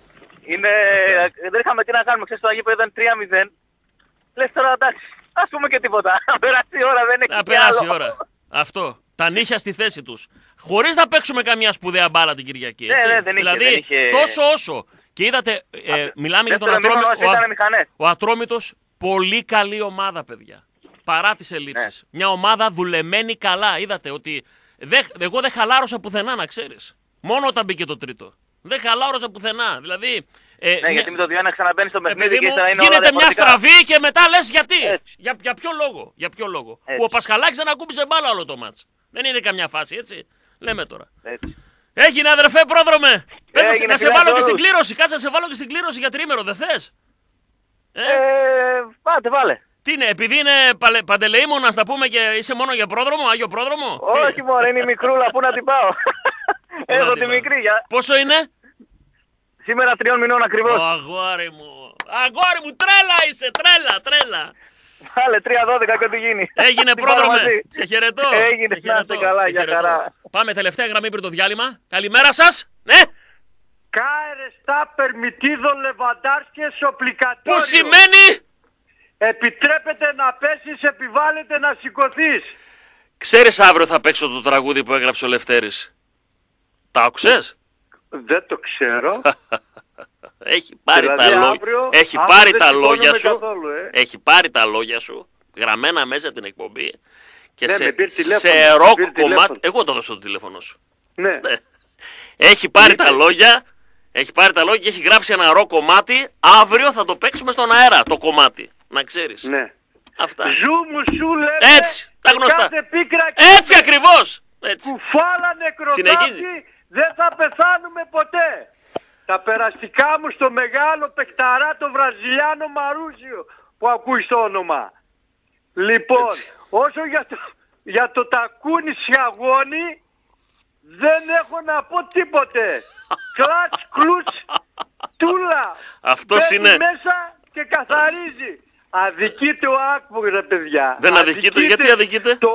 Δεν είχαμε τι να κάνουμε. Ξέρεις, το γήπεδο ήταν 3-0. Λες τώρα εντάξει, ας πούμε και τίποτα. Να περάσει η ώρα, δεν έχει να περάσει η ώρα. Αυτό. Τα νύχια στη θέση τους. Χωρίς να παίξουμε καμία σπουδαία μπάλα την Κυριακή. Έτσι. Δεν δηλαδή είχε... τόσο όσο. Και είδατε, μιλάμε για τον Ατρόμητο. Ο Ατρόμητος, πολύ καλή ομάδα, παιδιά. Παρά τις ελλείψεις. Μια ομάδα δουλεμένη καλά. Είδατε ότι εγώ δεν χαλάρωσα πουθενά, να ξέρεις. Μόνο όταν μπήκε το τρίτο. Δεν χαλάρωσα πουθενά. Δηλαδή. Γιατί με το 2-1 ξαναμπαίνει στο παιχνίδι και ύστερα είναι γίνεται μια στραβή και μετά λες γιατί. Για ποιο λόγο. Που ο Πασχαλάκης δεν ακούμπησε μπάλα όλο το μάτς. Δεν είναι καμιά φάση, έτσι. Λέμε τώρα. Έγινε, αδερφέ πρόδρομε. Πες να σε βάλω και στην κλήρωση. Κάτσε να σε βάλω και στην κλήρωση για τρίμερο, δεν θες? Πάτε, βάλε. Τι είναι, επειδή είναι παντελεήμονας, να πούμε και είσαι μόνο για πρόδρομο, Άγιο Πρόδρομο? Όχι μόνο, είναι η μικρούλα, πού να την πάω. Έχω τη μικρή. Πόσο είναι? Σήμερα 3 μηνών ακριβώς. Αγόρι μου, τρέλα είσαι, τρέλα. Βάλε 3-12 και ό,τι γίνει. Έγινε πρόδρομε, σε χαιρετώ. Έγινε, να είστε καλά, για χαρά. Πάμε τελευταία γραμμή πριν το διάλειμμα. Καλημέρα σας. Ναι. Κάερε στα περμητίδο λεβαντάρσκες οπλικατόριο. Που σημαίνει? Επιτρέπεται να πέσεις, επιβάλλεται να σηκωθείς. Ξέρεις αύριο θα παίξω το τραγούδι που έγραψε ο Λευτέρης. Τα άκουσες? Δεν το ξέρω. Έχει πάρει τα λόγια σου. Καθόλου, Έχει πάρει τα λόγια σου γραμμένα μέσα την εκπομπή και σε ροκ κομμάτι. Εγώ το δώσω το τηλέφωνο σου. Ναι. Έχει πάρει τα λόγια. Έχει πάρει τα λόγια και έχει γράψει ένα ροκ κομμάτι. Αύριο θα το παίξουμε στον αέρα το κομμάτι. Να ξέρεις. Ναι. Αυτά. Ζου μου σου λέμε. Έτσι. Τα γνωστά. Έτσι ακριβώς. Κουφάλα νεκροτάφη. Δεν θα πεθάνουμε ποτέ. Τα περαστικά μου στο μεγάλο παιχταρά το Βραζιλιάνο Μαρούσιο που ακούει το όνομα. Λοιπόν, όσο για το τακούνι σιαγόνι δεν έχω να πω τίποτε. Κλατς, κλουτς, τούλα. Αυτός είναι. Μέσα και καθαρίζει. Αδικείται ο Άκπο, ρε παιδιά. Δεν αδικείται, γιατί αδικείται? Το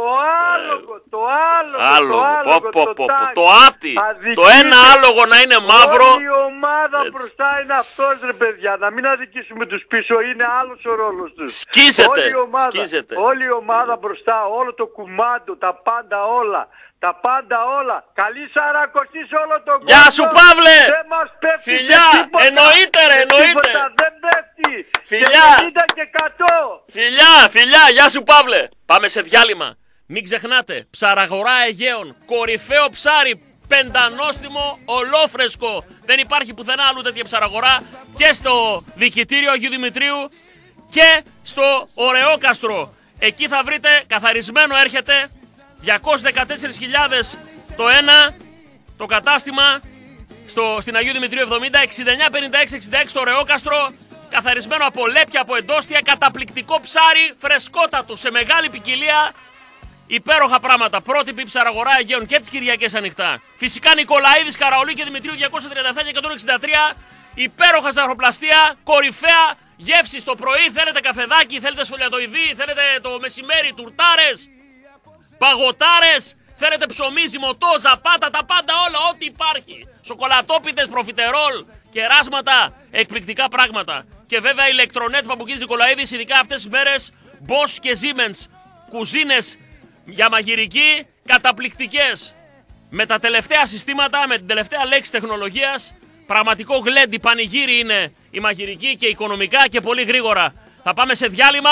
άλογο, το άτι. Το ένα άλογο να είναι μαύρο. Όλη η ομάδα μπροστά είναι αυτός, ρε παιδιά. Να μην αδικήσουμε τους πίσω, είναι άλλος ο ρόλος τους. Σκίζεται. Όλη η ομάδα μπροστά, όλο το κουμάντο, τα πάντα όλα. Τα πάντα όλα. Καλή σαρακοστή σε όλο τον κόσμο. Γεια σου Παύλε. Δεν μας πέφτει φιλιά. Τίποτα. Εννοείται ρε, εννοείται. Δεν πέφτει. Φιλιά. Και 100. Φιλιά. Γεια σου Παύλε. Πάμε σε διάλειμμα. Μην ξεχνάτε. Ψαραγορά Αιγαίων. Κορυφαίο ψάρι. Πεντανόστιμο, ολόφρεσκο. Δεν υπάρχει πουθενά αλλού τέτοια ψαραγορά. Και στο δικητήριο Αγίου Δημητρίου και στο Ωρεόκαστρο. Εκεί θα βρείτε, καθαρισμένο έρχεται, 214.000 το ένα, το κατάστημα στην Αγίου Δημητρίου 70, 69-56-66 στο Ωρεόκαστρο, καθαρισμένο από λέπια, από εντόστια, καταπληκτικό ψάρι, φρεσκότατο, σε μεγάλη ποικιλία, υπέροχα πράγματα, πρότυπη ψαραγορά Αιγαίων και τις Κυριακές ανοιχτά. Φυσικά Νικολαίδης, Καραολί και Δημητρίου 237 και 163, υπέροχα ζαχαροπλαστεία, κορυφαία γεύση το πρωί, θέλετε καφεδάκι, θέλετε σφολιατοειδή, θέλετε το μεσημέρι τουρτάρες, παγωτάρες, θέλετε ψωμί, ζυμωτό, ζαπάτα, τα πάντα όλα, ό,τι υπάρχει. Σοκολατόπιτες, προφιτερόλ, κεράσματα, εκπληκτικά πράγματα. Και βέβαια ηλεκτρονέτ Παπουκίδης Νικολαίδης, ειδικά αυτές τις μέρες, Bosch και Siemens, κουζίνες για μαγειρική, καταπληκτικές. Με τα τελευταία συστήματα, με την τελευταία λέξη τεχνολογίας, πραγματικό γλέντι πανηγύρι είναι η μαγειρική και οικονομικά και πολύ γρήγορα. Θα πάμε σε διάλειμμα.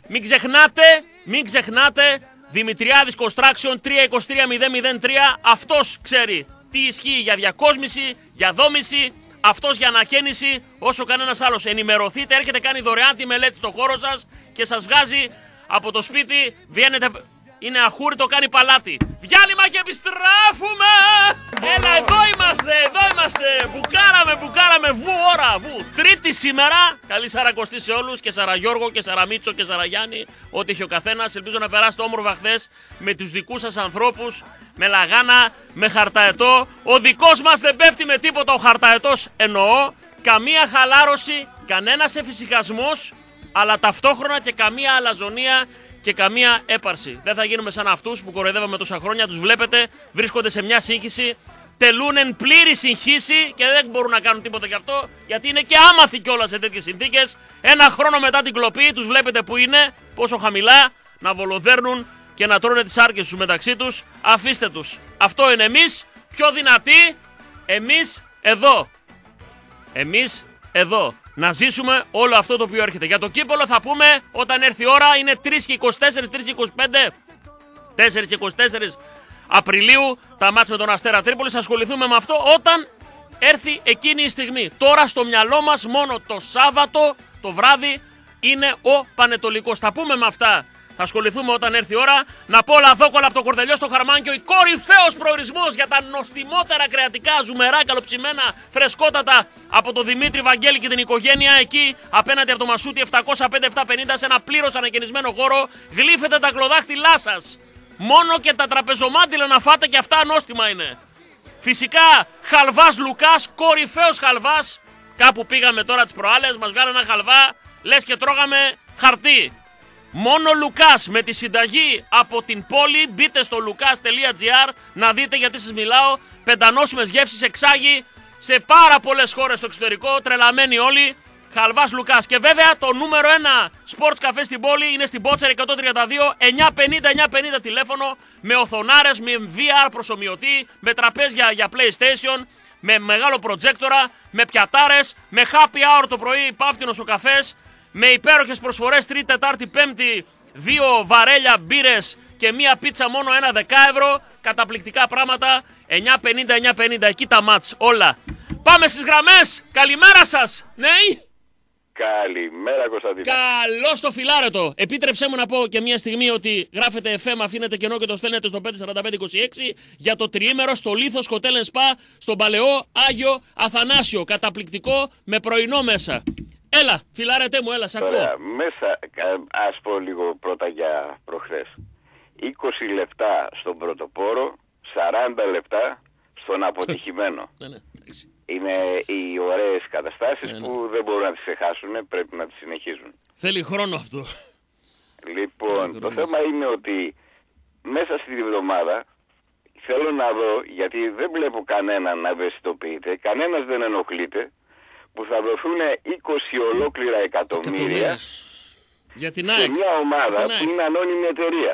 Μην ξεχνάτε, Δημητριάδης Construction 323-003, αυτός ξέρει τι ισχύει για διακόσμηση, για δόμηση, αυτός για ανακαίνιση, όσο κανένας άλλος. Ενημερωθείτε, έρχεται, κάνει δωρεάν τη μελέτη στο χώρο σας και σας βγάζει από το σπίτι, βγαίνετε, είναι αχούριτο, κάνει παλάτι. Διάλειμμα και επιστρέφουμε! Έλα, εδώ είμαστε! Μπουκάραμε, βου ώρα, βου. Τρίτη σήμερα, καλή Σαρακοστή σε όλους, και Σαραγιώργο και Σαραμίτσο και Σαραγιάννη, ό,τι έχει ο καθένας. Ελπίζω να περάσετε όμορφα χθες με τους δικούς σας ανθρώπους, με λαγάνα, με χαρταετό. Ο δικός μας δεν πέφτει με τίποτα, ο χαρταετός εννοώ. Καμία χαλάρωση, κανένας εφησυχασμός, αλλά ταυτόχρονα και καμία αλαζονία και καμία έπαρση. Δεν θα γίνουμε σαν αυτούς που κοροϊδεύαμε τόσα χρόνια. Τους βλέπετε, βρίσκονται σε μια σύγχυση, τελούν εν πλήρη συγχύση και δεν μπορούν να κάνουν τίποτα γι' αυτό, γιατί είναι και άμαθοι κιόλας σε τέτοιες συνθήκες. Ένα χρόνο μετά την κλοπή τους βλέπετε που είναι, πόσο χαμηλά, να βολοδέρνουν και να τρώνε τις άρκες τους μεταξύ τους. Αφήστε τους. Αυτό είναι εμείς, πιο δυνατοί, εμείς εδώ. Να ζήσουμε όλο αυτό το οποίο έρχεται. Για το κύπελλο θα πούμε όταν έρθει η ώρα, είναι 3 και 24, 3 και 25, 4 και 24 Απριλίου, τα μάτς με τον Αστέρα Τρίπολης. Θα ασχοληθούμε με αυτό όταν έρθει εκείνη η στιγμή. Τώρα στο μυαλό μας μόνο το Σάββατο το βράδυ είναι ο Πανετολικός. Θα πούμε με αυτά. Θα ασχοληθούμε όταν έρθει η ώρα. Να πω λαδόκολα από το Κορδελιό στο Χαρμάνκιο, η κορυφαίος προορισμός για τα νοστιμότερα κρεατικά, ζουμερά, καλοψημένα, φρεσκότατα από το Δημήτρη Βαγγέλη και την οικογένεια. Εκεί απέναντι από το Μασούτι 705-750, σε ένα πλήρως ανακαινισμένο χώρο. Γλύφετε τα κλωδάχτυλά σας. Μόνο και τα τραπεζομάντιλα να φάτε, και αυτά νόστιμα είναι. Φυσικά χαλβάς Λουκάς, κορυφαίος χαλβάς. Κάπου πήγαμε τώρα τις προάλλες, μας βγάλε ένα χαλβά, λες και τρώγαμε χαρτί. Μόνο Λουκάς με τη συνταγή από την πόλη. Μπείτε στο lucas.gr να δείτε γιατί σας μιλάω. Πεντανόσιμες γεύσεις, εξάγει σε πάρα πολλές χώρες στο εξωτερικό. Τρελαμένοι όλοι. Χαλβάς Λουκάς. Και βέβαια το νούμερο 1 sports καφέ στην πόλη είναι στην Μπότσερ 132 950 τηλέφωνο. Με οθονάρες, με VR προσομοιωτή, με τραπέζια για PlayStation, με μεγάλο προτζέκτορα, με πιατάρες, με happy hour το πρωί, πάφτινος ο καφές. Με υπέροχες προσφορές Τρίτη, Τετάρτη, Πέμπτη, 2 βαρέλια μπύρες και μία πίτσα μόνο 1 10€. Καταπληκτικά πράγματα. 950, εκεί τα μάτς όλα. Πάμε στις γραμμές. Καλημέρα σας. Ναι. Καλημέρα Κωνσταντίνα. Καλώς το φιλάρετο. Επίτρεψέ μου να πω και μια στιγμή ότι γράφετε FM, αφήνετε κενό και το στέλνετε στο 54526 για το τριήμερο στο Λίθος Hotel & Spa στον Παλαιό Άγιο Αθανάσιο. Καταπληκτικό με πρωινό μέσα. Έλα, φιλάρετέ μου, έλα, σ' ακούω. Ωραία, μέσα, ας πω λίγο πρώτα για προχθές. 20 λεπτά στον πρωτοπόρο, 40 λεπτά στον αποτυχημένο. Ναι. Είναι οι ωραίες καταστάσεις που δεν μπορούν να τις ξεχάσουν, πρέπει να τις συνεχίζουν. Θέλει χρόνο αυτό. Λοιπόν, το θέμα είναι ότι μέσα στην εβδομάδα θέλω να δω, γιατί δεν βλέπω κανέναν να ευαισθητοποιείται, κανένας δεν ενοχλείται, που θα δοθούν 20 ολόκληρα εκατομμύρια για την σε μια ομάδα που είναι ανώνυμη εταιρεία.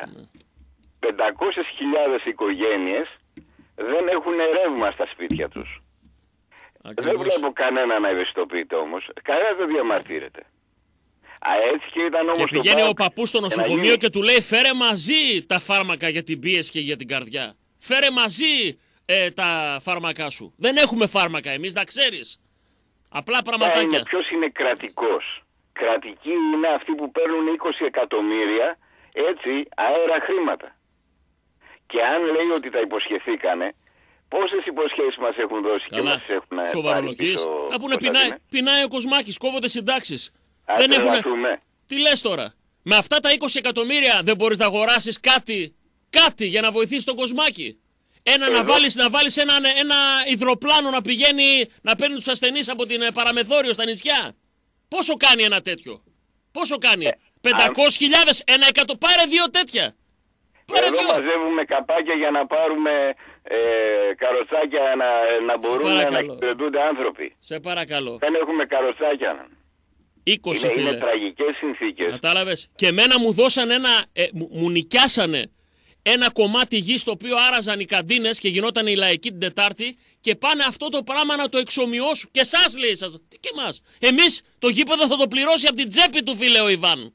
500.000 οικογένειες δεν έχουν ρεύμα στα σπίτια τους. Δεν βλέπω κανένα να ευαισθητοποιείται όμως. Κανένας δεν διαμαρτύρεται. Έτσι και ήταν όμως. Και πηγαίνει ο παππούς στο νοσοκομείο και του λέει φέρε μαζί τα φάρμακα για την πίεση και για την καρδιά. Φέρε μαζί τα φάρμακά σου. Δεν έχουμε φάρμακα εμείς, να ξέρεις. Απλά πραγματάκια. Ποιος είναι κρατικός? Κρατικοί είναι αυτοί που παίρνουν 20 εκατομμύρια έτσι αέρα χρήματα. Και αν λέει ότι τα υποσχεθήκανε, πόσες υποσχέσεις μας έχουν δώσει? Καλά. Και μας έχουν σοβαρολογείς. Να πούνε πεινάει ο Κοσμάκης, κόβονται συντάξεις. Δεν έχουν. Τι λες τώρα? Με αυτά τα 20 εκατομμύρια δεν μπορείς να αγοράσεις κάτι για να βοηθήσεις τον Κοσμάκη? Να βάλεις ένα υδροπλάνο να πηγαίνει να παίρνει τους ασθενείς από την παραμεθόριο στα νησιά. Πόσο κάνει ένα τέτοιο? Πόσο κάνει? 500.000, 1 εκατομμύριο, πάρε 2 τέτοια. Εδώ μαζεύουμε καπάκια για να πάρουμε καροτσάκια να μπορούν να εξυπηρετούνται άνθρωποι. Σε παρακαλώ. Δεν έχουμε καροτσάκια. 20 φίλε. Είναι τραγικές συνθήκες. Κατάλαβες? Και εμένα μου δώσαν μου νοικιάσανε ένα κομμάτι γης στο οποίο άραζαν οι καντίνες και γινόταν η λαϊκή την Τετάρτη και πάνε αυτό το πράγμα να το εξομοιώσουν. Και εσάς λέει, τι και εμάς. Εμείς το γήπεδο θα το πληρώσει από την τσέπη του, φίλε ο Ιβάν.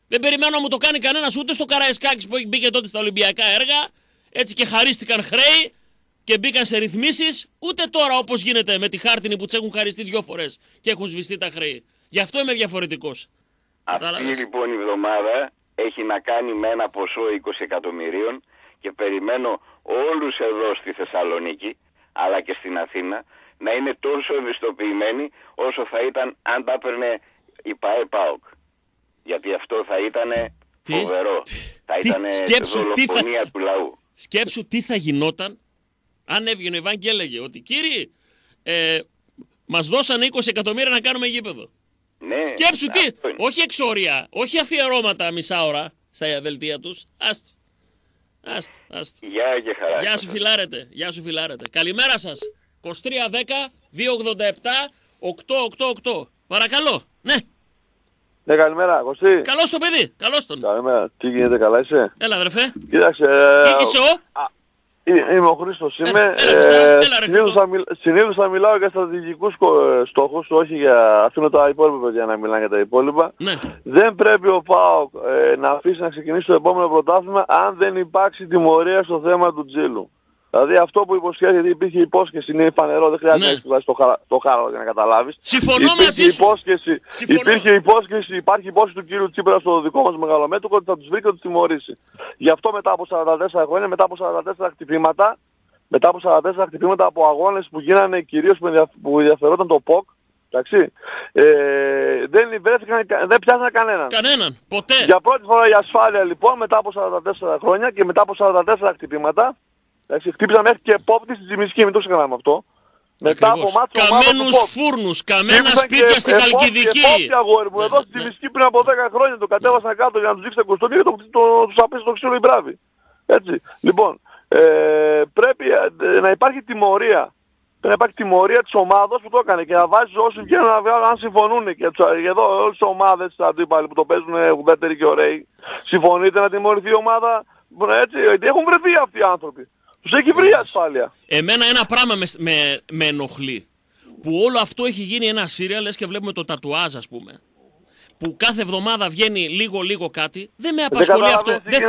Δεν περιμένω να μου το κάνει κανένας ούτε στο Καραϊσκάκης που μπήκε τότε στα Ολυμπιακά έργα, έτσι και χαρίστηκαν χρέη και μπήκαν σε ρυθμίσεις, ούτε τώρα όπως γίνεται με τη Χάρτινη που τους έχουν χαριστεί 2 φορές και έχουν σβηστεί τα χρέη. Γι' αυτό είμαι διαφορετικός. Αυτή λοιπόν η εβδομάδα έχει να κάνει με ένα ποσό 20 εκατομμυρίων και περιμένω όλους εδώ στη Θεσσαλονίκη αλλά και στην Αθήνα να είναι τόσο ευαισθητοποιημένοι όσο θα ήταν αν τα έπαιρνε η ΠΑΕ-ΠΑΟΚ. Γιατί αυτό θα ήταν φοβερό. Θα ήταν δολοφονία του λαού. Σκέψου τι θα γινόταν αν έβγαινε ο Ιβάν και έλεγε ότι κύριοι μας δώσανε 20 εκατομμύρια να κάνουμε γήπεδο. Ναι, σκέψου τι, όχι εξόρια, όχι αφιερώματα μισά ώρα στα δελτία τους. Άστο. Γεια και χαρά. Γεια σου φιλάρετε. Καλημέρα σας. 2310 287 888. Παρακαλώ. Ναι. Ναι, καλημέρα, Κωστή. Καλώς το παιδί, καλώς τον. Καλημέρα, τι γίνεται, καλά είσαι? Έλα, αδερφέ. Κοίταξε. Είσαι ο? Είμαι ο Χρήστος, είμαι. Συνήθως θα μιλάω για στρατηγικούς στόχους, όχι για. Αφήνω τα υπόλοιπα παιδιά να μιλάνε για τα υπόλοιπα. Ναι. Δεν πρέπει ο ΠΑΟΚ να αφήσει να ξεκινήσει το επόμενο πρωτάθλημα αν δεν υπάρξει τιμωρία στο θέμα του Τζίλου. Δηλαδή αυτό που υποσχέθηκε, υπήρχε υπόσχεση, είναι φανερό, δεν χρειάζεται να έχεις βάσει το χάρο για να καταλάβεις. Συμφωνώ μαζί σου. Υπήρχε υπόσχεση, υπάρχει υπόσχεση του κύριου Τσίπρα στο δικό μας μεγαλομέτωχο ότι θα τους βρει και θα τους τιμωρήσει. Γι' αυτό μετά από 44 χρόνια, μετά από 44 χτυπήματα από αγώνες που γίνανε κυρίως που ενδιαφερόταν το ΠΟΚ, εντάξει, δεν πιάσανε κανέναν. Ποτέ. Για πρώτη φορά η ασφάλεια λοιπόν μετά από 44 χρόνια και μετά από 44 χτυπήματα, χτύπησαν μέχρι και επόπτη στη Τζιμισκή, μην το ξεχνάμε αυτό. Μετά από μάτσο καμένους φούρνους, καμένα σπίτια στη Χαλκιδική. Επόπτη αγόρι μου, εδώ στη Τζιμισκή πριν από 10 χρόνια το κατέβασαν κάτω για να τους δείξει τα κοστόνια και τους απέσει το ξύλο η μπράβη. Έτσι. Λοιπόν, πρέπει να υπάρχει τιμωρία. Πρέπει να υπάρχει τιμωρία της ομάδας που το έκανε και να βάζει όσοι βγαίνουν να βγάλουν αν συμφωνούν. Και εδώ όλες τις ομάδες αντίπαλοι που το παίζουν ουδέτεροι και ωραίοι. Συμφωνείτε να τιμωρηθεί η ομάδα? Έτσι, γιατί έχουν βρεθεί αυτοί οι άνθρωποι. Τους έχει βρει ασφάλεια. Εμένα ένα πράγμα με ενοχλεί. Που όλο αυτό έχει γίνει ένα σύριαλ, λες και βλέπουμε το τατουάζ ας πούμε. Που κάθε εβδομάδα βγαίνει λίγο κάτι. Δεν με απασχολεί αυτό.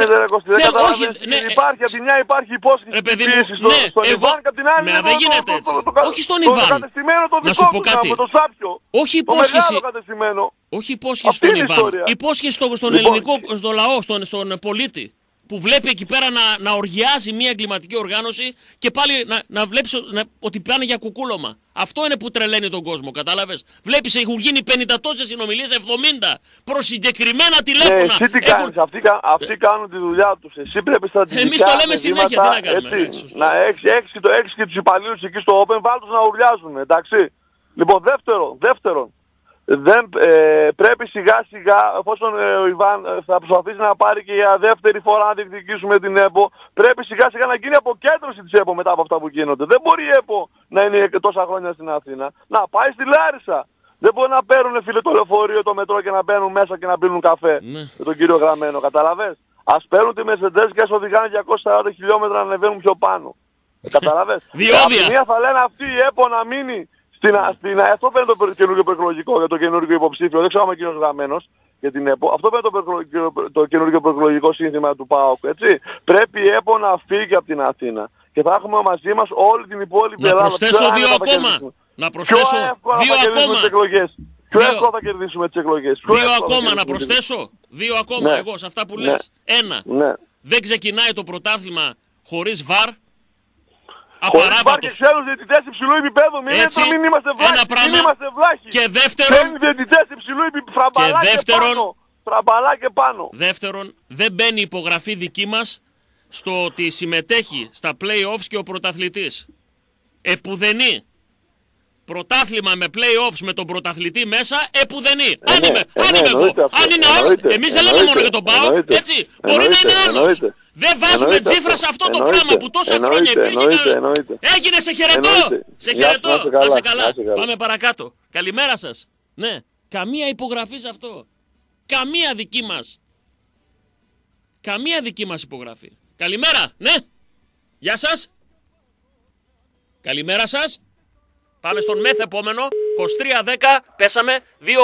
Υπάρχει από τη μια υπάρχει υπόσχεση στον Ιβάν και από την άλλη δεν γίνεται έτσι. Όχι στον Ιβάν. Να σου πω κάτι. Όχι υπόσχεση. Όχι υπόσχεση στον Ιβάν. Υπόσχεση στον ελληνικό λαό, στον πολίτη. Που βλέπει εκεί πέρα να οργιάζει μια εγκληματική οργάνωση και πάλι να βλέπεις ότι πάνε για κουκούλωμα. Αυτό είναι που τρελαίνει τον κόσμο, κατάλαβες. Βλέπεις έχουν γίνει 50 τόσες συνομιλίες, 70 προς συγκεκριμένα τηλέφωνα. Ναι, εσύ τι κάνεις, αυτοί κάνουν τη δουλειά τους. Εσύ πρέπει στρατηγικά. Εμείς το λέμε συνέχεια, τι να κάνουμε. Έτσι, να έχεις και τους υπαλλήλους εκεί στο Open, βάλ' να ουρλιάζουν, εντάξει. Λοιπόν, δεύτερον. Πρέπει σιγά σιγά, εφόσον ο Ιβάν θα προσπαθήσει να πάρει και για δεύτερη φορά να διεκδικήσουμε την ΕΠΟ, πρέπει σιγά σιγά να γίνει αποκέντρωση της ΕΠΟ μετά από αυτά που γίνονται. Δεν μπορεί η ΕΠΟ να είναι τόσα χρόνια στην Αθήνα. Να πάει στη Λάρισα. Δεν μπορεί να παίρνουν φίλε το λεωφορείο, το μετρό και να μπαίνουν μέσα και να πίνουν καφέ με τον κύριο Γραμμένο. Καταλαβες. Ας παίρνουν τη Mercedes και ας οδηγάνε 240 χιλιόμετρα να ανεβαίνουν πιο πάνω. Καταλαβες. Διόδια. Μία θα λένε αυτή η ΕΠΟ να μείνει. Αυτό φαίνεται το καινούργιο προεκλογικό για το καινούργιο υποψήφιο. Δεν ξέρω αν είναι εκείνος γραμμένος για την ΕΠΟ. Αυτό φαίνεται το καινούργιο προεκλογικό σύνθημα του ΠΑΟΚ. Έτσι. Πρέπει η ΕΠΟ να φύγει από την Αθήνα. Και θα έχουμε μαζί μας όλη την υπόλοιπη Ελλάδα. Να προσθέσω δύο ακόμα. Να προσθέσω δύο ακόμα. Πιο εύκολα θα κερδίσουμε τις εκλογές. Δύο ακόμα να προσθέσω. Δύο ακόμα εγώ σε αυτά που λες. Ένα. Δεν ξεκινάει το πρωτάθλημα χωρίς βαρ. Υπάρχει ξένους διαιτητές υψηλού επίπεδου, μην είμαστε βλάχοι. Και δεύτερον, διαιτητές υψηλού επίπεδου, φραμπαλά και πάνω. Δεύτερον, δεν μπαίνει υπογραφή δική μας στο ότι συμμετέχει στα play-offs και ο πρωταθλητής. Επουδενή. Πρωτάθλημα με play-offs με τον πρωταθλητή μέσα, επουδενή. Αν είμαι εγώ, αν είναι άλλο, εμείς δεν λέμε μόνο για τον ΠΑΟ, έτσι. Μπορεί να είναι άλλος. Δεν βάζουμε τσίφρα σε αυτό το πράγμα που τόσα χρόνια υπήρχε. Έγινε, σε χαιρετώ. Σε χαιρετώ. Να σε καλά. Πάμε παρακάτω. Καλημέρα σας. Ναι. Καμία υπογραφή σε αυτό. Καμία δική μας. Καμία δική μας υπογραφή. Καλημέρα. Ναι. Γεια σας. Καλημέρα σας. Πάμε στον μεθ επόμενο. 2310 πέσαμε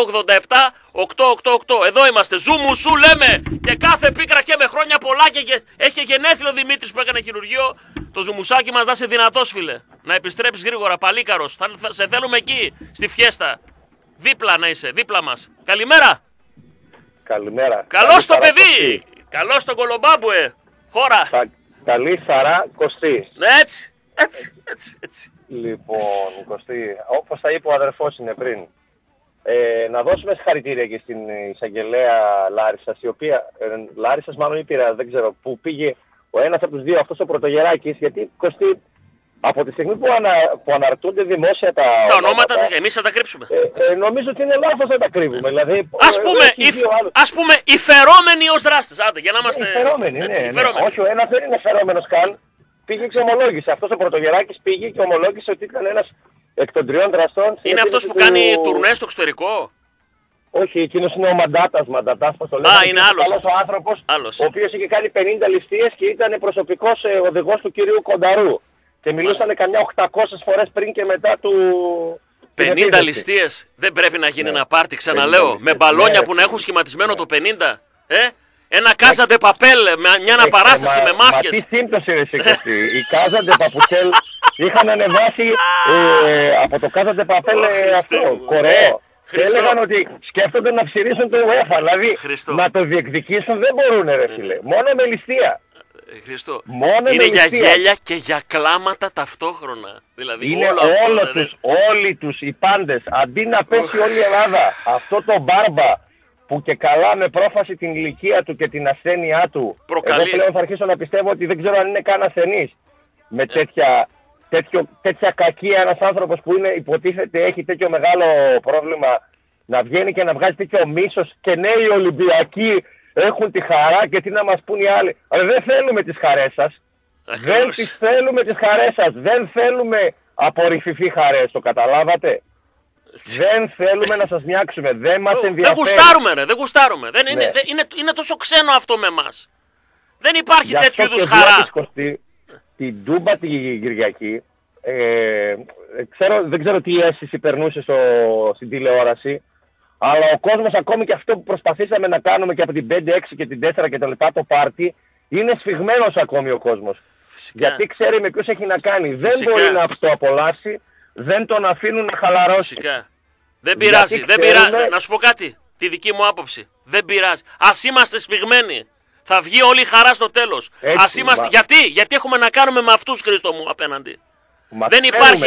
287-888. Εδώ είμαστε. Ζούμου σου λέμε. Και κάθε πίκρα και με χρόνια πολλά και έχει και γενέθλιο ο Δημήτρης που έκανε χειρουργείο. Το ζουμουσάκι μας να είσαι δυνατός, φίλε. Να επιστρέψεις γρήγορα, παλίκαρος. Θα σε θέλουμε εκεί, στη φιέστα. Δίπλα να είσαι, δίπλα μας. Καλημέρα. Καλημέρα. Καλώς το παιδί. Καλώς το Κολομπάμπουε. Χώρα. Καλή Σαρά Κωστή. Έτσι. Λοιπόν, Κωστή, όπως θα είπε ο αδερφός είναι πριν, να δώσουμε συγχαρητήρια και στην εισαγγελέα Λάρισσας, η οποία, Λάρισσας μάλλον ή Πειραιάς, δεν ξέρω, που πήγε ο ένας από τους δύο, αυτός ο Πρωτογεράκης, γιατί Κωστή, από τη στιγμή που αναρτούνται δημόσια τα ονόματα, εμείς θα τα κρύψουμε. Νομίζω ότι είναι λάθος να τα κρύβουμε. Δηλαδή, ας πούμε, οι φερόμενοι ως δράστες. Άντε, για να είμαστε... Φερόμενοι, ναι. Όχι, ο ένας δεν είναι φερόμενος καν. Πήγε και ομολόγησε. Αυτός ο Πρωτογεράκης πήγε και ομολόγησε ότι ήταν ένας εκ των 3 δραστών. Είναι αυτός που κάνει τουρνέ στο εξωτερικό. Όχι, εκείνος είναι ο Μαντάτας, πώς το λέμε. Είναι άλλος. Καλός ο άνθρωπος, ο οποίος είχε κάνει 50 ληστείες και ήταν προσωπικός οδηγός του κυρίου Κονταρού. Και μιλούσαν καμιά 800 φορές πριν και μετά του... 50 ληστείες. Δεν πρέπει να γίνει ένα πάρτι, ξαναλέω. Με μπαλόνια που να έχουν σχηματισμένο το 50. Ένα Κάζαντε Παπέλ, μια αναπαράσταση με μάσκες. Μα τι σύμπτωση ρε Κωστή. Οι Κάζαντε Παπουτσέλ είχαν ανεβάσει από το Κάζαντε Παπέλ αυτό, Κορέο. Και έλεγαν ότι σκέφτονται να ψηρίσουν το UEFA. Δηλαδή να το διεκδικήσουν δεν μπορούν ρε φίλε. Μόνο με ληστεία. Χριστό. Είναι για γέλια και για κλάματα ταυτόχρονα. Δηλαδή είναι όλοι τους οι πάντες. Αντί να πέσει όλη η Ελλάδα αυτό το μπάρμπα που και καλά με πρόφαση την ηλικία του και την ασθένειά του. Εγώ πλέον θα αρχίσω να πιστεύω ότι δεν ξέρω αν είναι καν ασθενής. Με τέτοια κακία ένας άνθρωπος που υποτίθεται έχει τέτοιο μεγάλο πρόβλημα να βγαίνει και να βγάζει τέτοιο μίσος και νέοι Ολυμπιακοί έχουν τη χαρά και τι να μας πούν οι άλλοι. Αλλά δεν θέλουμε τις χαρές σας. Δεν τις θέλουμε τις χαρές σας. Δεν θέλουμε απορριφηφή χαρές. Το καταλάβατε. Δεν θέλουμε να σας νιάξουμε. Δεν μας ενδιαφέρει. Δεν γουστάρουμε ρε. Δεν γουστάρουμε. Είναι τόσο ξένο αυτό με εμάς. Δεν υπάρχει τέτοιου είδους χαρά. Την Τούμπα την Κυριακή δεν ξέρω τι αίσθηση περνούσε στην τηλεόραση. Αλλά ο κόσμος ακόμη και αυτό που προσπαθήσαμε να κάνουμε και από την 5, 6 και την 4 και τα λοιπά το πάρτι είναι σφιγμένος ακόμη ο κόσμος. Φυσικά. Γιατί ξέρει με ποιος έχει να κάνει. Φυσικά. Δεν μπορεί να αυτό απολαύσει, δεν τον αφήνουν να χαλαρώσει. Φυσικά. Δεν πειράζει, δεν πειράζει. Να σου πω κάτι, τη δική μου άποψη. Δεν πειράζει. Ας είμαστε σφιγμένοι. Θα βγει όλη η χαρά στο τέλος. Ας είμαστε... Γιατί έχουμε να κάνουμε με αυτούς, Χρήστο μου, απέναντι. Δεν υπάρχει...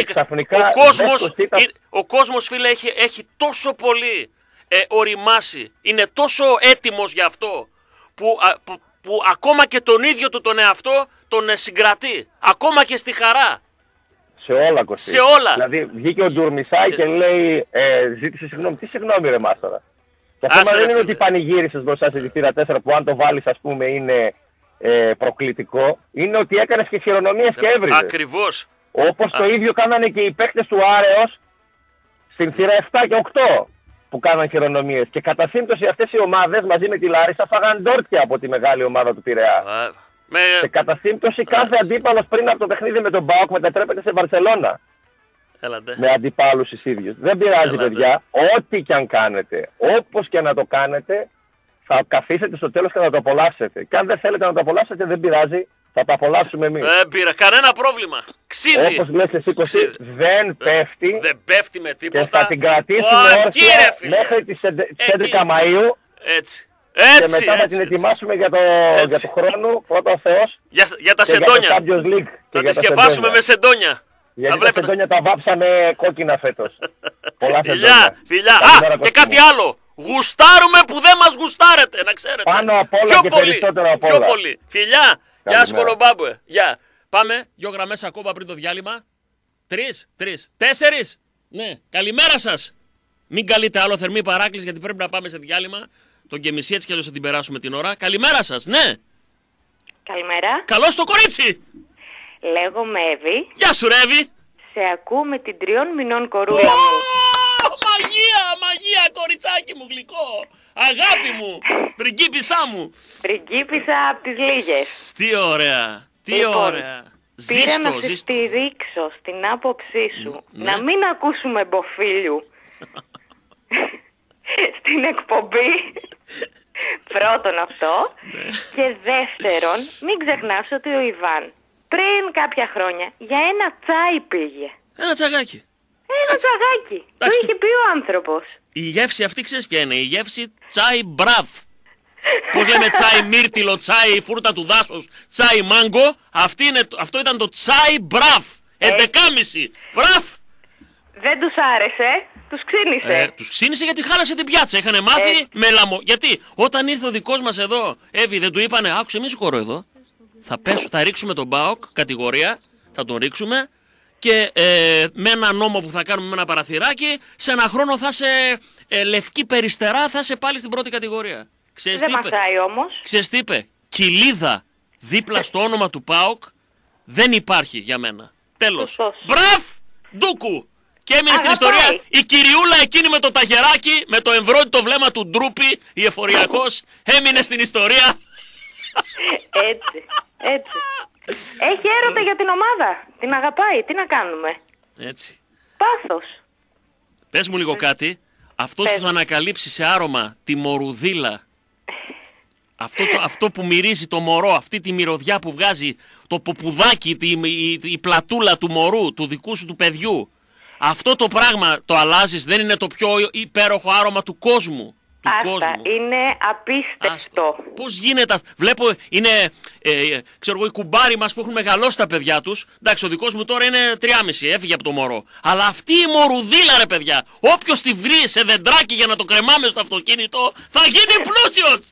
Ο κόσμος, φίλε, έχει τόσο πολύ... οριμάσει, είναι τόσο έτοιμος γι' αυτό που ακόμα και τον ίδιο του τον εαυτό τον συγκρατεί, ακόμα και στη χαρά. Σε όλα, Κωστή. Σε όλα. Δηλαδή βγήκε ο Ντουρμισάη και λέει ζήτησε συγγνώμη. Τι συγγνώμη ρε μάστορα. Το θέμα δεν είναι ότι πανηγύρισες μπροστά σε δικτύρα 4 που αν το βάλεις ας πούμε είναι προκλητικό. Είναι ότι έκανες και χειρονομίες και έβριζες. Ακριβώς. Όπως το ίδιο κάνανε και οι παίκτες του Άρεος στην θύρα 7 και 8. Που κάναν χειρονομίες. Και κατά σύμπτωση αυτές οι ομάδες μαζί με τη Λάρισα φάγαν ντόρτια από τη μεγάλη ομάδα του Πειραιά. Και κατά σύμπτωση κάθε αντίπαλος πριν από το παιχνίδι με τον ΠΑΟΚ μετατρέπεται σε Βαρσελόνα. Με αντιπάλους τους ίδιους. Δεν πειράζει παιδιά. Ό,τι και αν κάνετε, όπως και να το κάνετε, θα καθίσετε στο τέλος και θα το απολαύσετε. Και αν δεν θέλετε να το απολαύσετε δεν πειράζει. Θα τα απολαύσουμε εμείς. Δεν πήρα κανένα πρόβλημα. Ξύδι. Όπως λες εσύ Κωστή, δεν πέφτει. Δεν πέφτει με τίποτα. Και θα την κρατήσουμε όρθια μέχρι τις 11 Μαΐου. Έτσι. Και μετά θα την ετοιμάσουμε για το χρόνο, πρώτα ο Θεός. Για τα σεντόνια. Θα τη σκεπάσουμε με σεντόνια. Γιατί τα σεντόνια τα βάψαμε κόκκινα φέτος. Πολλά σεντόνια. Φιλιά. Και κάτι άλλο. Γουστάρουμε που δεν μας γουστάρετε, να ξέρετε. Πάνω απ' όλα και περισσότερο απ' όλα. Πιο πολύ. Φιλιά. Γεια σου Κολομπάμπουε. Γεια. Πάμε. 2 γραμμές ακόμα πριν το διάλειμμα. 3. 4. Ναι. Καλημέρα σας. Μην καλείτε άλλο θερμή παράκληση γιατί πρέπει να πάμε σε διάλειμμα. Τον και μισή έτσι κι αλλιώς θα την περάσουμε την ώρα. Καλημέρα σας. Ναι. Καλημέρα. Καλώς το κορίτσι. Λέγομαι Εύη. Γεια σου ρε Εύη. Σε ακούμε την 3 μηνών κορούλα μου. Μαγεία κοριτσάκι μου γλυκό. Αγάπη μου, πριγκίπισσά μου. Πριγκίπισσα από τις λίγες. Τι ωραία, ωραία. Πήρα να σε στηρίξω στην άποψή σου. Να μην ακούσουμε Μποφίλιου στην εκπομπή. Πρώτον αυτό. Και δεύτερον, μην ξεχνάς ότι ο Ιβάν πριν κάποια χρόνια για ένα τσάι πήγε. Ένα τσαγάκι. Ένα τσαγάκι. Το είχε πει ο άνθρωπος. Η γεύση αυτή ξέρεις ποια είναι? Η γεύση τσάι μπραβ. Πώς λέμε τσάι μύρτιλο, τσάι φούρτα του δάσους, τσάι μάγκο. Αυτό ήταν το τσάι μπραβ. 11,5. Μπραβ. Δεν τους άρεσε, τους ξύνησε. Τους ξύνησε γιατί χάλασε την πιάτσα. Είχανε μάθει με λαμό. Γιατί όταν ήρθε ο δικός μας εδώ, Εύη, δεν του είπανε, άκουσε μη συγχωρώ εδώ. Θα ρίξουμε τον ΠΑΟΚ, κατηγορία, θα τον ρίξουμε. Και με ένα νόμο που θα κάνουμε με ένα παραθυράκι, σε ένα χρόνο θα είσαι λευκή περιστερά, θα είσαι πάλι στην πρώτη κατηγορία. Δεν μασάει όμως. Ξέρεις τι είπε? Κοιλίδα δίπλα στο όνομα του ΠΑΟΚ δεν υπάρχει για μένα. Τέλος. Μπραβ! Ντούκου! Και έμεινε στην ιστορία η κυριούλα εκείνη με το ταγεράκι, με το εμβρόντιτο βλέμμα του Ντρούπι, η εφοριακός, έμεινε στην ιστορία. Έτσι. Έχει έρωτα για την ομάδα. Την αγαπάει. Τι να κάνουμε. Έτσι. Πάθος. Πες μου λίγο κάτι. Αυτός που θα ανακαλύψει σε άρωμα τη μορουδίλα, αυτό που μυρίζει το μωρό, αυτή τη μυρωδιά που βγάζει το ποπουδάκι, η πλατούλα του μωρού, του δικού σου του παιδιού, αυτό το πράγμα το αλλάζεις? Δεν είναι το πιο υπέροχο άρωμα του κόσμου? Είναι απίστευτο. Πώς γίνεται? Βλέπω είναι ξέρω εγώ, οι κουμπάροι μας που έχουν μεγαλώσει τα παιδιά τους. Εντάξει, ο δικός μου τώρα είναι 3,5, έφυγε από το μωρό. Αλλά αυτή η μορουδίλα, ρε παιδιά, όποιος τη βρει σε δεντράκι για να το κρεμάμε στο αυτοκίνητο, θα γίνει πλούσιος.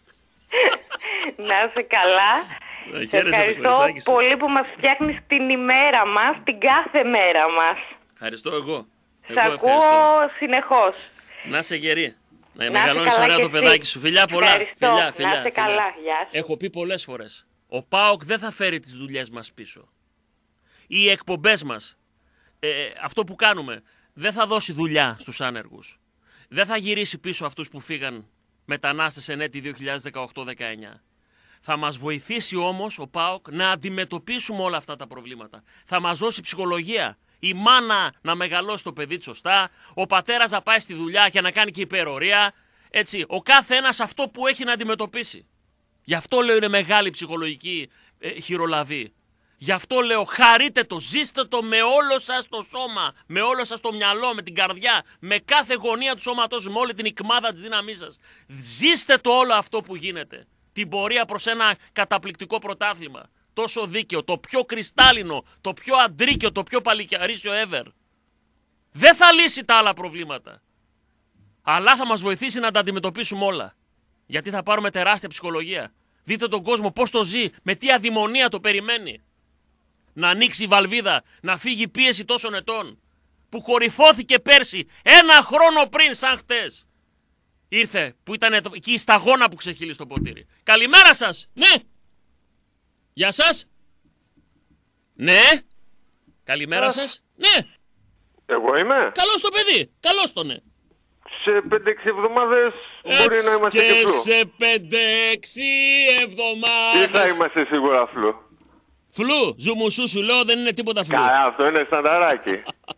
Να είσαι καλά. Σε ευχαριστώ πολύ που μας φτιάχνεις την ημέρα μας, την κάθε μέρα μας. Ευχαριστώ εγώ. Σ' ακούω συνεχώς. Να είσαι γερή. Να μεγαλώνεις ωραία το παιδάκι σου. Φιλιά πολλά. Φιλιά. Να είσαι καλά. Γεια. Έχω πει πολλές φορές. Ο ΠΑΟΚ δεν θα φέρει τις δουλειές μας πίσω. Οι εκπομπές μας, αυτό που κάνουμε, δεν θα δώσει δουλειά στους άνεργους. Δεν θα γυρίσει πίσω αυτούς που φύγαν μετανάστες εν έτη 2018-19. Θα μας βοηθήσει όμως ο ΠΑΟΚ να αντιμετωπίσουμε όλα αυτά τα προβλήματα. Θα μας δώσει ψυχολογία. Η μάνα να μεγαλώσει το παιδί της σωστά, ο πατέρας να πάει στη δουλειά και να κάνει και υπερορία. Έτσι, ο κάθε ένας αυτό που έχει να αντιμετωπίσει. Γι' αυτό λέω είναι μεγάλη ψυχολογική χειρολαβή. Γι' αυτό λέω χαρείτε το, ζήστε το με όλο σας το σώμα, με όλο σας το μυαλό, με την καρδιά, με κάθε γωνία του σώματός, με όλη την ικμάδα της δύναμής σας. Ζήστε το όλο αυτό που γίνεται. Την πορεία προς ένα καταπληκτικό πρωτάθλημα. Τόσο δίκαιο, το πιο κρυστάλλινο, το πιο αντρίκιο, το πιο παλικιαρίσιο ever. Δεν θα λύσει τα άλλα προβλήματα. Αλλά θα μας βοηθήσει να τα αντιμετωπίσουμε όλα. Γιατί θα πάρουμε τεράστια ψυχολογία. Δείτε τον κόσμο πώς το ζει, με τι αδημονία το περιμένει. Να ανοίξει η βαλβίδα, να φύγει η πίεση τόσων ετών. Που κορυφώθηκε πέρσι, ένα χρόνο πριν σαν χτες. Ήρθε, που ήταν εκεί η σταγόνα που ξεχύλει στο ποτήρι. Καλημέρα σας, ναι. Γεια σας. Ναι. Καλημέρα σας. Ναι. Εγώ είμαι. Καλώς το παιδί. Καλώς το ναι. Σε 5-6 εβδομάδες μπορεί να είμαστε και φλου. Σε 5-6 εβδομάδες. Ή θα είμαστε σίγουρα φλου. Φλου. Ζουμουσού σου λέω δεν είναι τίποτα φλου. Καλά, αυτό είναι στανταράκι.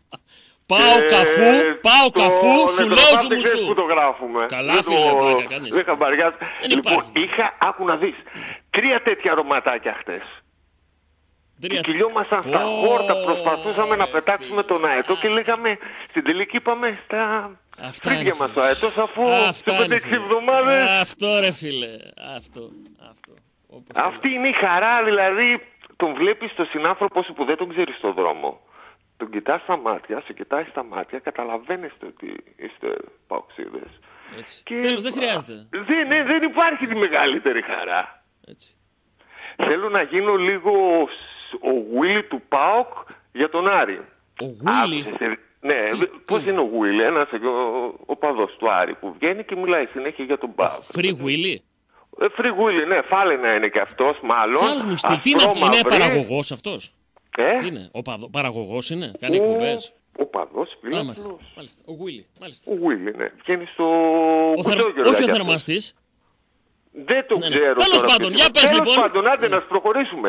Πάω καφού, σου λέω ζουμουσού. Πού το γράφουμε. Καλά φίλε, πλάκα κανείς. Δεν χαμπαριάζει. Λοιπόν, άκου να δεις, 3 τέτοια αρωματάκια χτες. Κυλιόμασταν στα χόρτα, προσπαθούσαμε να πετάξουμε τον αετό και λέγαμε, στην τελική είπαμε στα φρύδια μας το αετός, αφού σε 5-6 εβδομάδες. Αυτό ρε φίλε, αυτό. Αυτή είναι η χαρά, δηλαδή τον βλέπεις τον συνάνθρωπο σου που δεν τον ξέρεις στον δρόμο. Τον κοιτάς στα μάτια, σε κοιτάει στα μάτια, καταλαβαίνεις ότι είστε παοξίδες. Τέλος, δεν χρειάζεται. Δεν υπάρχει τη μεγαλύτερη χαρά. Έτσι. Θέλω να γίνω λίγο ο Γουίλι του ΠΑΟΚ για τον Άρη. Ο Γουίλι? Ναι, πώς είναι ο Γουίλι, ένας οπαδός του Άρη που βγαίνει και μιλάει συνέχεια για τον ΠΑΟΚ. Free Willy? Free Willy, ναι, Φάλαινα είναι και αυτός μάλλον. Κι άλλος μου στείλει, τι είναι αυτό, είναι παραγωγός αυτός? Είναι, παραγωγός είναι, κάνει εκπομπές. Οπαδός, μάλιστα, ο Γουίλι, μάλιστα. Ο Γουίλι, ναι, βγαίνει στο... Όχι ο θερμαστής. Δεν το ξέρω. Τέλος πάντων, για πες λοιπόν. Τέλος πάντων, άντε να προχωρήσουμε.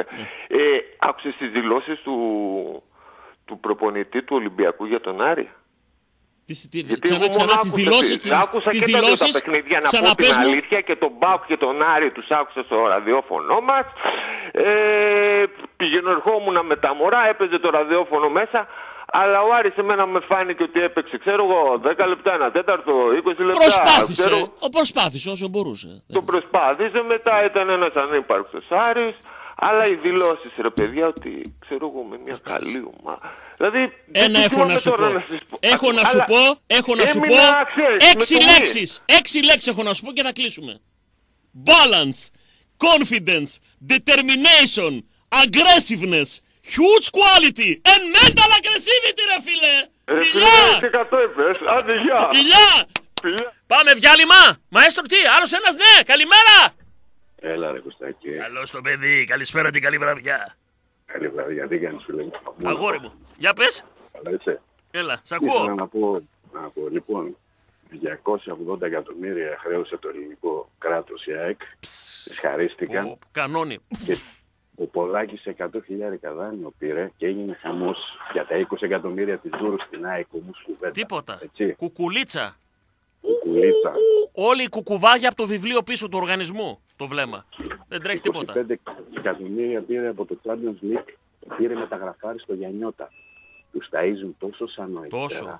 Άκουσες τις δηλώσεις του προπονητή του Ολυμπιακού για τον Άρη? Ξανά τις δηλώσεις. Άκουσα και τα δύο τα παιχνίδια, να πω την αλήθεια, και τον Μπάουκ και τον Άρη τους άκουσα στο ραδιόφωνο μας. Πηγαίνω ερχόμουν με τα μωρά, έπαιζε το ραδιόφωνο μέσα. Αλλά ο Άρης εμένα με φάνηκε ότι έπαιξε, ξέρω εγώ, 10 λεπτά, 1 τέταρτο, 20 λεπτά. Προσπάθησε όσο μπορούσε. Το προσπάθησε, μετά ήταν ένας ανύπαρκτος Άρης. Αλλά οι δηλώσεις, ρε παιδιά, ότι ξέρω εγώ με μια καλή ομάδα. Δηλαδή, ένα έχω να σου πω. Έχω να σου πω 6 λέξεις. 6 λέξεις έχω να σου πω και θα κλείσουμε. Balance, confidence, determination, aggressiveness, huge quality and mental aggressivity, ρε φίλε. Φιλιά. Πάμε διάλειμμα. Μαέστρο, τι, άλλος ένας, ναι, καλημέρα. Έλα ρε Κωστάκη. Καλώς το παιδί, καλησπέρα την καλή βραδιά. Καλή βραδιά, τι κάνεις φίλε μου. Αγόρι μου, για πες. Καλά είσαι. Έλα, σ' ακούω. Ήθελα να πω, λοιπόν, 280 εκατομμύρια χρέωσε το ελληνικό κράτος η ΑΕΚ. Τις χαρίστηκαν. Κανόνι. Και ο Πολάκης 100.000 δάνειο πήρε και έγινε χαμός για τα 20 εκατομμύρια της Δούρου στην ΑΕΚ όμως κουβέντα. Τίποτα. Έτσι. Κουκουλίτσα. Κουκουλίτσα. Όλοι οι κουκουβάγια από το βιβλίο πίσω του οργανισμού. Το βλέμμα. Δεν τρέχει τίποτα. 25 εκατομμύρια πήρε από το Champions League. Πήρε μεταγραφάρι στο Γιαννιώτα. Τους ταΐζουν τόσο σαν ο τόσο.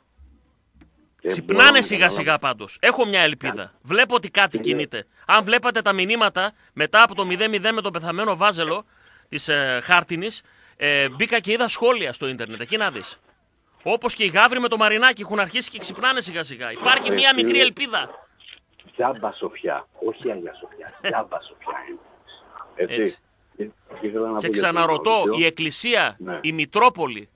Ξυπνάνε σιγά σιγά πάντως. Έχω μια ελπίδα. Βλέπω ότι κάτι κινείται. Αν βλέπατε τα μηνύματα μετά από το 0-0 με τον πεθαμένο Βάζελο της Χάρτινης, μπήκα και είδα σχόλια στο ίντερνετ. Εκεί να δεις. Όπως και οι Γαύροι με το Μαρινάκι έχουν αρχίσει και ξυπνάνε σιγά σιγά. Υπάρχει μια μικρή ελπίδα. Τζάμπα Σοφιά, όχι Αγία Σοφιά. Τζάμπα Σοφιά είναι. Έτσι. Και ξαναρωτώ, η Εκκλησία, ναι, η Μητρόπολη,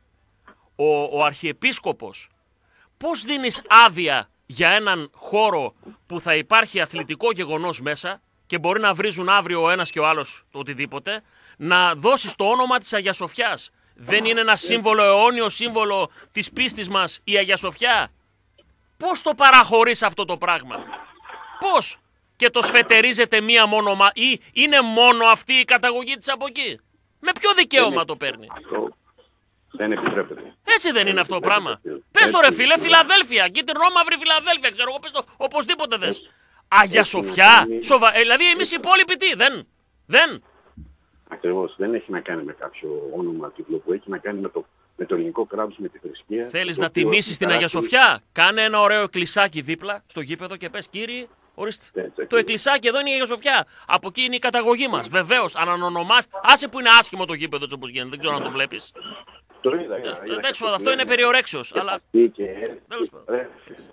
ο Αρχιεπίσκοπος, πώς δίνεις άδεια για έναν χώρο που θα υπάρχει αθλητικό γεγονός μέσα και μπορεί να βρίζουν αύριο ο ένας και ο άλλος το οτιδήποτε, να δώσεις το όνομα της Αγίας Σοφιάς? Δεν είναι ένα σύμβολο, αιώνιο σύμβολο της πίστης μας η Αγία Σοφιά? Πώς το παραχωρείς αυτό το πράγμα? Πώς? Και το σφετερίζεται μία μόνο ή είναι μόνο αυτή η καταγωγή της από εκεί? Με ποιο δικαίωμα το παίρνει? Αυτό δεν επιτρέπεται. Έτσι δεν είναι αυτό το πράγμα? Πες το ρε φίλε, Φιλαδέλφια, κίτρινο-μαύρη Φιλαδέλφια, ξέρω εγώ, πες το οπωσδήποτε δες. Αγία Σοφιά, δηλαδή εμείς οι υπόλοιποι τι, δεν. Ακριβώς, δεν έχει να κάνει με κάποιο όνομα τίτλο που έχει να κάνει με το ελληνικό κράτος, με τη θρησκεία. Θέλεις να τιμήσεις την Αγία Σοφιά? Κάνε ένα ωραίο εκκλησάκι δίπλα στο γήπεδο και πες, κύριοι, ορίστε. Το εκκλησάκι εδώ είναι η Αγία Σοφιά. Από εκεί είναι η καταγωγή μας. Βεβαίως, αν ονομάς, άσε που είναι άσχημο το γήπεδο έτσι όπως γίνεται, δεν ξέρω αν το βλέπεις. Το είδα. Εντάξει, αυτό είναι περιορέξιος. Αλλά... Τέλος πάντων.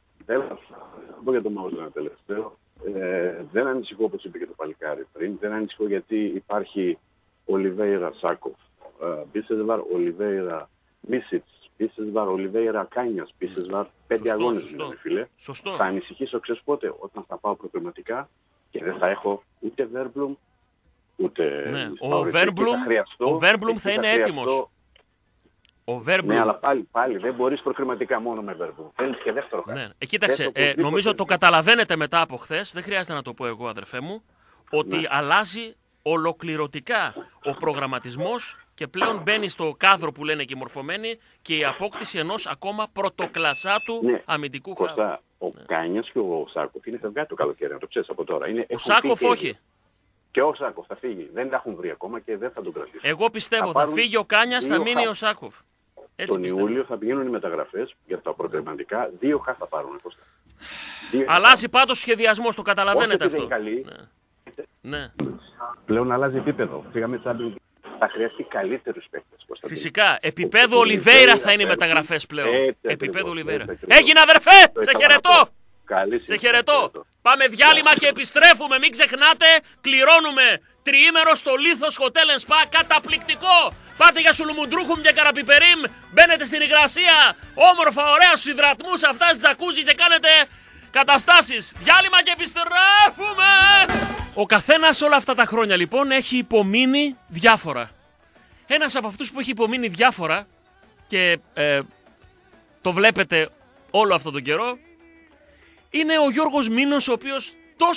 πω για το Μάουζ ένα τελευταίο. Δεν ανησυχώ όπως είπε και το παλικάρι πριν. Δεν ανησυχώ γιατί υπάρχει Ολιβέιρα Σάκοφ, Μπίσεσβαρ Ολιβέιρα Μίσιτς, Μπίσεσβαρ Ολιβέιρα Κάνιας, Μπίσεσβαρ 5 αγώνες είναι φίλε. Σωστό. Θα ανησυχήσω ξέρεις πότε, όταν θα πάω προκριματικά και δεν θα έχω ούτε Βέρμπλουμ ούτε... Ναι. Ο Βέρμπλουμ θα είναι έτοιμος. Ναι, αλλά πάλι δεν μπορείς προκριματικά μόνο με Βέρμπλουμ. Θέλεις και δεύτερο χάρτη. Ναι. Κοίταξε, νομίζω το καταλαβαίνετε μετά από χθες, δεν χρειάζεται να το πω εγώ αδερφέ μου, ότι αλλάζει ολοκληρωτικά ο προγραμματισμός και πλέον μπαίνει στο κάδρο που λένε και οι μορφωμένοι και η απόκτηση ενός ακόμα πρωτοκλασσάτου αμυντικού χάρτη. Ο Κάνιας και ο Σάκοφ είναι φευγάτοι το καλοκαίρι, να το ξέρεις από τώρα. Ο Σάκοφ όχι. Και ο Σάκοφ θα φύγει. Δεν τα έχουν βρει ακόμα και δεν θα τον κρατήσουν. Εγώ πιστεύω θα φύγει ο Κάνιας, θα μείνει ο Σάκοφ. Τον Ιούλιο θα πηγαίνουν οι μεταγραφές για τα προκριματικά. 2 χα θα πάρουν. Αλλάζει πάντως σχεδιασμός, το καταλαβαίνετε αυτό. Καλή. Ναι. Πλέον αλλάζει επίπεδο. Φύγαμε Champions. Θα χρειαστεί καλύτερους παίκτες. Φυσικά. Επίπεδο Ολιβέιρα θα είναι οι μεταγραφές πλέον. Επίπεδο Ολιβέιρα. Έγινε αδερφέ! Σε χαιρετώ! Σε χαιρετώ! Πάμε διάλειμμα και επιστρέφουμε. Μην ξεχνάτε, κληρώνουμε τριήμερο στο Λίθος Hotel & Spa. Καταπληκτικό! Πάτε για Σουλουμουντρούχουμ και Καραπιπερίμ. Μπαίνετε στην υγρασία. Όμορφα, ωραία στους υδρατμούς, αυτά στις τζακούζι και κάνετε καταστάσεις. Διάλειμμα και επιστρέφουμε! Ο καθένας όλα αυτά τα χρόνια λοιπόν έχει υπομείνει διάφορα. Ένας από αυτούς που έχει υπομείνει διάφορα και το βλέπετε όλο αυτόν τον καιρό είναι ο Γιώργος Μήνος, ο οποίος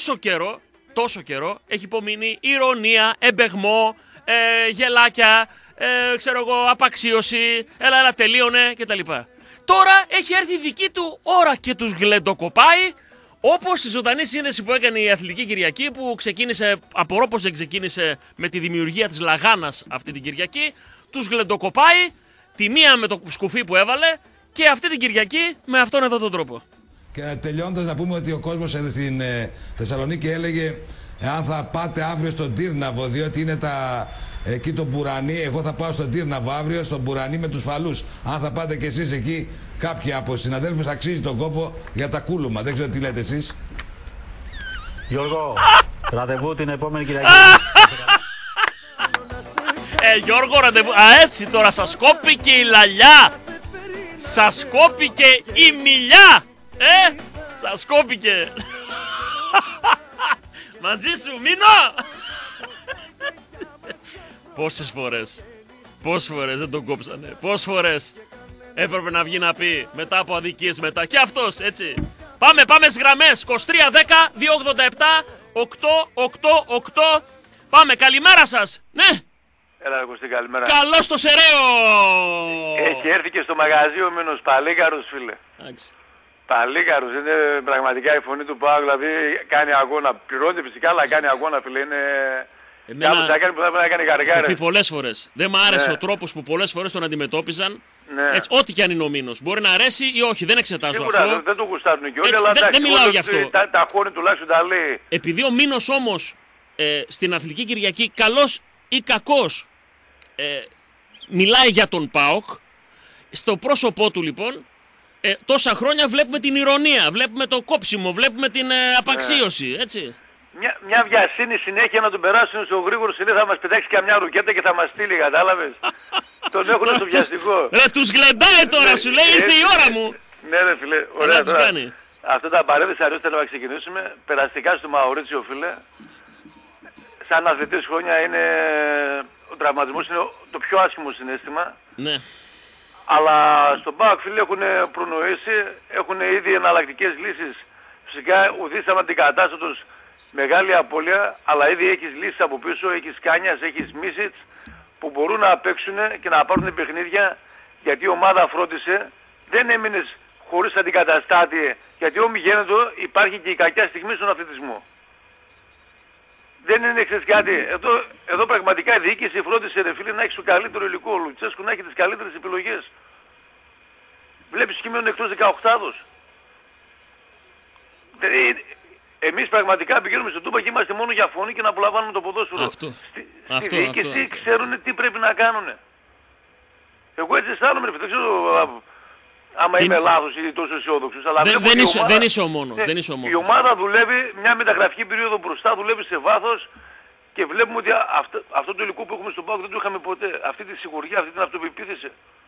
τόσο καιρό έχει υπομείνει ηρωνία, εμπεγμό, γελάκια, ξέρω εγώ, απαξίωση, έλα τελείωνε κτλ. τώρα έχει έρθει η δική του ώρα και τους γλεντοκοπάει, όπως η ζωντανή σύνδεση που έκανε η Αθλητική Κυριακή, που ξεκίνησε, απορώ πως δεν ξεκίνησε με τη δημιουργία της Λαγάνας αυτή την Κυριακή. Τους γλεντοκοπάει, τη μία με το σκουφί που έβαλε και αυτή την Κυριακή με αυτόν εδώ τον τρόπο. Και τελειώντας να πούμε ότι ο κόσμος στην Θεσσαλονίκη έλεγε αν θα πάτε αύριο στον Τύρναβο, διότι είναι εκεί το Μπουρανί. Εγώ θα πάω στον Τύρναβο αύριο, στον Μπουρανί με τους φαλούς. Αν θα πάτε κι εσείς εκεί, κάποιοι από τους συναδέλφους, αξίζει τον κόπο για τα κούλουμα. Δεν ξέρω τι λέτε εσείς. Γιώργο, ραντεβού την επόμενη Κυριακή. Γιώργο, ραντεβού. Έτσι τώρα σας κόπηκε η λαλιά. Σας κόπηκε η μιλιά. Σας κόπηκε. Μαζί σου, μείνω. Πόσες φορές δεν τον κόψανε. Πόσες φορές έπρεπε να βγει να πει μετά από αδικίες μετά. Και αυτός, έτσι. Πάμε στις γραμμές. 2310 287 888. Πάμε, καλημέρα σας. Ναι. Έλα, Κωστή, καλημέρα. Καλώς το Σεραίο. Έχει έρθει και στο μαγαζί ο Μήνος Παλίκαρος, φίλε. Παλίκαρος, είναι πραγματικά η φωνή του ΠΑΟΚ, δηλαδή κάνει αγώνα. Πληρώνεται φυσικά, αλλά κάνει αγώνα, φίλε. Είναι... Κάπως θα κάνει που θα πρέπει να κάνει καριέρα. Έχω πει πολλές φορές. Δεν μου άρεσε ο τρόπος που πολλές φορές τον αντιμετώπιζαν. Ναι. Έτσι, ό,τι και αν είναι ο Μήνος. Μπορεί να αρέσει ή όχι, δεν εξετάζω αυτό. Δεν το γουστάρουν και όλοι, αλλά δεν μιλάω γι' αυτό. Τα χώνει τουλάχιστον τα λέει. Επειδή ο Μήνος όμως στην Αθλητική Κυριακή, καλός ή κακός, μιλάει για τον ΠΑΟΚ, στο πρόσωπό του λοιπόν, τόσα χρόνια βλέπουμε την ηρωνία, βλέπουμε το κόψιμο, βλέπουμε την απαξίωση, έτσι. Μια βιασύνη συνέχεια να τον περάσουν στο γρήγορο συνήθω θα μας πετάξει καμιά ρουκέτα και θα μας στείλει, κατάλαβες. Τον έχουν στο βιαστικό. Τους γλεντάει τώρα, σου λέει, ήρθε η ώρα μου. Ναι ρε φίλε, ωραία τώρα. Αυτό τα παρέδεισα αρέσει να ξεκινήσουμε. Περαστικά στο Μαουρίτσιο, φίλε. Σαν αθλητής χρόνια είναι... Ο τραυματισμός είναι το πιο άσχημο συναίσθημα. Ναι. Αλλά στον ΠΑΟΚ, φίλε, έχουν προνοήσει, έχουν ήδη εναλλακτικές λύσεις. Φυσικά ουδήσαμε αντικατάστατος, μεγάλη απώλεια, αλλά ήδη έχεις λύσεις από πίσω, έχεις Κάνιας, έχεις Μίσιτς, που μπορούν να παίξουν και να πάρουν παιχνίδια, γιατί η ομάδα φρόντισε, δεν έμεινες χωρίς αντικαταστάτη, γιατί όμοι γένετο υπάρχει και η κακιά στιγμή στον αθλητισμό. Δεν είναι ξέρεις κάτι, εδώ πραγματικά η διοίκηση φρόντισε ρε φίλε να έχεις το καλύτερο υλικό, ο Λουτσέσκου να έχει τις καλύτερες επιλογές. Βλέπεις κείμενο εκτός 18άδος. Εμείς πραγματικά πηγαίνουμε στο Τούμπα και είμαστε μόνο για φωνή και να απολαμβάνουμε το ποδόσφαιρο. Στη διοίκηση ξέρουν τι πρέπει να κάνουν. Εγώ έτσι αισθάνομαι, δεν ξέρω άμα είμαι λάθος ή τόσο αισιόδοξος. Δεν είσαι ο μόνος. Η ομάδα δουλεύει μια μεταγραφική περίοδο μπροστά, δουλεύει σε βάθος και βλέπουμε ότι αυτό το υλικό που έχουμε στον ΠΑΟΚ δεν το είχαμε ποτέ. Αυτή τη σιγουριά, αυτή την αυτοπεποίθηση.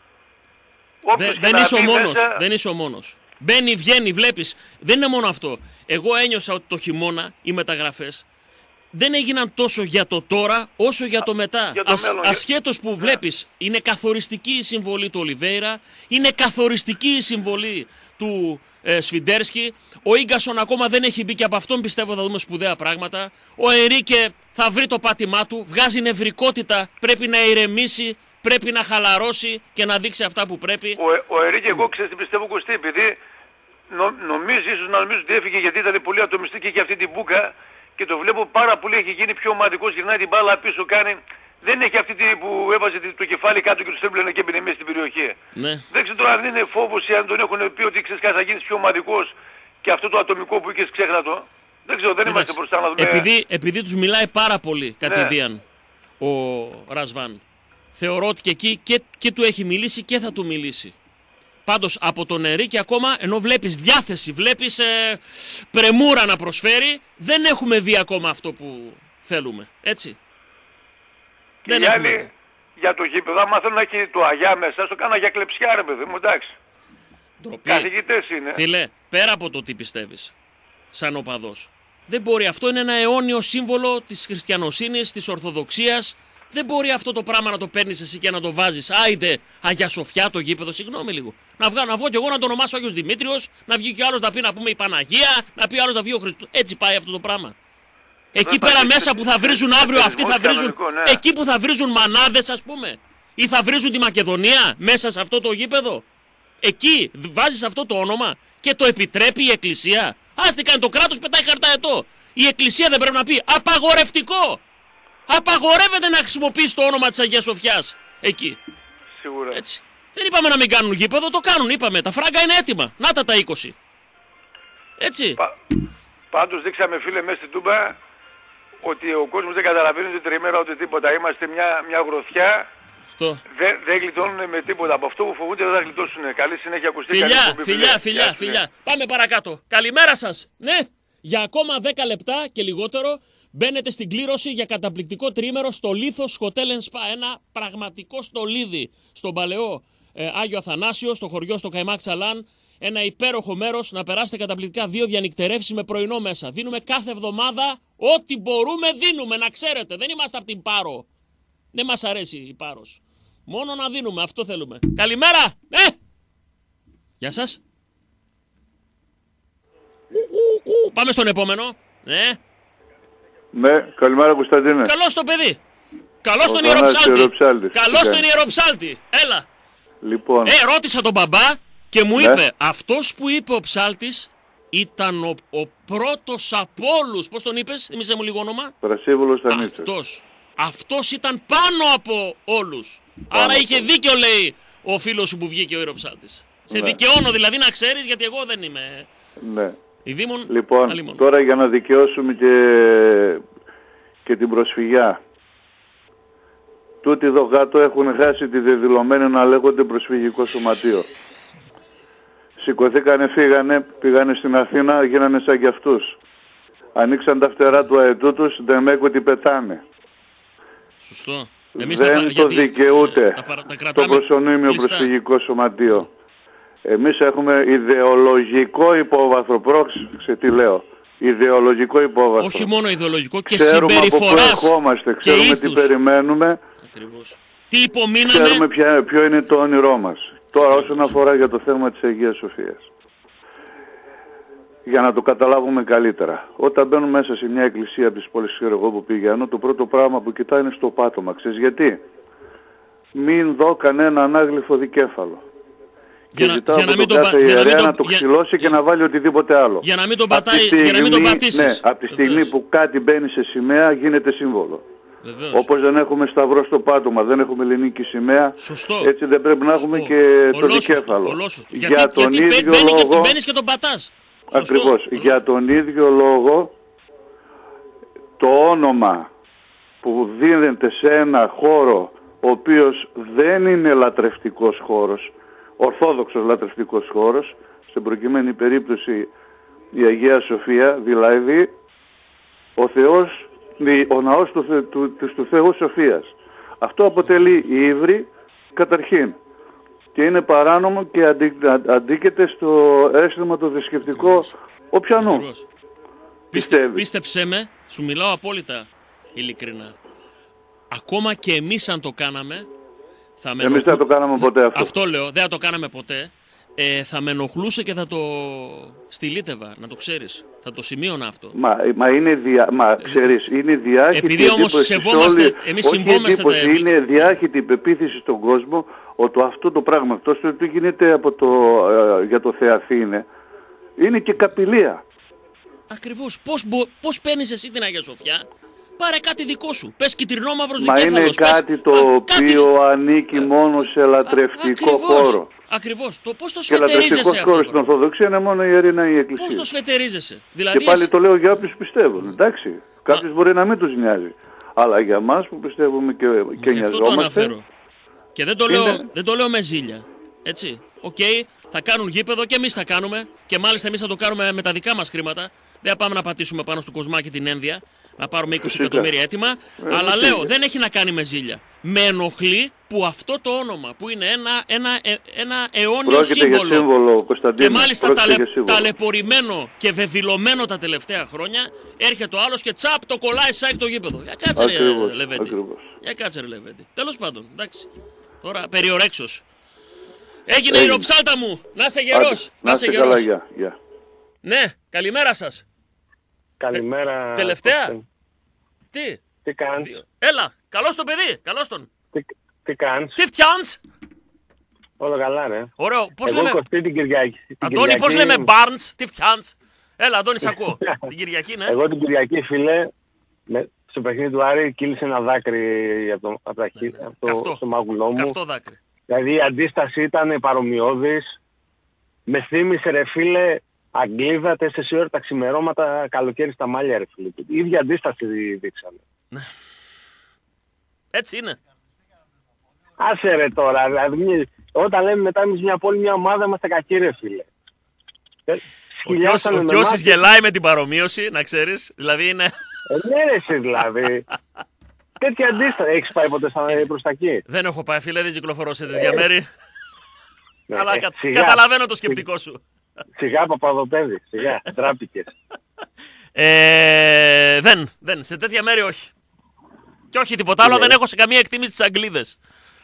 Δεν είσαι ο μόνος. Μπαίνει, βγαίνει, βλέπεις. Δεν είναι μόνο αυτό. Εγώ ένιωσα ότι το χειμώνα οι μεταγραφές δεν έγιναν τόσο για το τώρα όσο για το μετά. Ασχέτως που βλέπεις, είναι καθοριστική η συμβολή του Ολιβέιρα, είναι καθοριστική η συμβολή του Σφιντέρσκι. Ο Ίγκασον ακόμα δεν έχει μπει και από αυτόν πιστεύω θα δούμε σπουδαία πράγματα. Ο Ερίκε θα βρει το πάτημά του, βγάζει νευρικότητα, πρέπει να ηρεμήσει, πρέπει να χαλαρώσει και να δείξει αυτά που πρέπει. Ο Ερίκε εγώ ξέρεις τι πιστεύω Κωστή, επειδή νομίζει ότι έφυγε γιατί ήταν πολύ ατομιστική και αυτή την μπούκα και το βλέπω πάρα πολύ, έχει γίνει πιο ομαδικός, γυρνάει την μπάλα πίσω, κάνει. Δεν έχει αυτή που έβαζε το κεφάλι κάτω και τους έμπλαινε και έμπαινε μέσα στην περιοχή. Ναι. Δεν ξέρω τώρα αν είναι φόβος ή αν τον έχουν πει ότι ξέρεις κάτι θα γίνεις πιο ομαδικός και αυτό το ατομικό που είχες ξέχρατο. Δεν ξέρω, δεν είμαστε μπροστά να δούμε. Επειδή τους μιλάει πάρα πολύ κατηδίαν ο Ρασβάν. Θεωρώ ότι και εκεί και του έχει μιλήσει και θα του μιλήσει. Πάντως από τον Ερίκη ακόμα, ενώ βλέπεις διάθεση, βλέπεις πρεμούρα να προσφέρει, δεν έχουμε δει ακόμα αυτό που θέλουμε. Έτσι. Και οι άλλοι για το γήπεδο, άμα θέλουν να έχει το αγιά μέσα, το κάνα για κλεψιά ρε παιδί μου, εντάξει. Καθηγητές είναι. Φίλε, πέρα από το τι πιστεύεις, σαν οπαδός, δεν μπορεί, αυτό είναι ένα αιώνιο σύμβολο της χριστιανοσύνης, της ορθοδοξίας. Δεν μπορεί αυτό το πράγμα να το παίρνεις εσύ και να το βάζεις. Άιντε, Αγία Σοφιά το γήπεδο, συγγνώμη λίγο. Να βγω κι εγώ να το ονομάσω Άγιος Δημήτριος, να βγει κι άλλος να πει να πούμε η Παναγία, να πει άλλος να βγει ο Χριστός. Έτσι πάει αυτό το πράγμα. Εκεί πέρα μέσα που θα βρίζουν αύριο αυτοί θα βρίζουν. Εκεί που θα βρίζουν μανάδες, ας πούμε. Ή θα βρίζουν τη Μακεδονία μέσα σε αυτό το γήπεδο. Εκεί βάζεις αυτό το όνομα και το επιτρέπει η Εκκλησία. Ας τι κάνει το κράτος, πετάει χαρταετό. Η Εκκλησία δεν πρέπει να πει απαγορευτικό. Απαγορεύεται να χρησιμοποιείς το όνομα της Αγίας Σοφιάς εκεί. Σίγουρα. Έτσι. Δεν είπαμε να μην κάνουν γήπεδο, το κάνουν, είπαμε. Τα φράγκα είναι έτοιμα. Να τα 20. Έτσι. Πάντως δείξαμε, φίλε, μέσα στην Τούμπα ότι ο κόσμος δεν καταλαβαίνει ούτε τριμέρα ούτε τίποτα. Είμαστε μια γροθιά. Αυτό. Δεν γλιτώνουν με τίποτα. Από αυτό που φοβούνται δεν θα γλιτώσουν. Καλή συνέχεια, ακουστή. Φιλιά. Πάμε παρακάτω. Καλημέρα σας. Ναι, για ακόμα 10 λεπτά και λιγότερο μπαίνετε στην κλήρωση για καταπληκτικό τριήμερο στο Λίθος Hotel & Spa. Ένα πραγματικό στολίδι στον παλαιό Άγιο Αθανάσιο, στο χωριό στο Καϊμάκ Τσαλάν. Ένα υπέροχο μέρος να περάσετε καταπληκτικά, 2 διανυκτερεύσεις με πρωινό μέσα. Δίνουμε κάθε εβδομάδα ό,τι μπορούμε, δίνουμε, να ξέρετε. Δεν είμαστε από την Πάρο. Δεν μας αρέσει η Πάρος. Μόνο να δίνουμε, αυτό θέλουμε. Καλημέρα! Γεια σας. Πάμε στον επόμενο. Ναι, καλημέρα Κωνσταντίνε. Καλώς το παιδί. Καλώς τον Ιεροψάλτη. Καλώς τον Ιεροψάλτη. Έλα. Λοιπόν. Ρώτησα τον μπαμπά και μου είπε, αυτός που είπε ο ψάλτης ήταν ο πρώτος από όλους. Πώς τον είπες, θυμίσαι μου λίγο όνομα. Πρασίβουλος Στανίτσος. Αυτός ήταν πάνω από όλους. Άρα είχε δίκιο, λέει ο φίλος σου που βγήκε ο Ιεροψάλτης. Σε δικαιώνω δηλαδή, να ξέρεις, γιατί εγώ δεν είμαι. Ναι. Ειδήμων, λοιπόν, αλίμων. Τώρα για να δικαιώσουμε και την προσφυγιά. Τούτοι εδώ κάτω έχουν χάσει τη δεδηλωμένη να λέγονται προσφυγικό σωματείο. Σηκωθήκανε, φύγανε, πήγανε στην Αθήνα, γίνανε σαν κι αυτούς. Ανοίξαν τα φτερά του αετού τους, δεν μέκω ότι πετάνε. Σωστό. Δεν το δικαιούται το προσωνύμιο προσφυγικό σωματείο. Εμείς έχουμε ιδεολογικό υπόβαθρο. Πρόξε τι λέω. Ιδεολογικό υπόβαθρο. Όχι μόνο ιδεολογικό και ξέρουμε συμπεριφοράς. Ξέρουμε από πού ερχόμαστε, ξέρουμε τι περιμένουμε. Ακριβώς. Τι υπομείναμε. Ξέρουμε ποιο είναι το όνειρό μας. Τώρα όσον αφορά για το θέμα της Αγίας Σοφίας. Για να το καταλάβουμε καλύτερα. Όταν μπαίνουμε μέσα σε μια εκκλησία της πόλης, ξέρω εγώ που πηγαίνω, το πρώτο πράγμα που κοιτάω είναι στο πάτωμα. Ξέρεις γιατί? Μην δω κανένα ανάγλυφο δικέφαλο. Και ζητάω από τον κάθε ιερέα να το ξυλώσει και να βάλει οτιδήποτε άλλο. Για να μην τον πατήσεις. Ναι, από τη στιγμή που κάτι μπαίνει σε σημαία γίνεται σύμβολο. Όπως δεν έχουμε σταυρό στο πάτωμα, δεν έχουμε ελληνική σημαία, έτσι δεν πρέπει να έχουμε και το δικέφαλο. Για τον ίδιο λόγο... Μπαίνεις και τον πατάς. Ακριβώς. Για τον ίδιο λόγο το όνομα που δίνεται σε ένα χώρο ο οποίος δεν είναι λατρευτικός χώρος, ορθόδοξος λατρευτικός χώρος, στην προκειμένη περίπτωση η Αγία Σοφία, δηλαδή ο Θεός, ο ναός του Θεού Σοφίας. Αυτό αποτελεί ύβρι καταρχήν και είναι παράνομο και αντίκειται στο αίσθημα το θρησκευτικό οποιανού. Πίστεψέ με, σου μιλάω απόλυτα ειλικρινά. Ακόμα και εμείς αν το κάναμε, εμείς δεν το κάναμε ποτέ αυτό. Αυτό λέω, δεν θα το κάναμε ποτέ. Θα με ενοχλούσε και θα το στυλίτευα, να το ξέρεις. Θα το σημείωνα αυτό. Ξέρεις, είναι διάχυτη. Επειδή όμως σεβόμαστε, εμείς συμβόμαστε τα έργα. Είναι διάχυτη πεποίθηση στον κόσμο ότι αυτό το πράγμα, αυτό που γίνεται για το Θεαθήνε, είναι και καπηλεία. Ακριβώς. Πώς παίρνεις εσύ την Αγία Σοφιά? Πάρε κάτι δικό σου. Πες κυτρινόμαυρος δικέφαλος. Μα είναι κάτι το οποίο ανήκει μόνο σε λατρευτικό χώρο. Ακριβώς. Πώς το σφετερίζεσαι αυτό? Και λατρευτικός χώρος στην Ορθοδοξία είναι μόνο η ιερήνα η εκκλησία. Πώς το σφετερίζεσαι? Δηλαδή και πάλι το λέω για όποιους πιστεύουν. Εντάξει. Κάποιους μπορεί να μην τους νοιάζει. Αλλά για μας που πιστεύουμε και νοιαζόμαστε. Αυτό το αναφέρω. Και δεν το λέω με ζήλια. Έτσι. Οκ, θα κάνουν γήπεδο και εμείς θα κάνουμε. Και μάλιστα εμείς θα το κάνουμε με τα δικά μας χρήματα. Δεν θα πάμε να πατήσουμε πάνω στο Κοσμάκι την ένδια. Να πάρουμε 20 εκατομμύρια έτοιμα. Αλλά λέω, δεν έχει να κάνει με ζήλια. Με ενοχλεί που αυτό το όνομα που είναι ένα αιώνιο σύμβολο και μάλιστα ταλαιπωρημένο και βεβηλωμένο τα τελευταία χρόνια, έρχεται ο άλλος και τσάπ το κολλάει σαν το γήπεδο. Για κάτσε ρε Λεβέντη. Για κάτσε ρε Λεβέντη. Τέλος πάντων, εντάξει. Τώρα περιορέξος. Έγινε η ροψάλτα μου. Να είστε γερός. Να είστε γερός. Ναι, καλημέρα σας. Καλημέρα. Τελευταία. Τι κάνεις? Έλα, καλώς το παιδί, καλώς τον. Τι κάνεις? Τι φτιάνεις? Όλα καλά, ρε. Ωραίο. Πώς εγώ λέμε... Κωστή την Κυριακή. Αντώνη, πώς λέμε Barnes, τι φτιάνς. Έλα, Αντώνη, σ' ακούω. Την Κυριακή, ναι. Εγώ την Κυριακή, φίλε, στο παιχνίδι του Άρη κύλησε ένα δάκρυ από το στομάχουλό μου. Καυτό δάκρυ. Δηλαδή η αντίσταση ήταν παρομοιώδης. Με θύμισε, ρε φίλε, Αγγλίδα, 4 ώρα τα ξημερώματα, καλοκαίρι στα μάλια, ρε φίλε. Η ίδια αντίσταση δείξανε. Ναι. Έτσι είναι. Άσε ρε τώρα, δηλαδή, όταν λέμε μετά εμείς μια πόλη, μια ομάδα, είμαστε κακοί, ρε φίλε. Ο Κιώσης γελάει με την παρομοίωση, να ξέρεις. Δηλαδή είναι... Ναι ρε εσύ δηλαδή. Τέτοια αντίσταση. Έχεις πάει ποτέ προς τα εκεί? Δεν έχω πάει, φίλε, δεν κυκλοφορώ σε τέτοια μέρη. Αλλά καταλαβαίνω το σκεπτικό σου. Σιγά Παπαδοπέδη, σιγά, τράπηκες. Δεν, σε τέτοια μέρη όχι. Και όχι τίποτα άλλο, δεν έχω σε καμία εκτίμηση τις Αγγλίδες.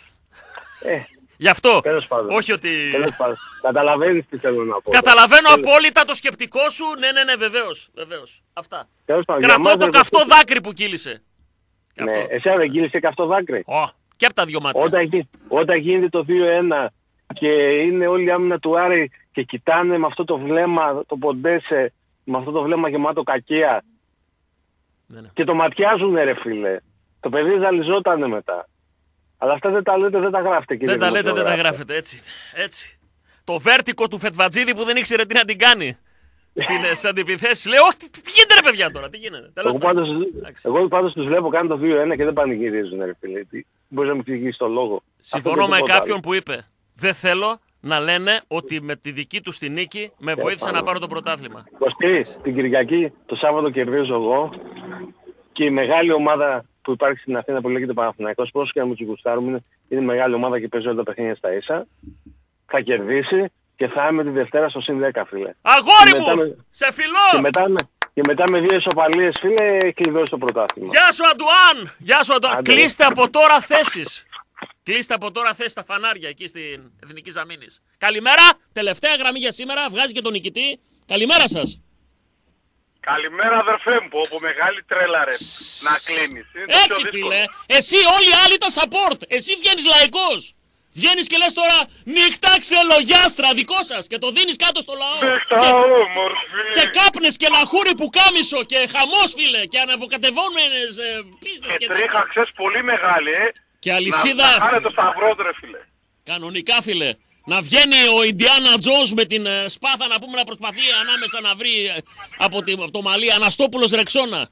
Γι' αυτό, όχι ότι... Καταλαβαίνεις τι θέλω να πω. Καταλαβαίνω απόλυτα το σκεπτικό σου, ναι, βεβαίως. Αυτά. Κρατώ το καυτό δάκρυ που κύλησε. Ναι, εσένα δεν κύλησε καυτό δάκρυ? Και από τα δυο μάτια. Όταν γίνεται το 2-1 και είναι όλη η άμυνα του Άρη και κοιτάνε με αυτό το βλέμμα, το Ποντέσε, με αυτό το βλέμμα γεμάτο κακία. Ναι. Και το ματιάζουνε ρε φίλε. Το παιδί ζαλιζότανε μετά. Αλλά αυτά δεν τα λέτε, δεν τα γράφετε, κύριε. Δεν τα λέτε, δεν τα γράφετε, έτσι. Το βέρτικο του Φετβατζίδη που δεν ήξερε τι να την κάνει στις αντιπιθέσεις. Λέω, όχι, τι γίνεται ρε παιδιά τώρα, τι γίνεται. Εγώ πάντως τους βλέπω κάνουν το 2-1 και δεν πανηγυρίζουν ρε φίλε. Μπορείς να μου εξηγήσεις το λόγο? Συμφωνώ με κάποιον που είπε, δεν θέλω να λένε ότι με τη δική του τη νίκη με βοήθησε να πάρω το πρωτάθλημα. Κωστή, την Κυριακή, το Σάββατο κερδίζω εγώ και η μεγάλη ομάδα που υπάρχει στην Αθήνα που λέγεται Παναθηναϊκός, πώς και να μου τους γουστάρουμε, είναι μεγάλη ομάδα και παίζει όλα τα παιχνίδια στα ίσα. Θα κερδίσει και θα είμαι τη Δευτέρα στο συν 10, φίλε. Αγόρι μου! Σε φιλώ! Και μετά με 2 ισοπαλίες, φίλε, έχει κλειδώσει το πρωτάθλημα. Γεια σου Αντουάν! Γεια σου Αντουάν! Κλείστε από τώρα θέσεις. Κλείστε από τώρα θέσεις στα φανάρια εκεί στην Εθνική Ζαμήνης. Καλημέρα! Τελευταία γραμμή για σήμερα. Βγάζει και τον νικητή. Καλημέρα σας! Καλημέρα αδερφέ μου, από μεγάλη τρέλα ρε, να κλείνεις. Έτσι φίλε, εσύ όλοι οι άλλοι τα support, εσύ βγαίνεις λαϊκός. Βγαίνεις και λες τώρα νύχτα ξελογιάστρα δικό σας και το δίνεις κάτω στο λαό. Νύχτα όμορφη. Και κάπνες και λαχούρι που κάμισο και χαμός φίλε και αναβοκατεβόμενες πίστες και τρίχα ξέρεις πολύ μεγάλη Και αλυσίδα. Να χάνε το σταυρό ρε φίλε. Κανονικά φίλε. Να βγαίνει ο Ιντιάνα Τζόνς με την σπάθα να πούμε να προσπαθεί ανάμεσα να βρει από το μαλλί Αναστόπουλος Ρεξώνα.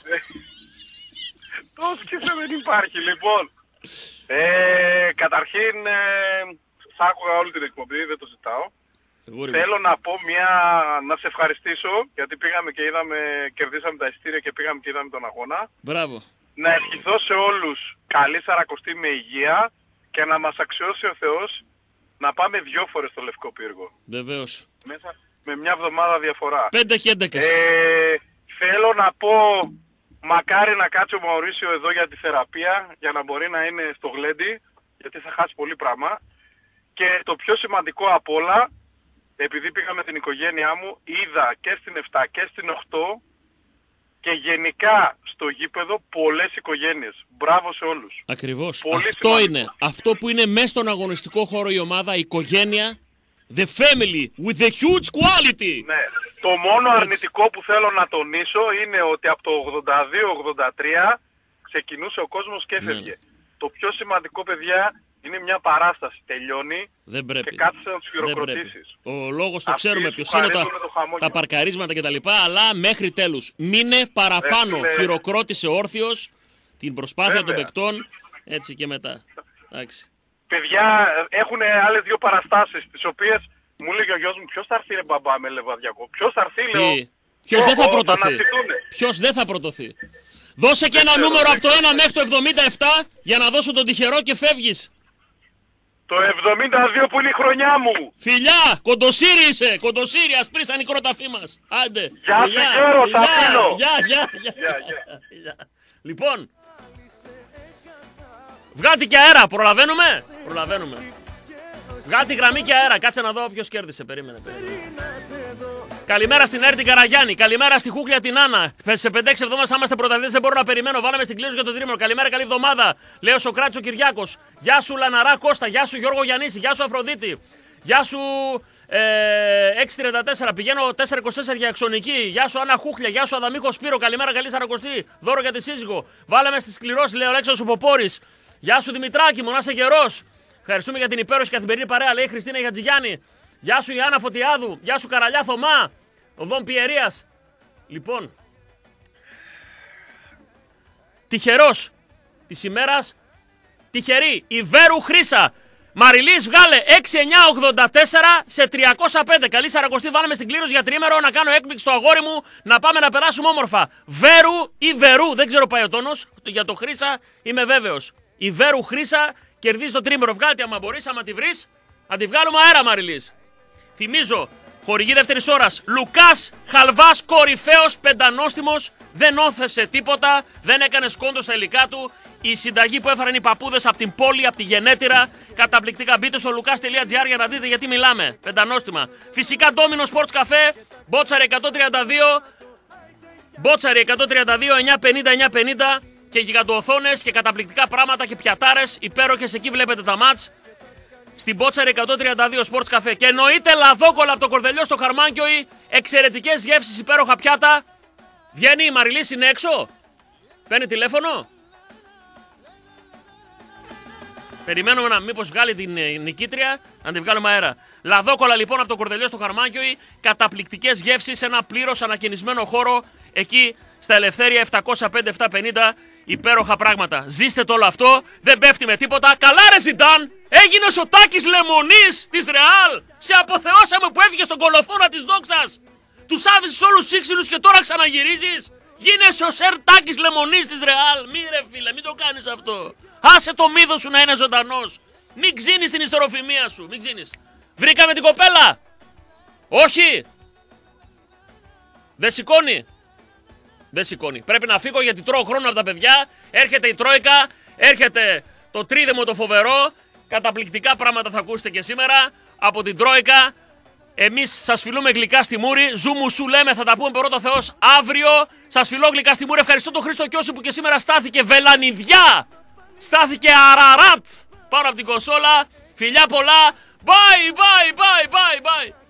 Το σκίσε δεν υπάρχει λοιπόν. Καταρχήν σ' άκουγα όλη την εκπομπή, δεν το ζητάω. Θέλω να πω να σε ευχαριστήσω γιατί πήγαμε και κερδίσαμε τα εισιτήρια και πήγαμε και είδαμε τον αγώνα. Μπράβο. Να ευχηθώ σε όλους καλή Σαρακοστή με υγεία και να μας αξιώσει ο Θεός να πάμε 2 φορές στο Λευκό Πύργο. Βεβαίως. Μέσα με μια εβδομάδα διαφορά. 5 και 11. Θέλω να πω, μακάρι να κάτσει ο Μαουρίσιο εδώ για τη θεραπεία, για να μπορεί να είναι στο γλέντι, γιατί θα χάσει πολύ πράγμα. Και το πιο σημαντικό απ' όλα, επειδή πήγα με την οικογένειά μου, είδα και στην 7 και στην 8 και γενικά στο γήπεδο πολλές οικογένειες. Μπράβο σε όλους. Ακριβώς. Πολύ αυτό σημαντικό. είναι. Αυτό που είναι μέσα στον αγωνιστικό χώρο η ομάδα, η οικογένεια, the family with the huge quality. Ναι. Το μόνο αρνητικό που θέλω να τονίσω είναι ότι από το 82-83 ξεκινούσε ο κόσμος και έφευγε. Ναι. Το πιο σημαντικό, παιδιά, είναι μια παράσταση. Τελειώνει και κάθεσαι να τους χειροκροτήσεις. Ο λόγος το ξέρουμε ποιος είναι, τα παρκαρίσματα κτλ. Αλλά μέχρι τέλους. Μείνε παραπάνω. Χειροκρότησε όρθιος την προσπάθεια των παικτών. Έτσι και μετά. Εντάξει. Παιδιά, έχουν άλλες 2 παραστάσεις, τις οποίες μου λέει ο γιος μου, ποιος θα έρθει ρε μπαμπά με λεβαδιακό. Ποιος θα έρθει, λέω. Ποιος δεν θα πρωτοθεί. Ποιος δεν θα πρωτοθεί. Δώσε και ένα νούμερο από το 1 μέχρι το 77 για να δώσω τον τυχερό και φεύγεις. Το 72 που είναι η χρονιά μου. Φιλιά, κοντοσύρι είσαι, κοντοσύρι, ασπρίσαν οι κροταφοί μας. Άντε. Γεια σου γέρο, σ' αφήνω. Γεια. Λοιπόν, βγάλτε και αέρα, προλαβαίνουμε. Βγάλτε γραμμή και αέρα, κάτσε να δω ποιος κέρδισε, περίμενε. Καλημέρα στην Έρτη Καραγιάννη. Καλημέρα στη Χούκλια την Άννα. Σε 5-6 εβδομάδες θα είμαστε πρωταθλητές. Δεν μπορώ να περιμένω. Βάλαμε στην κλήρωση για το τρίμηνο. Καλημέρα, καλή εβδομάδα. Λέω Σοκράτης ο Κυριάκος. Γεια σου Λαναρά Κώστα. Γεια σου Γιώργο Γιαννίση. Γεια σου Αφροδίτη. Γεια σου 634. Πηγαίνω 424 για Εξονική. Γεια σου Άννα Χούχλια. Γεια σου Αδαμίκο Σπύρο. Καλημέρα, καλή Σαρακοστή. Δώρο για τη σύζυγο. Βάλαμε στις κληρώσεις, λέει ο Αλέξανδρος ο Ποπόρης. Γεια σου Δημητράκη μου, να είσαι γερός. Ευχαριστούμε για την υπέροχη καθημερινή παρέα, λέει η Χριστίνα Γιατζηγιάννη. Γεια σου Ιάννα Φωτιάδου. Γεια σου Καραλιά Θωμά. Ο Δον Πιερίας. Λοιπόν, τυχερός της ημέρας, τυχερή, η Βέρου Χρύσα. Μαριλής βγάλε 6984 σε 305. Καλή Σαρακοστή, βάλαμε στην κλήρωση για τρίμερο να κάνω έκπληξη στο αγόρι μου, να πάμε να περάσουμε όμορφα. Βέρου ή Βερού, δεν ξέρω πάει ο τόνος, για το Χρύσα είμαι βέβαιος. Η Βέρου Χρύσα κερδίζει το τρίμερο. Βγάλτε άμα μπορείς, άμα τη βρεις, να τη βγάλουμε αέρα Μαριλής. Θυμίζω, χορηγή δεύτερης ώρας, Λουκάς Χαλβάς, κορυφαίος πεντανόστιμος, δεν όθευσε τίποτα, δεν έκανε σκόντο στα υλικά του. Η συνταγή που έφεραν οι παππούδες από την πόλη, από τη γενέτειρα, καταπληκτικά. Μπείτε στο lucas.gr για να δείτε γιατί μιλάμε. Πεντανόστιμα. Φυσικά Domino Sports Cafe, Μπότσαρη 132, Μπότσαρη 132, 950, 950 και γιγαντοοθόνες και καταπληκτικά πράγματα και πιατάρες υπέροχες. Εκεί βλέπετε τα μάτς. Στην Μπότσαρη 132 Sports Cafe. Και εννοείται λαδόκολλα από το Κορδελιό στο Χαρμάνκιοι. Εξαιρετικές γεύσεις, υπέροχα πιάτα. Βγαίνει η Μαριλής, είναι έξω. Παίρνει τηλέφωνο. Περιμένουμε να μήπως βγάλει την νικήτρια, να την βγάλουμε αέρα. Λαδόκολλα λοιπόν από το Κορδελιό στο Χαρμάνκιοι. Καταπληκτικές γεύσεις σε ένα πλήρως ανακαινισμένο χώρο. Εκεί στα Ελευθέρια 705-750. Υπέροχα πράγματα. Ζήστε το όλο αυτό. Δεν πέφτει με τίποτα. Καλά ρε Ζιντάν. Έγινες ο Τάκης Λεμονής της Ρεάλ. Σε αποθεώσαμε που έφυγε στον κολοφόνα της δόξας. Τους άφησες όλους σύξυλους και τώρα ξαναγυρίζεις. Γίνεσαι ο Σερ Τάκης Λεμονής της Ρεάλ. Μη ρε φίλε, μην το κάνεις αυτό. Άσε το μύθο σου να είναι ζωντανός. Μην ξύνεις την ιστεροφημία σου. Μην ξύνεις. Βρήκαμε την κοπέλα. Όχι. Δεν σηκώνει. Δεν σηκώνει. Πρέπει να φύγω γιατί τρώω χρόνο από τα παιδιά. Έρχεται η Τρόικα. Έρχεται το τρίδεμο το φοβερό. Καταπληκτικά πράγματα θα ακούσετε και σήμερα από την Τρόικα. Εμείς σας φιλούμε γλυκά στη μούρη. Ζούμου σου λέμε, θα τα πούμε πρώτο Θεός αύριο. Σας φιλώ γλυκά στη μούρη. Ευχαριστώ τον Χρήστο Κιώση που και σήμερα στάθηκε βελανιδιά. Στάθηκε Αραράτ πάνω από την κονσόλα. Φιλιά πολλά. Bye, bye, bye, bye, bye.